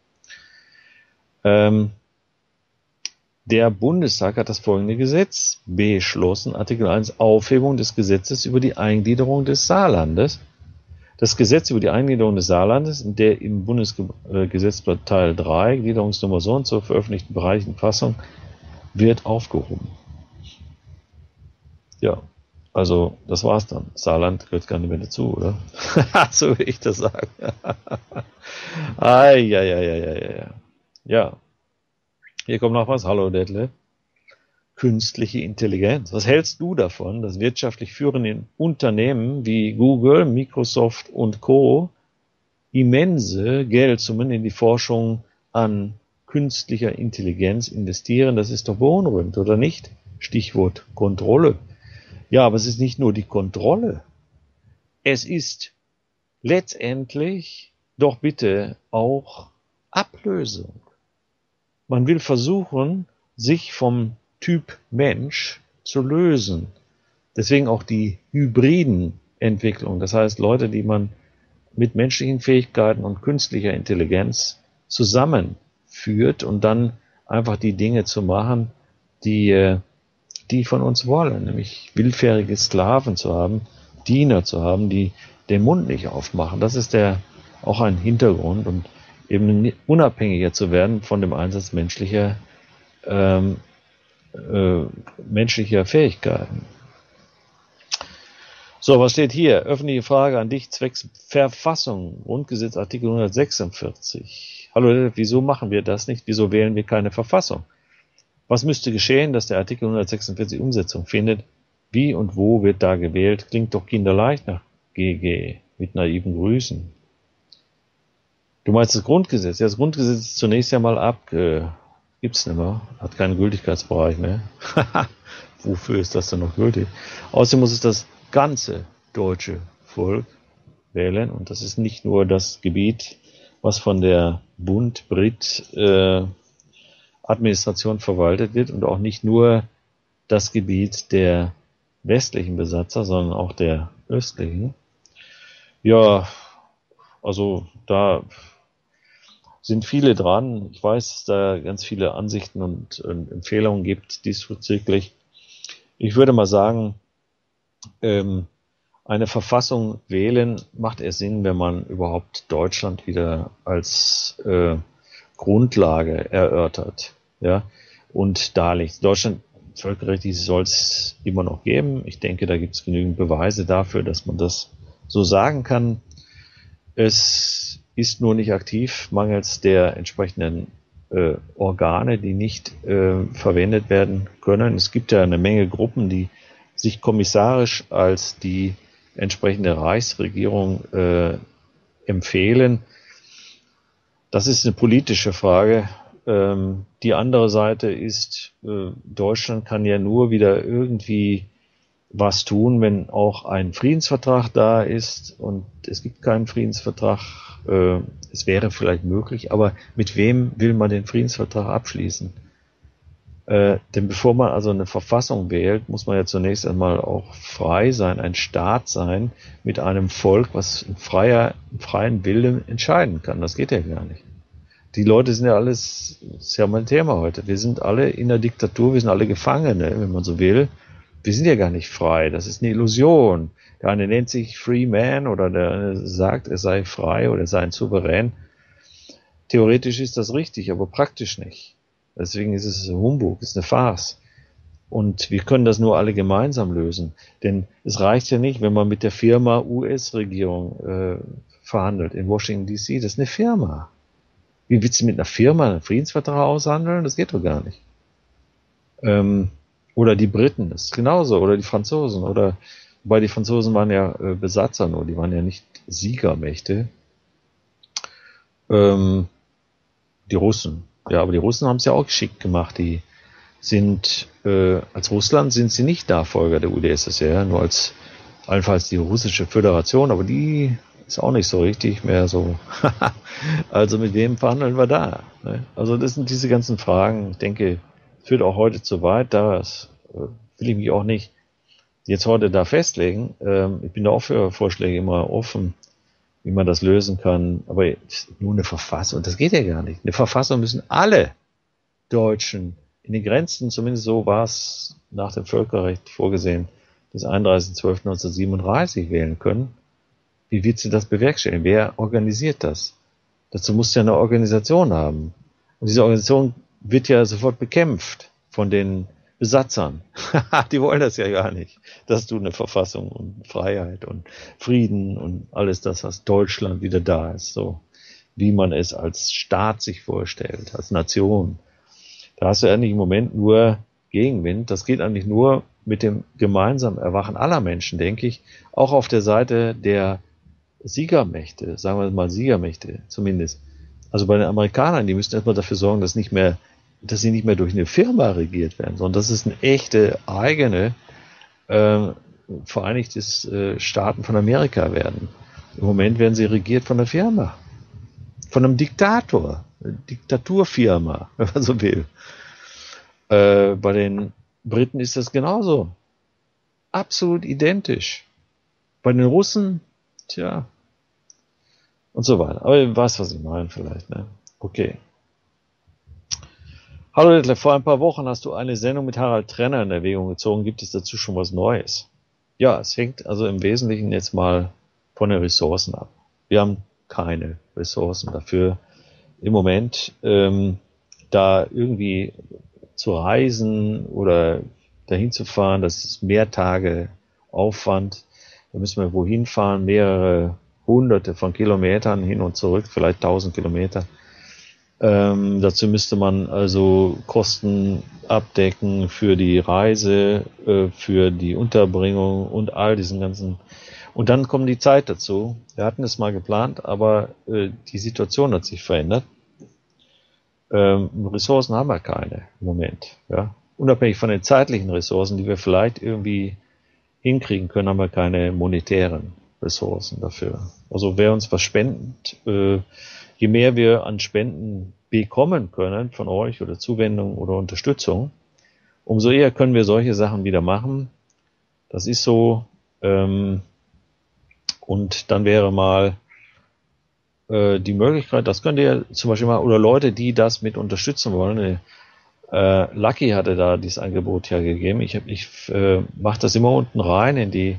Der Bundestag hat das folgende Gesetz beschlossen. Artikel 1, Aufhebung des Gesetzes über die Eingliederung des Saarlandes. Das Gesetz über die Eingliederung des Saarlandes, in der im Bundesgesetzblatt Teil 3, Gliederungsnummer so und zur veröffentlichten bereichlichen Fassung, wird aufgehoben. Ja, also das war's dann. Saarland gehört gar nicht mehr dazu, oder? So will ich das sagen. Ja. Hier kommt noch was. Hallo Detlef. Künstliche Intelligenz. Was hältst du davon, dass wirtschaftlich führende Unternehmen wie Google, Microsoft und Co. immense Geldsummen in die Forschung an künstlicher Intelligenz investieren? Das ist doch beunruhigend, oder nicht? Stichwort Kontrolle. Ja, aber es ist nicht nur die Kontrolle. Es ist letztendlich doch bitte auch Ablösung. Man will versuchen, sich vom Typ Mensch zu lösen. Deswegen auch die hybriden Entwicklungen. Das heißt, Leute, die man mit menschlichen Fähigkeiten und künstlicher Intelligenz zusammenführt und dann einfach die Dinge zu machen, die von uns wollen. Nämlich willfährige Sklaven zu haben, Diener zu haben, die den Mund nicht aufmachen. Das ist auch ein Hintergrund und eben unabhängiger zu werden von dem Einsatz menschlicher Fähigkeiten. So, was steht hier? Öffentliche Frage an dich zwecks Verfassung. Grundgesetz Artikel 146. Hallo, wieso machen wir das nicht? Wieso wählen wir keine Verfassung? Was müsste geschehen, dass der Artikel 146 Umsetzung findet? Wie und wo wird da gewählt? Klingt doch kinderleicht nach GG. Mit naiven Grüßen. Du meinst das Grundgesetz? Ja, das Grundgesetz ist zunächst ja mal gibt's nicht mehr, hat keinen Gültigkeitsbereich mehr. Wofür ist das denn noch gültig? Außerdem muss es das ganze deutsche Volk wählen und das ist nicht nur das Gebiet, was von der Bund-Brit-Administration verwaltet wird und auch nicht nur das Gebiet der westlichen Besatzer, sondern auch der östlichen. Ja, also da sind viele dran. Ich weiß, dass da ganz viele Ansichten und Empfehlungen gibt diesbezüglich. Ich würde mal sagen, eine Verfassung wählen macht erst Sinn, wenn man überhaupt Deutschland wieder als Grundlage erörtert, ja, und darlegt. Deutschland völkerrechtlich soll es immer noch geben. Ich denke, da gibt es genügend Beweise dafür, dass man das so sagen kann. Es ist nur nicht aktiv, mangels der entsprechenden Organe, die nicht verwendet werden können. Es gibt ja eine Menge Gruppen, die sich kommissarisch als die entsprechende Reichsregierung empfehlen. Das ist eine politische Frage. Die andere Seite ist, Deutschland kann ja nur wieder irgendwie was tun, wenn auch ein Friedensvertrag da ist und es gibt keinen Friedensvertrag. Es wäre vielleicht möglich, aber mit wem will man den Friedensvertrag abschließen? Denn bevor man also eine Verfassung wählt, muss man ja zunächst einmal auch frei sein, ein Staat sein mit einem Volk, was im freien Willen entscheiden kann. Das geht ja gar nicht. Die Leute sind ja alles, das ist ja mein Thema heute, wir sind alle in der Diktatur, wir sind alle Gefangene, wenn man so will. Wir sind ja gar nicht frei, das ist eine Illusion. Der eine nennt sich Free Man oder der eine sagt, er sei frei oder er sei ein Souverän. Theoretisch ist das richtig, aber praktisch nicht. Deswegen ist es Humbug, ist eine Farce. Und wir können das nur alle gemeinsam lösen. Denn es reicht ja nicht, wenn man mit der Firma US-Regierung verhandelt in Washington D.C. Das ist eine Firma. Wie willst du mit einer Firma einen Friedensvertrag aushandeln? Das geht doch gar nicht. Oder die Briten, das ist genauso. Oder die Franzosen. Oder Wobei die Franzosen waren ja Besatzer nur, die waren ja nicht Siegermächte. Die Russen. Ja, aber die Russen haben es ja auch geschickt gemacht. Die sind, als Russland sind sie nicht Nachfolger der UdSSR, nur allenfalls die russische Föderation, aber die ist auch nicht so richtig mehr so. Also mit wem verhandeln wir da? Ne? Also das sind diese ganzen Fragen. Ich denke, führt auch heute zu weit. Da will ich mich auch nicht jetzt heute da festlegen. Ich bin da auch für Vorschläge immer offen, wie man das lösen kann. Aber nur eine Verfassung, das geht ja gar nicht. Eine Verfassung müssen alle Deutschen in den Grenzen, zumindest so war es nach dem Völkerrecht vorgesehen, des 31.12.1937 wählen können. Wie willst du das bewerkstelligen? Wer organisiert das? Dazu musst du ja eine Organisation haben. Und diese Organisation wird ja sofort bekämpft von den Besatzern. Die wollen das ja gar nicht, dass du eine Verfassung und Freiheit und Frieden und alles das, was Deutschland wieder da ist, so wie man es als Staat sich vorstellt, als Nation. Da hast du eigentlich im Moment nur Gegenwind. Das geht eigentlich nur mit dem gemeinsamen Erwachen aller Menschen, denke ich, auch auf der Seite der Siegermächte, sagen wir mal Siegermächte zumindest. Also bei den Amerikanern, die müssen erstmal dafür sorgen, dass sie nicht mehr durch eine Firma regiert werden, sondern dass es eine echte eigene Vereinigte Staaten von Amerika werden. Im Moment werden sie regiert von einer Firma, von einem Diktator, eine Diktaturfirma, wenn man so will. Bei den Briten ist das genauso. Absolut identisch. Bei den Russen, tja, und so weiter. Aber ihr weißt, was ich meine vielleicht, ne? Okay. Hallo Detlef, vor ein paar Wochen hast du eine Sendung mit Harald Trenner in Erwägung gezogen. Gibt es dazu schon was Neues? Ja, es hängt also im Wesentlichen jetzt mal von den Ressourcen ab. Wir haben keine Ressourcen dafür im Moment, da irgendwie zu reisen oder dahin zu fahren. Das ist mehr Tage Aufwand. Da müssen wir wohin fahren, mehrere Hunderte von Kilometern hin und zurück, vielleicht 1000 Kilometer. Dazu müsste man also Kosten abdecken für die Reise, für die Unterbringung und all diesen ganzen. Und dann kommt die Zeit dazu. Wir hatten es mal geplant, aber die Situation hat sich verändert. Ressourcen haben wir keine im Moment. Ja? Unabhängig von den zeitlichen Ressourcen, die wir vielleicht irgendwie hinkriegen können, haben wir keine monetären Ressourcen dafür. Also wer uns was spendet, je mehr wir an Spenden bekommen können von euch oder Zuwendung oder Unterstützung, umso eher können wir solche Sachen wieder machen. Das ist so. Und dann wäre mal die Möglichkeit, das könnt ihr zum Beispiel mal, oder Leute, die das mit unterstützen wollen. Lucky hatte da dieses Angebot ja gegeben. Ich mache das immer unten rein in die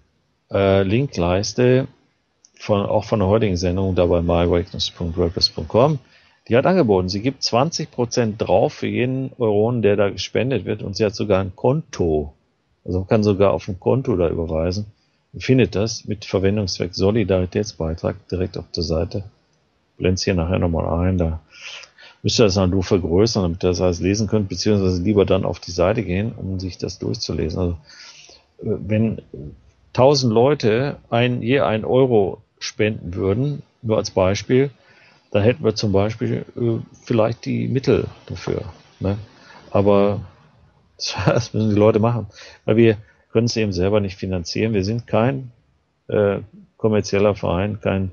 Linkleiste auch von der heutigen Sendung, da bei myawakeness.wordpress.com. Die hat angeboten, sie gibt 20% drauf für jeden Euron, der da gespendet wird, und sie hat sogar ein Konto. Also man kann sogar auf ein Konto da überweisen. Ihr findet das mit Verwendungszweck Solidaritätsbeitrag direkt auf der Seite. Blend's hier nachher nochmal ein, da müsst ihr das dann nur vergrößern, damit ihr das alles lesen könnt, beziehungsweise lieber dann auf die Seite gehen, um sich das durchzulesen. Also wenn 1000 Leute je 1 Euro spenden würden, nur als Beispiel, dann hätten wir zum Beispiel vielleicht die Mittel dafür. Ne? Aber das müssen die Leute machen, weil wir können es eben selber nicht finanzieren. Wir sind kein kommerzieller Verein, kein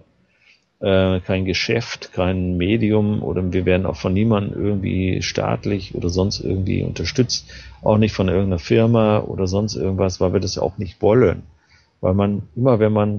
Geschäft, kein Medium, oder wir werden auch von niemandem irgendwie staatlich oder sonst irgendwie unterstützt, auch nicht von irgendeiner Firma oder sonst irgendwas, weil wir das auch nicht wollen. Weil man immer, wenn man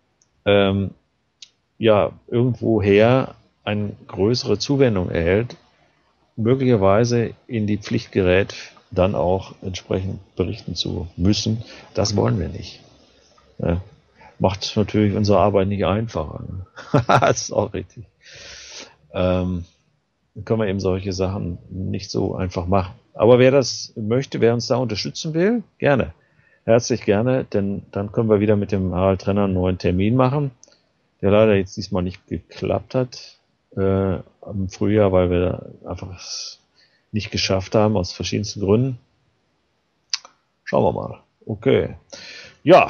irgendwoher eine größere Zuwendung erhält, möglicherweise in die Pflicht gerät, dann auch entsprechend berichten zu müssen. Das wollen wir nicht. Ja. Macht natürlich unsere Arbeit nicht einfacher. Das ist auch richtig. Dann können wir eben solche Sachen nicht so einfach machen. Aber wer das möchte, wer uns da unterstützen will, gerne. Herzlich gerne, denn dann können wir wieder mit dem Harald Trenner einen neuen Termin machen, der leider jetzt diesmal nicht geklappt hat im Frühjahr, weil wir einfach es nicht geschafft haben, aus verschiedensten Gründen. Schauen wir mal. Okay. Ja,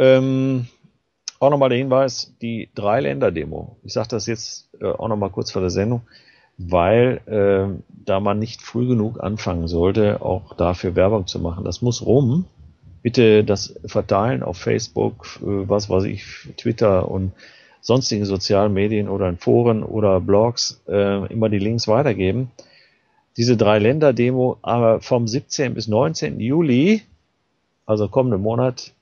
auch nochmal der Hinweis, die 3-Länder-Demo. Ich sage das jetzt auch nochmal kurz vor der Sendung, weil da man nicht früh genug anfangen sollte, auch dafür Werbung zu machen. Das muss rum. Bitte das verteilen auf Facebook, was weiß ich, Twitter und sonstigen sozialen Medien oder in Foren oder Blogs immer die Links weitergeben. Diese 3-Länder-Demo aber vom 17. bis 19. Juli, also kommenden Monat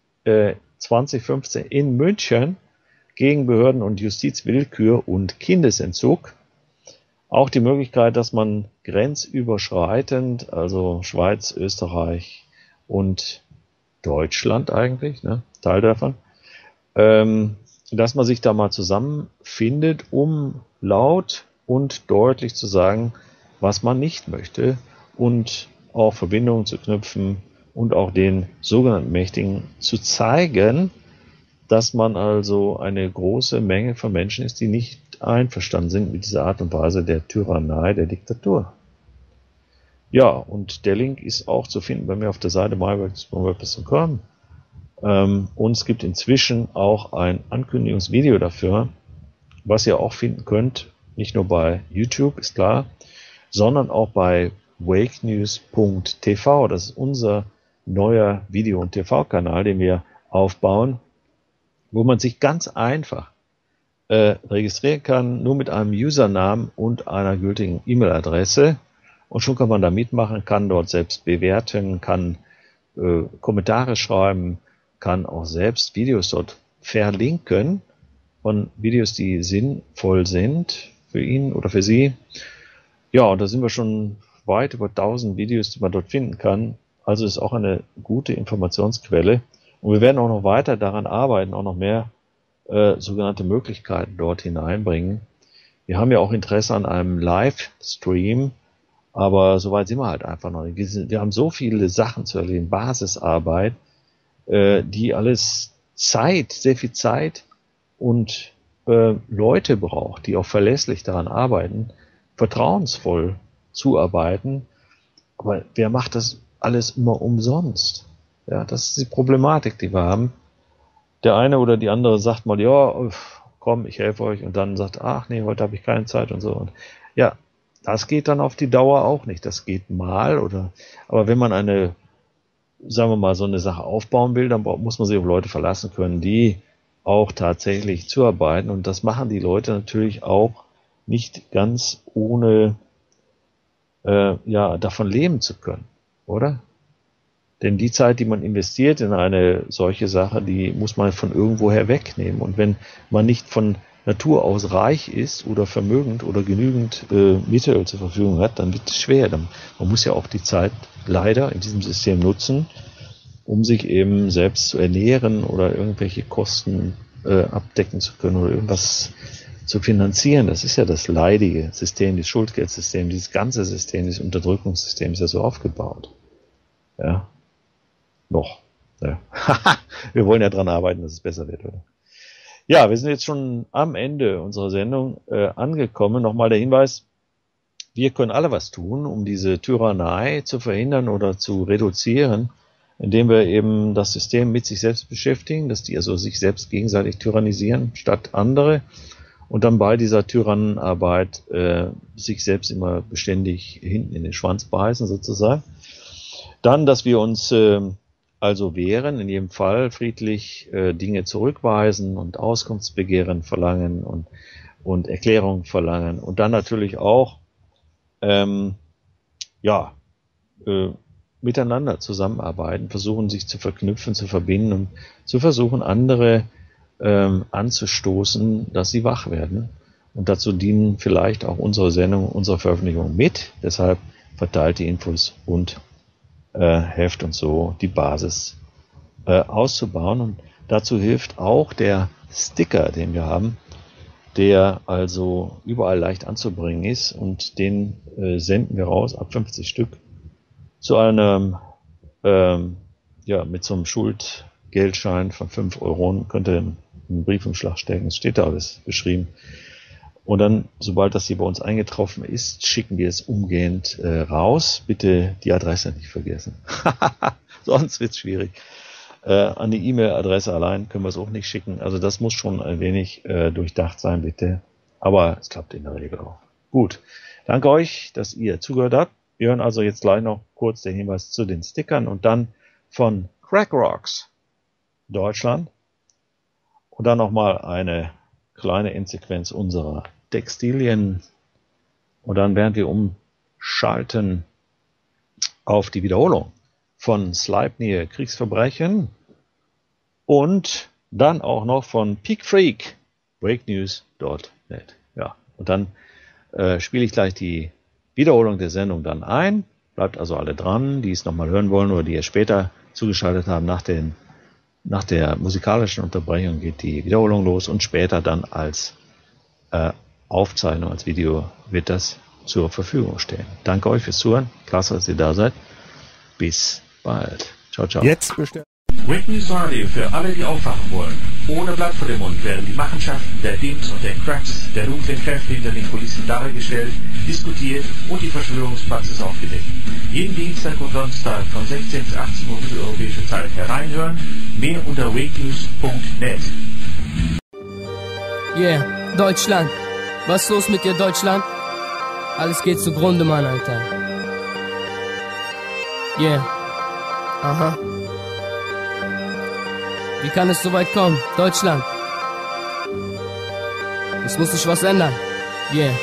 2015 in München gegen Behörden und Justizwillkür und Kindesentzug. Auch die Möglichkeit, dass man grenzüberschreitend, also Schweiz, Österreich und Deutschland eigentlich, ne, Teil davon, dass man sich da mal zusammenfindet, um laut und deutlich zu sagen, was man nicht möchte und auch Verbindungen zu knüpfen und auch den sogenannten Mächtigen zu zeigen, dass man also eine große Menge von Menschen ist, die nicht einverstanden sind mit dieser Art und Weise der Tyrannei, der Diktatur. Ja, und der Link ist auch zu finden bei mir auf der Seite myworks.wordpress.com. Und es gibt inzwischen auch ein Ankündigungsvideo dafür, was ihr auch finden könnt, nicht nur bei YouTube, ist klar, sondern auch bei wakenews.tv. Das ist unser neuer Video- und TV-Kanal, den wir aufbauen, wo man sich ganz einfach registrieren kann, nur mit einem Usernamen und einer gültigen E-Mail-Adresse. Und schon kann man da mitmachen, kann dort selbst bewerten, kann Kommentare schreiben, kann auch selbst Videos dort verlinken von Videos, die sinnvoll sind für ihn oder für sie. Ja, und da sind wir schon weit über 1000 Videos, die man dort finden kann. Also ist auch eine gute Informationsquelle. Und wir werden auch noch weiter daran arbeiten, auch noch mehr sogenannte Möglichkeiten dort hineinbringen. Wir haben ja auch Interesse an einem Livestream, aber soweit sind wir halt einfach noch nicht. Wir haben so viele Sachen zu erledigen, Basisarbeit, die alles Zeit, sehr viel Zeit und Leute braucht, die auch verlässlich daran arbeiten, vertrauensvoll zuarbeiten. Aber wer macht das alles immer umsonst? Ja, das ist die Problematik, die wir haben. Der eine oder die andere sagt mal, ja, komm, ich helfe euch, und dann sagt, ach nee, heute habe ich keine Zeit und so. Und ja, das geht dann auf die Dauer auch nicht. Das geht mal aber wenn man eine, sagen wir mal, so eine Sache aufbauen will, dann muss man sich auf Leute verlassen können, die auch tatsächlich zuarbeiten. Und das machen die Leute natürlich auch nicht ganz ohne, davon leben zu können, oder? Denn die Zeit, die man investiert in eine solche Sache, die muss man von irgendwoher wegnehmen. Und wenn man nicht von Natur aus reich ist oder vermögend oder genügend Mittel zur Verfügung hat, dann wird es schwer. Man muss ja auch die Zeit leider in diesem System nutzen, um sich eben selbst zu ernähren oder irgendwelche Kosten abdecken zu können oder irgendwas zu finanzieren. Das ist ja das leidige System, das Schuldgeldsystem, dieses ganze System, dieses Unterdrückungssystem ist ja so aufgebaut. Ja. Noch. Ja. Wir wollen ja dran arbeiten, dass es besser wird, oder? Ja, wir sind jetzt schon am Ende unserer Sendung angekommen. Nochmal der Hinweis, wir können alle was tun, um diese Tyrannei zu verhindern oder zu reduzieren, indem wir eben das System mit sich selbst beschäftigen, dass die also sich selbst gegenseitig tyrannisieren statt andere und dann bei dieser Tyrannenarbeit sich selbst immer beständig hinten in den Schwanz beißen sozusagen. Dann, dass wir uns also wehren, in jedem Fall friedlich Dinge zurückweisen und Auskunftsbegehren verlangen und Erklärungen verlangen und dann natürlich auch miteinander zusammenarbeiten, versuchen sich zu verknüpfen, zu verbinden und zu versuchen, andere anzustoßen, dass sie wach werden. Und dazu dienen vielleicht auch unsere Sendung, unsere Veröffentlichung mit. Deshalb verteilt die Infos und helft uns so, die Basis auszubauen. Und dazu hilft auch der Sticker, den wir haben, der also überall leicht anzubringen ist, und den senden wir raus, ab 50 Stück, zu einem, mit so einem Schuldgeldschein von 5 Euro, könnt ihr in einen Briefumschlag stecken, es steht da alles beschrieben. Und dann, sobald das hier bei uns eingetroffen ist, schicken wir es umgehend raus. Bitte die Adresse nicht vergessen. Sonst wird's schwierig. An die E-Mail-Adresse allein können wir es auch nicht schicken. Also das muss schon ein wenig durchdacht sein, bitte. Aber es klappt in der Regel auch. Gut, danke euch, dass ihr zugehört habt. Wir hören also jetzt gleich noch kurz den Hinweis zu den Stickern und dann von Crack Rocks Deutschland. Und dann nochmal eine kleine Endsequenz unserer Textilien. Und dann werden wir umschalten auf die Wiederholung von Sleipnir Kriegsverbrechen und dann auch noch von Peak Freak breaknews.net. Ja, und dann spiele ich gleich die Wiederholung der Sendung dann ein. Bleibt also alle dran, die es nochmal hören wollen oder die es später zugeschaltet haben. Nach der musikalischen Unterbrechung geht die Wiederholung los und später dann als Aufzeichnung, als Video wird das zur Verfügung stehen. Danke euch fürs Zuhören. Klasse, dass ihr da seid. Bis bald. Ciao, ciao. Jetzt bestellt. Wake Radio für alle, die aufwachen wollen. Ohne Blatt vor dem Mund werden die Machenschaften der Dims und der Cracks, der dunklen Kräfte hinter den Kulissen dargestellt, diskutiert und die Verschwörungspraxis aufgedeckt. Jeden Dienstag und Donnerstag von 16 bis 18 Uhr mitteleuropäische Zeit hereinhören. Mehr unter wakenews.net. Yeah, Deutschland. Was ist los mit dir, Deutschland? Alles geht zugrunde, Mann, Alter. Yeah. Aha. Wie kann es so weit kommen? Deutschland. Es muss sich was ändern. Yeah.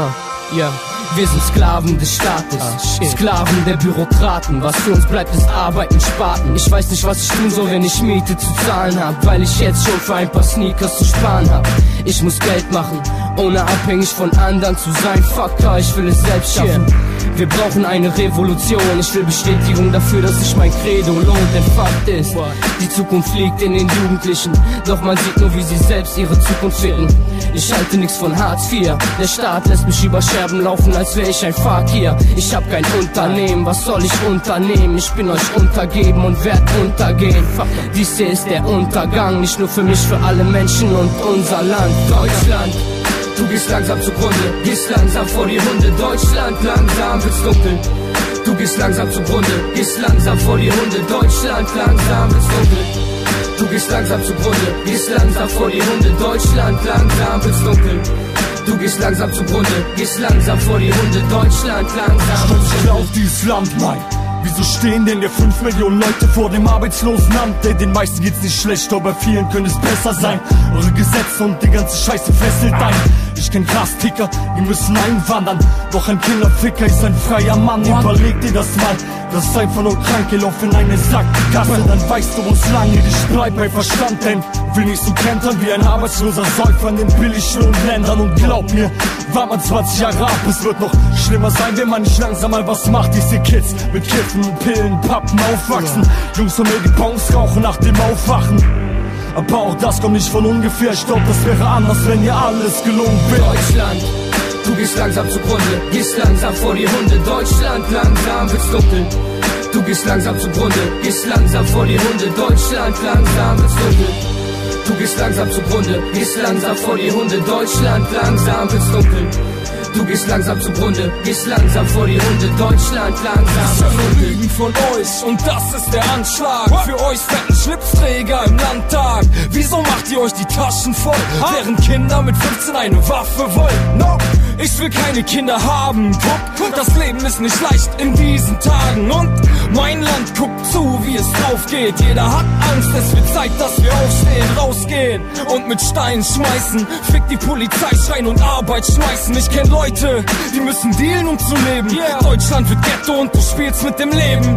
Yeah. Wir sind Sklaven des Staates, Sklaven der Bürokraten. Was für uns bleibt, ist Arbeiten, Spaten. Ich weiß nicht, was ich tun soll, wenn ich Miete zu zahlen hab, weil ich jetzt schon für ein paar Sneakers zu sparen hab. Ich muss Geld machen, ohne abhängig von anderen zu sein. Fuck, ich will es selbst schaffen. Wir brauchen eine Revolution. Ich will Bestätigung dafür, dass sich mein Credo lohnt. Denn Fakt ist, die Zukunft liegt in den Jugendlichen. Doch man sieht nur, wie sie selbst ihre Zukunft finden. Ich halte nichts von Hartz IV. Der Staat lässt mich über Scherben laufen, als wäre ich ein Fakir. Ich hab kein Unternehmen, was soll ich unternehmen? Ich bin euch untergeben und werd untergehen. Dies hier ist der Untergang, nicht nur für mich, für alle Menschen und unser Land. Deutschland. Du gehst langsam zugrunde, gehst langsam vor die Hunde. Deutschland, langsam wird's dunkel. Du gehst langsam zugrunde, gehst langsam vor die Hunde. Deutschland, langsam wird's dunkel. Du gehst langsam zugrunde, gehst langsam vor die Hunde. Deutschland, langsam wird's dunkel. Du gehst langsam zugrunde, gehst langsam vor die Hunde. Deutschland, langsam wird's dunkel. Auf dieses Land, nein. Wieso stehen denn hier 5 Millionen Leute vor dem arbeitslosen Amt? Den meisten geht's nicht schlecht, aber vielen könnte es besser sein. Eure Gesetze und die ganze Scheiße fesselt ein. Ich kenn Grasticker, die müssen einwandern. Doch ein Kinderficker ist ein freier Mann. Überleg dir das mal, das ist einfach nur krank. Geh lauf in eine Sackgasse, dann weißt du, wo's lang geht. Ich bleib bei Verstand, denn will nicht so kentern wie ein arbeitsloser Säufer in den Billiglohnländern. Und glaub mir, war man 20 Jahre ab, es wird noch schlimmer sein, wenn man nicht langsam mal was macht. Diese Kids mit Kiffen und Pillen, Pappen aufwachsen. Jungs von mir, die Bongs rauchen nach dem Aufwachen. Aber auch das kommt nicht von ungefähr. Ich glaub, das wäre anders, wenn ihr alles gelungen wäre. Deutschland, du gehst langsam zugrunde, gehst langsam vor die Hunde. Deutschland, langsam wird's dunkel. Du gehst langsam zugrunde, gehst langsam vor die Hunde. Deutschland, langsam wird's dunkel. Du gehst langsam zugrunde, gehst langsam vor die Hunde. Deutschland, langsam wird's dunkel. Du gehst langsam zugrunde, gehst langsam vor die Hunde. Deutschland, langsam das Lügen von euch und das ist der Anschlag. Für euch fetten Schlipsträger im Landtag. Wieso macht ihr euch die Taschen voll, während Kinder mit 15 eine Waffe wollen? No, ich will keine Kinder haben. Guck, das Leben ist nicht leicht in diesen Tagen. Und mein Land guckt zu, wie es drauf geht. Jeder hat Angst, es wird Zeit, dass wir aufstehen, rausgehen und mit Steinen schmeißen. Fick die Polizei, schreien und Arbeit schmeißen. Ich kenn Leute, die müssen dealen, um zu leben. Deutschland wird Ghetto und du spielst mit dem Leben.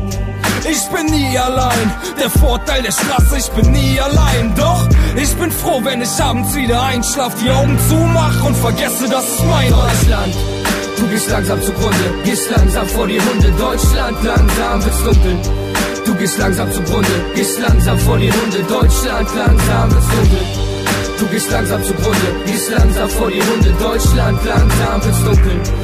Ich bin nie allein, der Vorteil der Straße, ich bin nie allein. Doch ich bin froh, wenn ich abends wieder einschlaf, die Augen zumach und vergesse, dass es mein Deutschland. Du gehst langsam zugrunde, gehst langsam vor die Hunde. Deutschland, langsam wird's dunkel. Du gehst langsam zugrunde, gehst langsam vor die Hunde. Deutschland, langsam wird's dunkel. Du gehst langsam zugrunde, gehst langsam vor die Hunde. Deutschland, langsam wird's dunkel.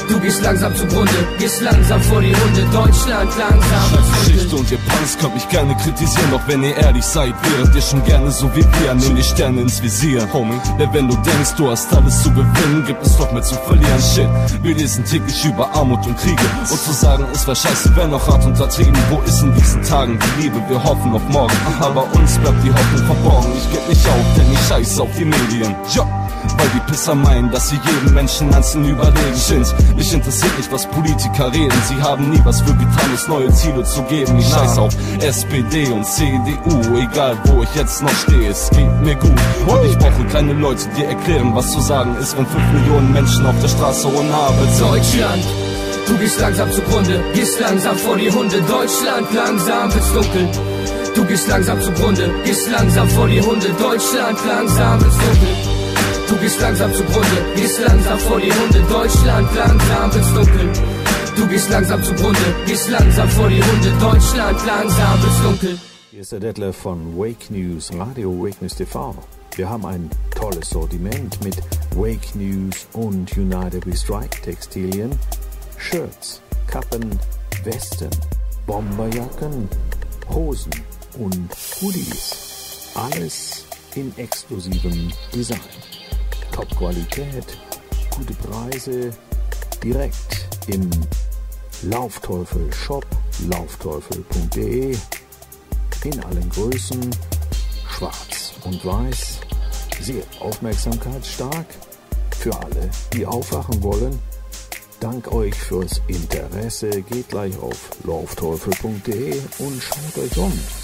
Du gehst langsam zugrunde, gehst langsam vor die Hunde. Deutschland langsam. Geschichte und ihr Punks könnt mich gerne kritisieren, doch wenn ihr ehrlich seid, wäret ihr schon gerne so wie wir. Nimm die Sterne ins Visier, Homie. Denn wenn du denkst, du hast alles zu gewinnen, gibt es doch mehr zu verlieren. Shit, wir lesen täglich über Armut und Kriege. Und zu sagen, es war scheiße, wäre noch hart untertrieben. Wo ist in diesen Tagen die Liebe? Wir hoffen auf morgen, aber uns bleibt die Hoffnung verborgen. Ich geb nicht auf, denn ich scheiß auf die Medien. Ja. Weil die Pisser meinen, dass sie jedem Menschen einzeln überlegen sind. Mich interessiert nicht, was Politiker reden. Sie haben nie was für getan, uns neue Ziele zu geben. Ich scheiß auf SPD und CDU, egal wo ich jetzt noch stehe, es geht mir gut. Und ich brauche keine Leute, die erklären, was zu sagen ist, wenn 5 Millionen Menschen auf der Straße ohne Arbeit sind. Deutschland, du gehst langsam zugrunde, gehst langsam vor die Hunde. Deutschland, langsam wird's dunkel. Du gehst langsam zugrunde, gehst langsam vor die Hunde. Deutschland, langsam wird's dunkel. Du gehst langsam zugrunde, gehst langsam vor die Hunde. Deutschland, langsam wird's dunkel. Du gehst langsam zugrunde, gehst langsam vor die Hunde. Deutschland, langsam wird's dunkel. Hier ist der Detlef von Wake News, Radio Wake News TV. Wir haben ein tolles Sortiment mit Wake News und United We Strike Textilien, Shirts, Kappen, Westen, Bomberjacken, Hosen und Hoodies. Alles in exklusivem Design. Top-Qualität, gute Preise, direkt im Laufteufel-Shop, laufteufel.de, in allen Größen, schwarz und weiß, sehr aufmerksamkeitsstark, für alle, die aufwachen wollen. Dank euch fürs Interesse, geht gleich auf laufteufel.de und schaut euch um.